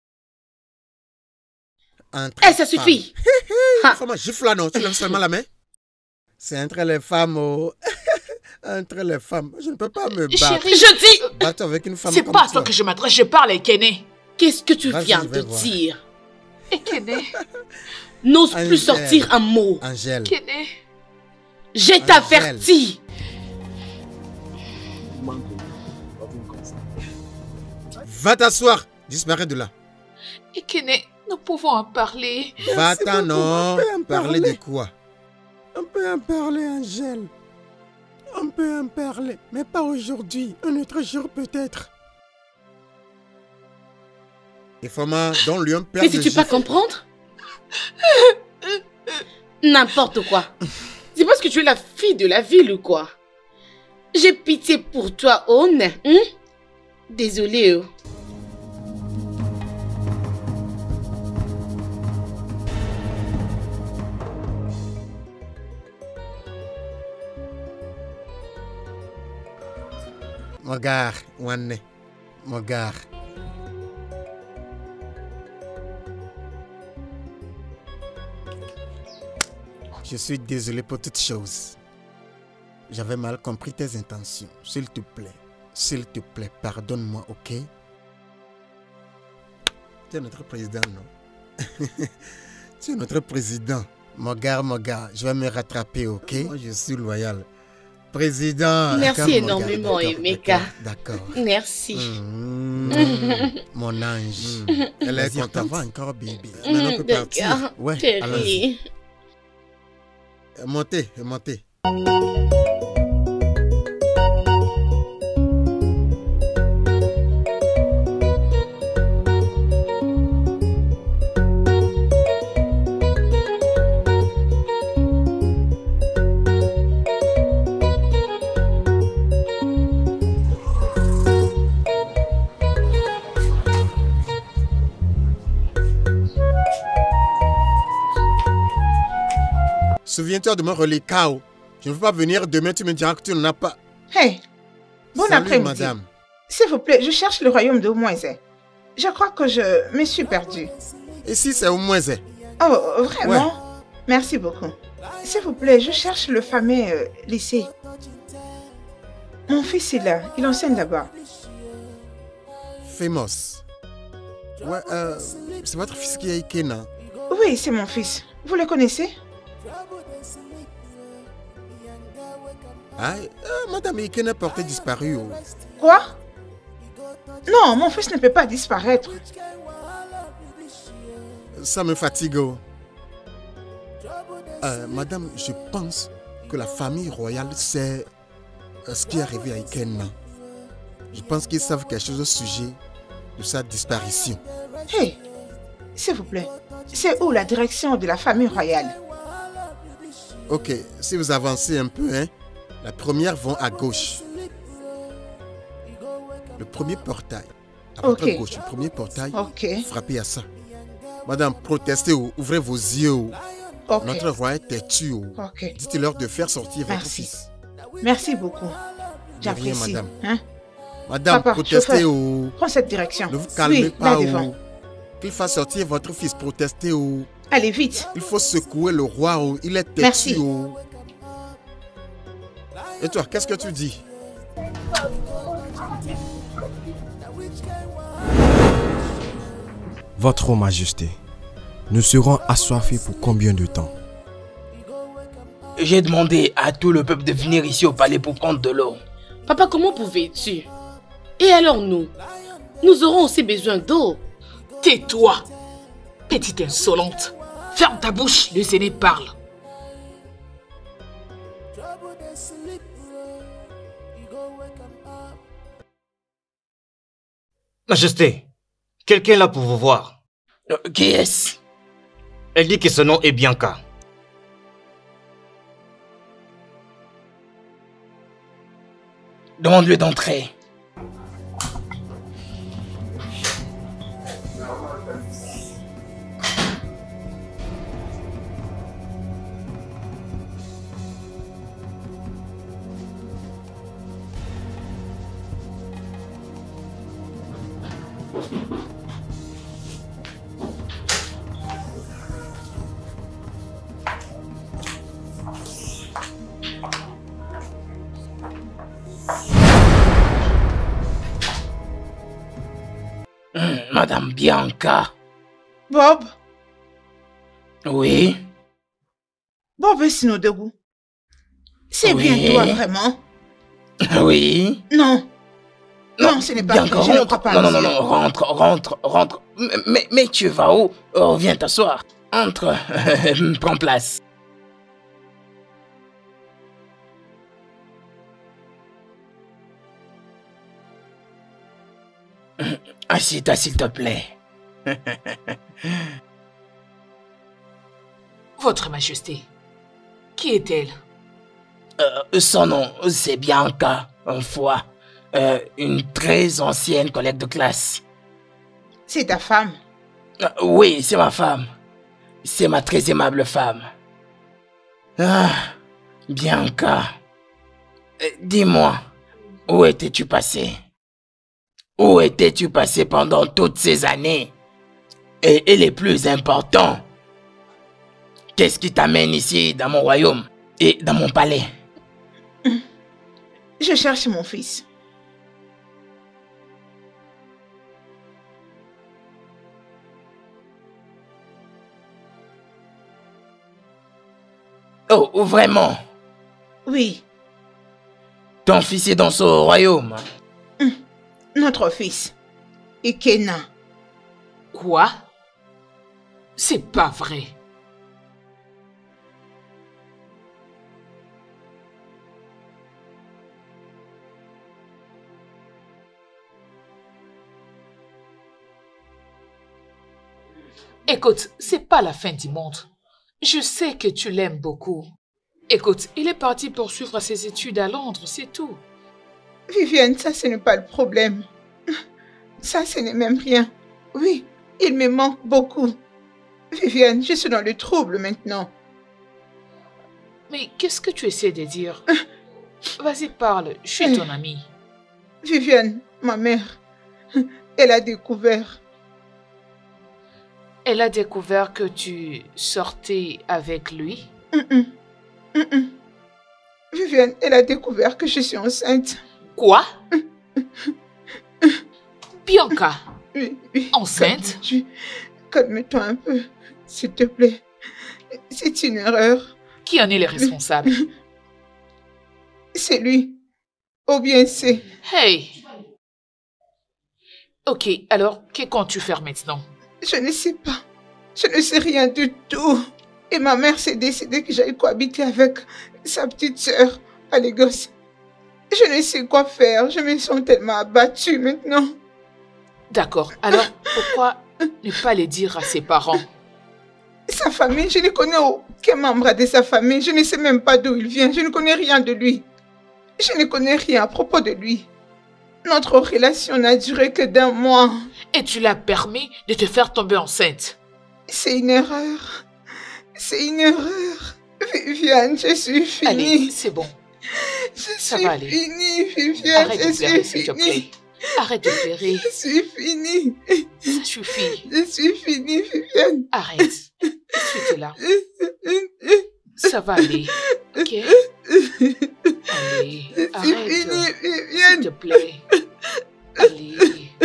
Entre Eh, ça suffit. femmes. Faut-moi gifle-la, non? Tu lèves seulement la main? C'est entre les femmes, oh. Entre les femmes. Je ne peux pas me battre. Chérie, Je dis... Battre avec une femme c'est comme pas à toi. toi que je m'adresse, je parle à Ekene. Qu'est-ce que tu Vas-y, viens je de vais voir. dire? Ekene, N'ose Angèle. plus sortir un mot. Angèle. Ekene. J'ai t'averti. Va t'asseoir. Disparais de là. Ekene, nous pouvons en parler. Va-t'en, non. on peut en Parler de parler. quoi? On peut en parler, Angèle. On peut en parler, mais pas aujourd'hui. Un autre jour peut-être. Il faut m'en donne-lui un père Mais de si tu pas gifle. comprendre? N'importe quoi. C'est parce que tu es la fille de la ville ou quoi? J'ai pitié pour toi, One. Hein? Désolée. Oh. Mogar, Wane. Mogar. Je suis désolé pour toutes choses. J'avais mal compris tes intentions. S'il te plaît, s'il te plaît, pardonne-moi, ok? Tu es notre président, non? Tu es notre président. Mon gars, mon gars, je vais me rattraper, ok? Moi, je suis loyal. Président. Merci énormément, Emeka. D'accord. Merci. Mmh, mon ange. Mmh. Elle est contente encore, bébé. Maintenant, on peut partir. Ouais, allons-y. Montez, montez. Souviens-toi de mon relais K O. Je ne veux pas venir demain, tu me diras que tu n'en as pas. Hey, bon après-midi. Madame. S'il vous plaît, je cherche le royaume de Oumoisé. Je crois que je me suis perdue. Ici, c'est Oumoisé. Oh, vraiment? Ouais. Merci beaucoup. S'il vous plaît, je cherche le fameux euh, lycée. Mon fils est là, il enseigne là-bas. Famous. Ouais, euh, c'est votre fils qui est Ikena? Oui, c'est mon fils. Vous le connaissez? Ah, euh, Madame Ikena est portée disparue. Oh. Quoi? Non, mon fils ne peut pas disparaître. Ça me fatigue. Oh. Euh, Madame, je pense que la famille royale sait euh, ce qui est arrivé à Ikena. Je pense qu'ils savent quelque chose au sujet de sa disparition. Hey, s'il vous plaît, c'est où la direction de la famille royale? Ok, si vous avancez un peu, hein, la première vont à gauche. Le premier portail. À votre okay. gauche, le premier portail. Okay. Frappez à ça. Madame, protestez, ouvrez vos yeux. Okay. Notre roi est têtu. Okay. Dites-leur de faire sortir Merci. votre fils. Merci beaucoup. J'apprécie. Madame. Hein? Madame, Papa, protestez. Au... Prends cette direction. Ne vous calmez oui, pas. Qu'il fasse sortir votre fils. Protestez. Au... Allez, vite. Il faut secouer le roi. Au... Il est têtu. Merci. Au... Et toi, qu'est-ce que tu dis? Votre Majesté, nous serons assoiffés pour combien de temps? J'ai demandé à tout le peuple de venir ici au palais pour prendre de l'eau. Papa, comment pouvais-tu? Et alors nous? Nous aurons aussi besoin d'eau. Tais-toi, petite insolente. Ferme ta bouche, le Séné parle. Majesté, quelqu'un est là pour vous voir. Euh, qui est-ce? Elle dit que son nom est Bianca. Demande-lui d'entrer. Madame Bianca. Bob? Oui? Bob est Sinodegou. C'est oui. bien toi, vraiment? Oui? Non. Non, non ce n'est pas Bianca, vrai, je ne crois pas. Non, non, non, non, rentre, rentre, rentre. Mais, mais tu vas où? Oh, viens t'asseoir. Entre, prends place. Assieds-toi, s'il te plaît. Votre Majesté, qui est-elle? euh, Son nom, c'est Bianca, une fois. Euh, une très ancienne collègue de classe. C'est ta femme? euh, Oui, c'est ma femme. C'est ma très aimable femme. Ah, Bianca. Euh, Dis-moi, où étais-tu passé? Où étais-tu passé pendant toutes ces années? Et, et les plus importants, Qu'est-ce qui t'amène ici, dans mon royaume et dans mon palais? Je cherche mon fils. Oh, vraiment? Oui. Ton fils est dans ce royaume? Notre fils. Ikena. Quoi? C'est pas vrai. Écoute, c'est pas la fin du monde. Je sais que tu l'aimes beaucoup. Écoute, il est parti poursuivre ses études à Londres, c'est tout. Viviane, ça ce n'est pas le problème. Ça ce n'est même rien. Oui, il me manque beaucoup. Viviane, je suis dans le trouble maintenant. Mais qu'est-ce que tu essaies de dire? Vas-y, parle, je suis ton amie. Viviane, ma mère, elle a découvert. Elle a découvert que tu sortais avec lui? Mm-mm. Mm-mm. Viviane, elle a découvert que je suis enceinte. Quoi? Bianca? Oui, oui. Enceinte? Calme-toi un peu, s'il te plaît. C'est une erreur. Qui en est le responsable? C'est lui. Ou bien c'est... Hey! Ok, alors, que comptes-tu faire maintenant? Je ne sais pas. Je ne sais rien du tout. Et ma mère s'est décidée que j'allais cohabiter avec sa petite sœur à Lagos. Je ne sais quoi faire. Je me sens tellement abattue maintenant. D'accord. Alors, pourquoi ne pas le dire à ses parents? Sa famille, je ne connais aucun membre de sa famille. Je ne sais même pas d'où il vient. Je ne connais rien de lui. Je ne connais rien à propos de lui. Notre relation n'a duré que d'un mois. Et tu l'as permis de te faire tomber enceinte? C'est une erreur. C'est une erreur. Viviane, je suis finie. Allez, c'est bon. Je Ça suis va aller. finie, Viviane. Arrête je de pleurer, suis s'il te finie. plaît. Arrête de pleurer. Je suis finie. Ça suffit. Je suis finie, Viviane. Arrête. Tu es là. Ça va aller. Ok? Allez, Je suis arrête. finie, S'il Viviane. te plaît. Allez.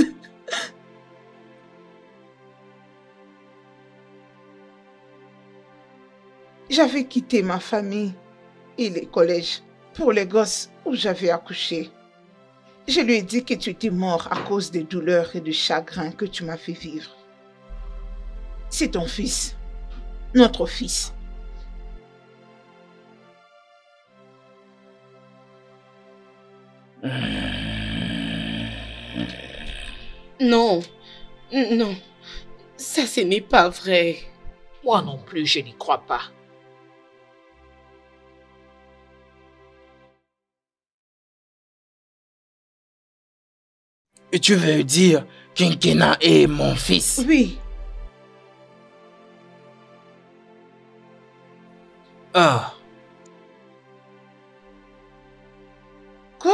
J'avais quitté ma famille et les collèges pour les gosses où j'avais accouché. Je lui ai dit que tu étais mort à cause des douleurs et du chagrin que tu m'as fait vivre. C'est ton fils, notre fils. Non, non, ça ce n'est pas vrai. Moi non plus, je n'y crois pas. Et tu veux dire qu'Inkena est mon fils? Oui. Ah. Quoi?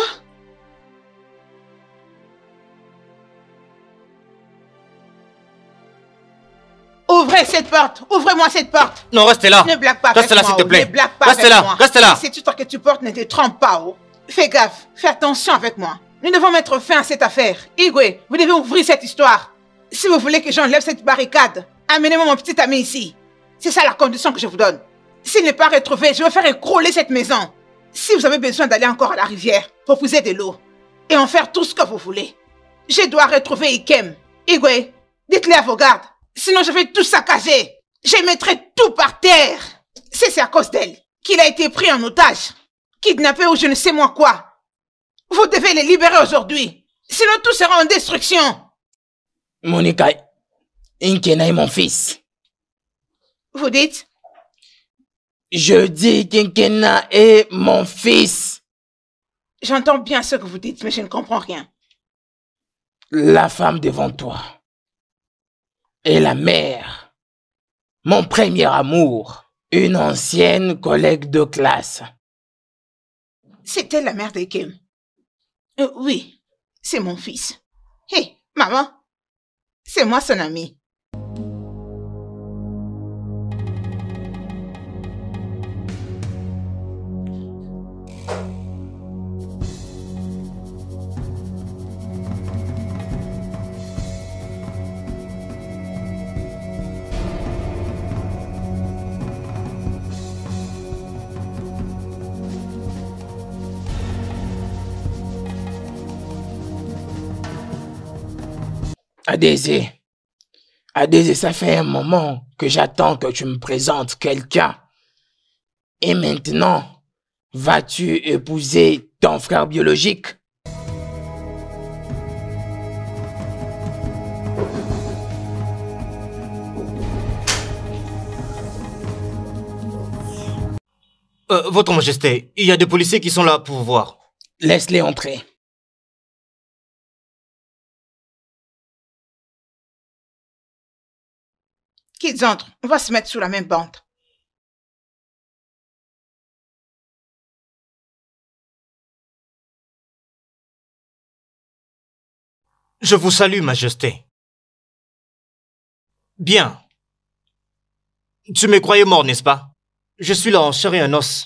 Ouvrez cette porte! Ouvrez-moi cette porte! Non, restez là! Ne blague pas Reste avec là, moi, s'il te oh. plaît. Ne blague pas Reste avec là, moi. reste là. Cette histoire que tu portes ne te trompe pas, oh. Fais gaffe, fais attention avec moi. Nous devons mettre fin à cette affaire. Igwe, vous devez ouvrir cette histoire. Si vous voulez que j'enlève cette barricade, amenez-moi mon petit ami ici. C'est ça la condition que je vous donne. S'il n'est pas retrouvé, je vais faire écrouler cette maison. Si vous avez besoin d'aller encore à la rivière pour puiser de l'eau et en faire tout ce que vous voulez, je dois retrouver Ikem. Igwe, dites-le à vos gardes. Sinon, je vais tout saccager. Je mettrai tout par terre. C'est à cause d'elle qu'il a été pris en otage, kidnappé ou je ne sais moi quoi. Vous devez les libérer aujourd'hui. Sinon, tout sera en destruction. Monica, Inkena est mon fils. Vous dites? Je dis qu'Inkena est mon fils. J'entends bien ce que vous dites, mais je ne comprends rien. La femme devant toi est la mère. Mon premier amour. Une ancienne collègue de classe. C'était la mère d'Ikem. Euh, oui, c'est mon fils. Hé, hey, maman, c'est moi son ami. Adézé, Adézé, ça fait un moment que j'attends que tu me présentes quelqu'un. Et maintenant, vas-tu épouser ton frère biologique? Euh, Votre Majesté, il y a des policiers qui sont là pour vous voir. Laisse-les entrer. Qu'ils entrent, on va se mettre sous la même bande. Je vous salue, Majesté. Bien. Tu me croyais mort, n'est-ce pas? Je suis là en chair et en os.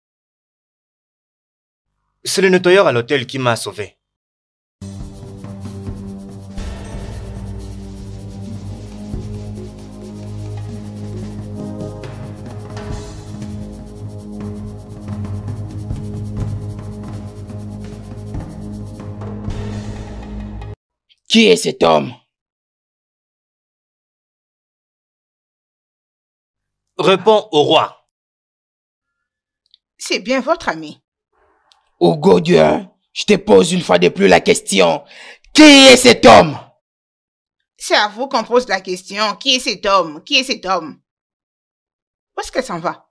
C'est le nettoyeur à l'hôtel qui m'a sauvé. Qui est cet homme? Réponds au roi. C'est bien votre ami. Hugo Dieu, je te pose une fois de plus la question. Qui est cet homme? C'est à vous qu'on pose la question. Qui est cet homme? Qui est cet homme? Où est-ce qu'elle s'en va?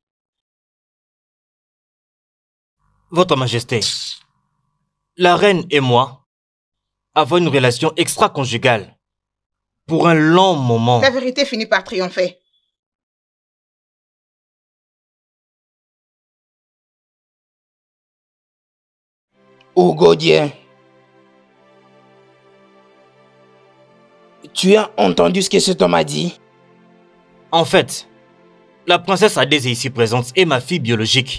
Votre Majesté, la reine et moi avons une relation extra-conjugale pour un long moment. La vérité finit par triompher. Hugo Dieu, tu as entendu ce que cet homme a dit? En fait, la princesse Adézé ici présente est ma fille biologique.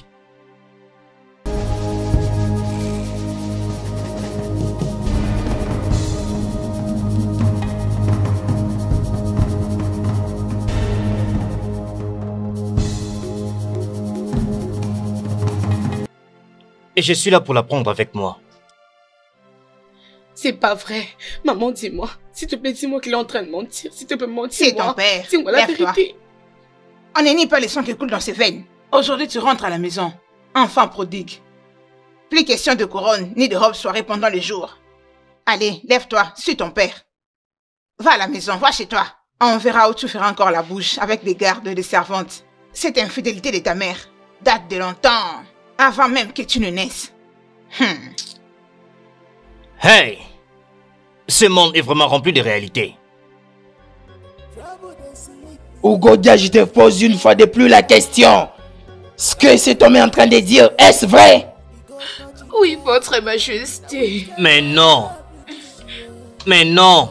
Et je suis là pour la prendre avec moi. C'est pas vrai. Maman, dis-moi. S'il te plaît, dis-moi qu'il est en train de mentir. S'il te plaît, mentir. C'est ton père. Dis-moi la vérité. On n'est ni pas le sang qui coule dans ses veines. Aujourd'hui, tu rentres à la maison. Enfant prodigue. Plus question de couronne, ni de robe soirée pendant le jour. Allez, lève-toi, suis ton père. Va à la maison, va chez toi. On verra où tu feras encore la bouche avec des gardes et des servantes. Cette infidélité de ta mère date de longtemps. Avant même que tu ne naisses. Hmm. Hey! Ce monde est vraiment rempli de réalités. Hugo Dia, je te pose une fois de plus la question. Ce que cet homme est en train de dire, est-ce vrai? Oui, votre majesté. Mais non. Mais non.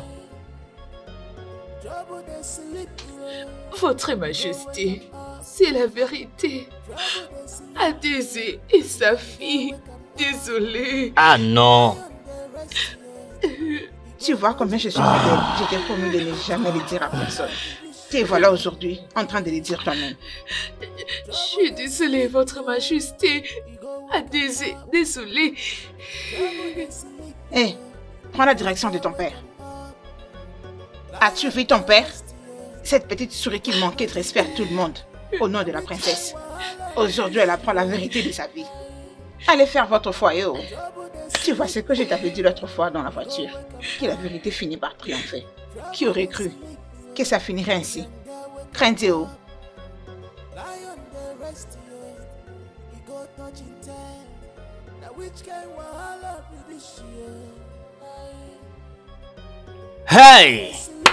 Votre majesté, c'est la vérité. Adézé et sa fille. Désolée. Ah non. Tu vois combien je suis fidèle. Je t'ai promis de ne jamais le dire à personne. Et voilà aujourd'hui, en train de le dire toi-même. Je suis désolée, votre majesté. Adézé, désolée. Hé, hey, prends la direction de ton père. As-tu vu ton père? Cette petite souris qui manquait de respect à tout le monde, au nom de la princesse. Aujourd'hui, elle apprend la vérité de sa vie. Allez faire votre foyer. Oh. Tu vois ce que je t'avais dit l'autre fois dans la voiture, que la vérité finit par triompher. Qui aurait cru que ça finirait ainsi? Craindez oh. Hey!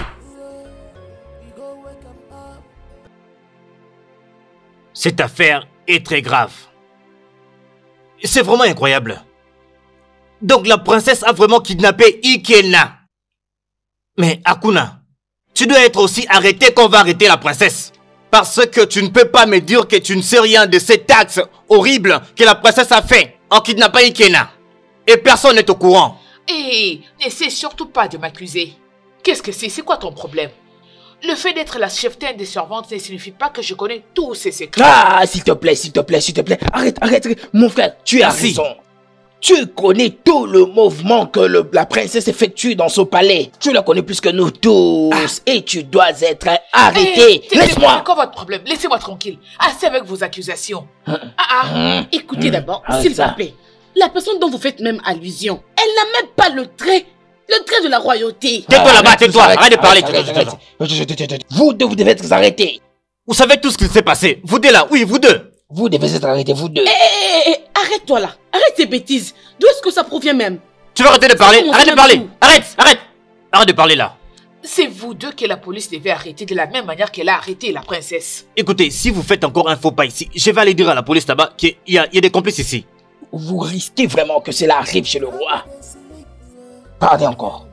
Cette affaire est très grave. C'est vraiment incroyable. Donc la princesse a vraiment kidnappé Ikena. Mais Akuna, tu dois être aussi arrêté qu'on va arrêter la princesse. Parce que tu ne peux pas me dire que tu ne sais rien de cet acte horrible que la princesse a fait en kidnappant Ikena. Et personne n'est au courant. Hé, n'essaie surtout pas de m'accuser. Qu'est-ce que c'est? C'est quoi ton problème? Le fait d'être la cheftaine des servantes ne signifie pas que je connais tous ces secrets. Ah, s'il te plaît, s'il te plaît, s'il te plaît. Arrête, arrête, arrête. Mon frère, tu as Merci. raison. Tu connais tout le mouvement que le- la princesse effectue dans son palais. Tu la connais plus que nous tous. Ah. Et tu dois être arrêté. Hey, Laisse-moi. C'est quoi votre problème? Laissez-moi tranquille. Assez avec vos accusations. Hein? Ah ah. Hein? Écoutez Mmh. d'abord, Ah, s'il ça. vous plaît. La personne dont vous faites même allusion, elle n'a même pas le trait, le trait de la royauté. Tais-toi Ah, là-bas, tais-toi. arrête, Arrête de parler. arrête, arrête, arrête, arrête. Vous deux, vous devez être arrêtés. Vous savez tout ce qui s'est passé. Vous deux là, oui, vous deux. Vous devez être arrêtés, vous deux. Hé, hé, hé, arrête-toi là. Arrête ces bêtises. D'où est-ce que ça provient même? Tu vas arrêter de parler. Ça Arrête de commence parler. même tout. Arrête, arrête. Arrête de parler là. C'est vous deux que la police devait arrêter de la même manière qu'elle a arrêté la princesse. Écoutez, si vous faites encore un faux pas ici, je vais aller dire à la police là-bas qu'il y a, il y a des complices ici. Vous risquez vraiment que cela arrive chez le roi. Parlez encore.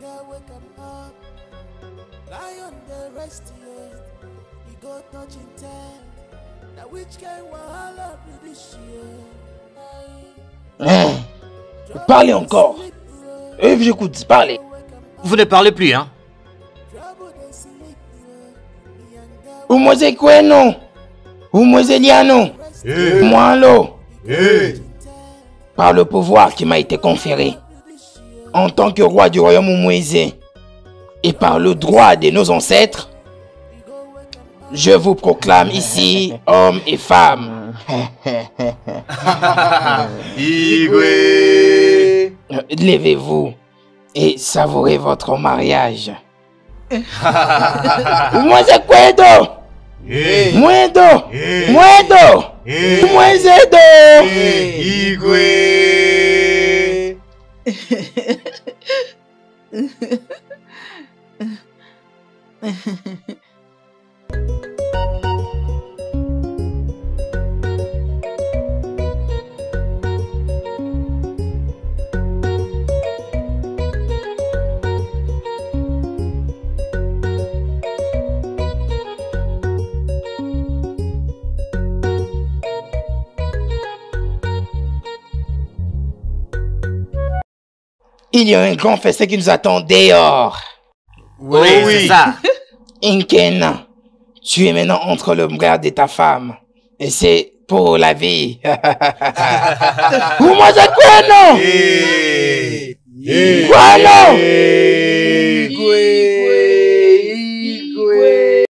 Hein? Parlez encore. Euh, j'écoute, parlez. Vous ne parlez plus, hein? Umoze kwenu. Umoze liano. Moi l'eau. Par le pouvoir qui m'a été conféré en tant que roi du royaume Umweze et par le droit de nos ancêtres, je vous proclame ici hommes et femmes. Igwe. Levez-vous et savourez votre mariage. Umweze kwedo. Mwedo. Mwedo. Umweze do. Igwe. Il y a un grand festin qui nous attend dehors. Oui, oui, c'est ça. Inkena, tu es maintenant entre le bras de ta femme. Et c'est pour la vie. Umoze kwenu. Kwenu.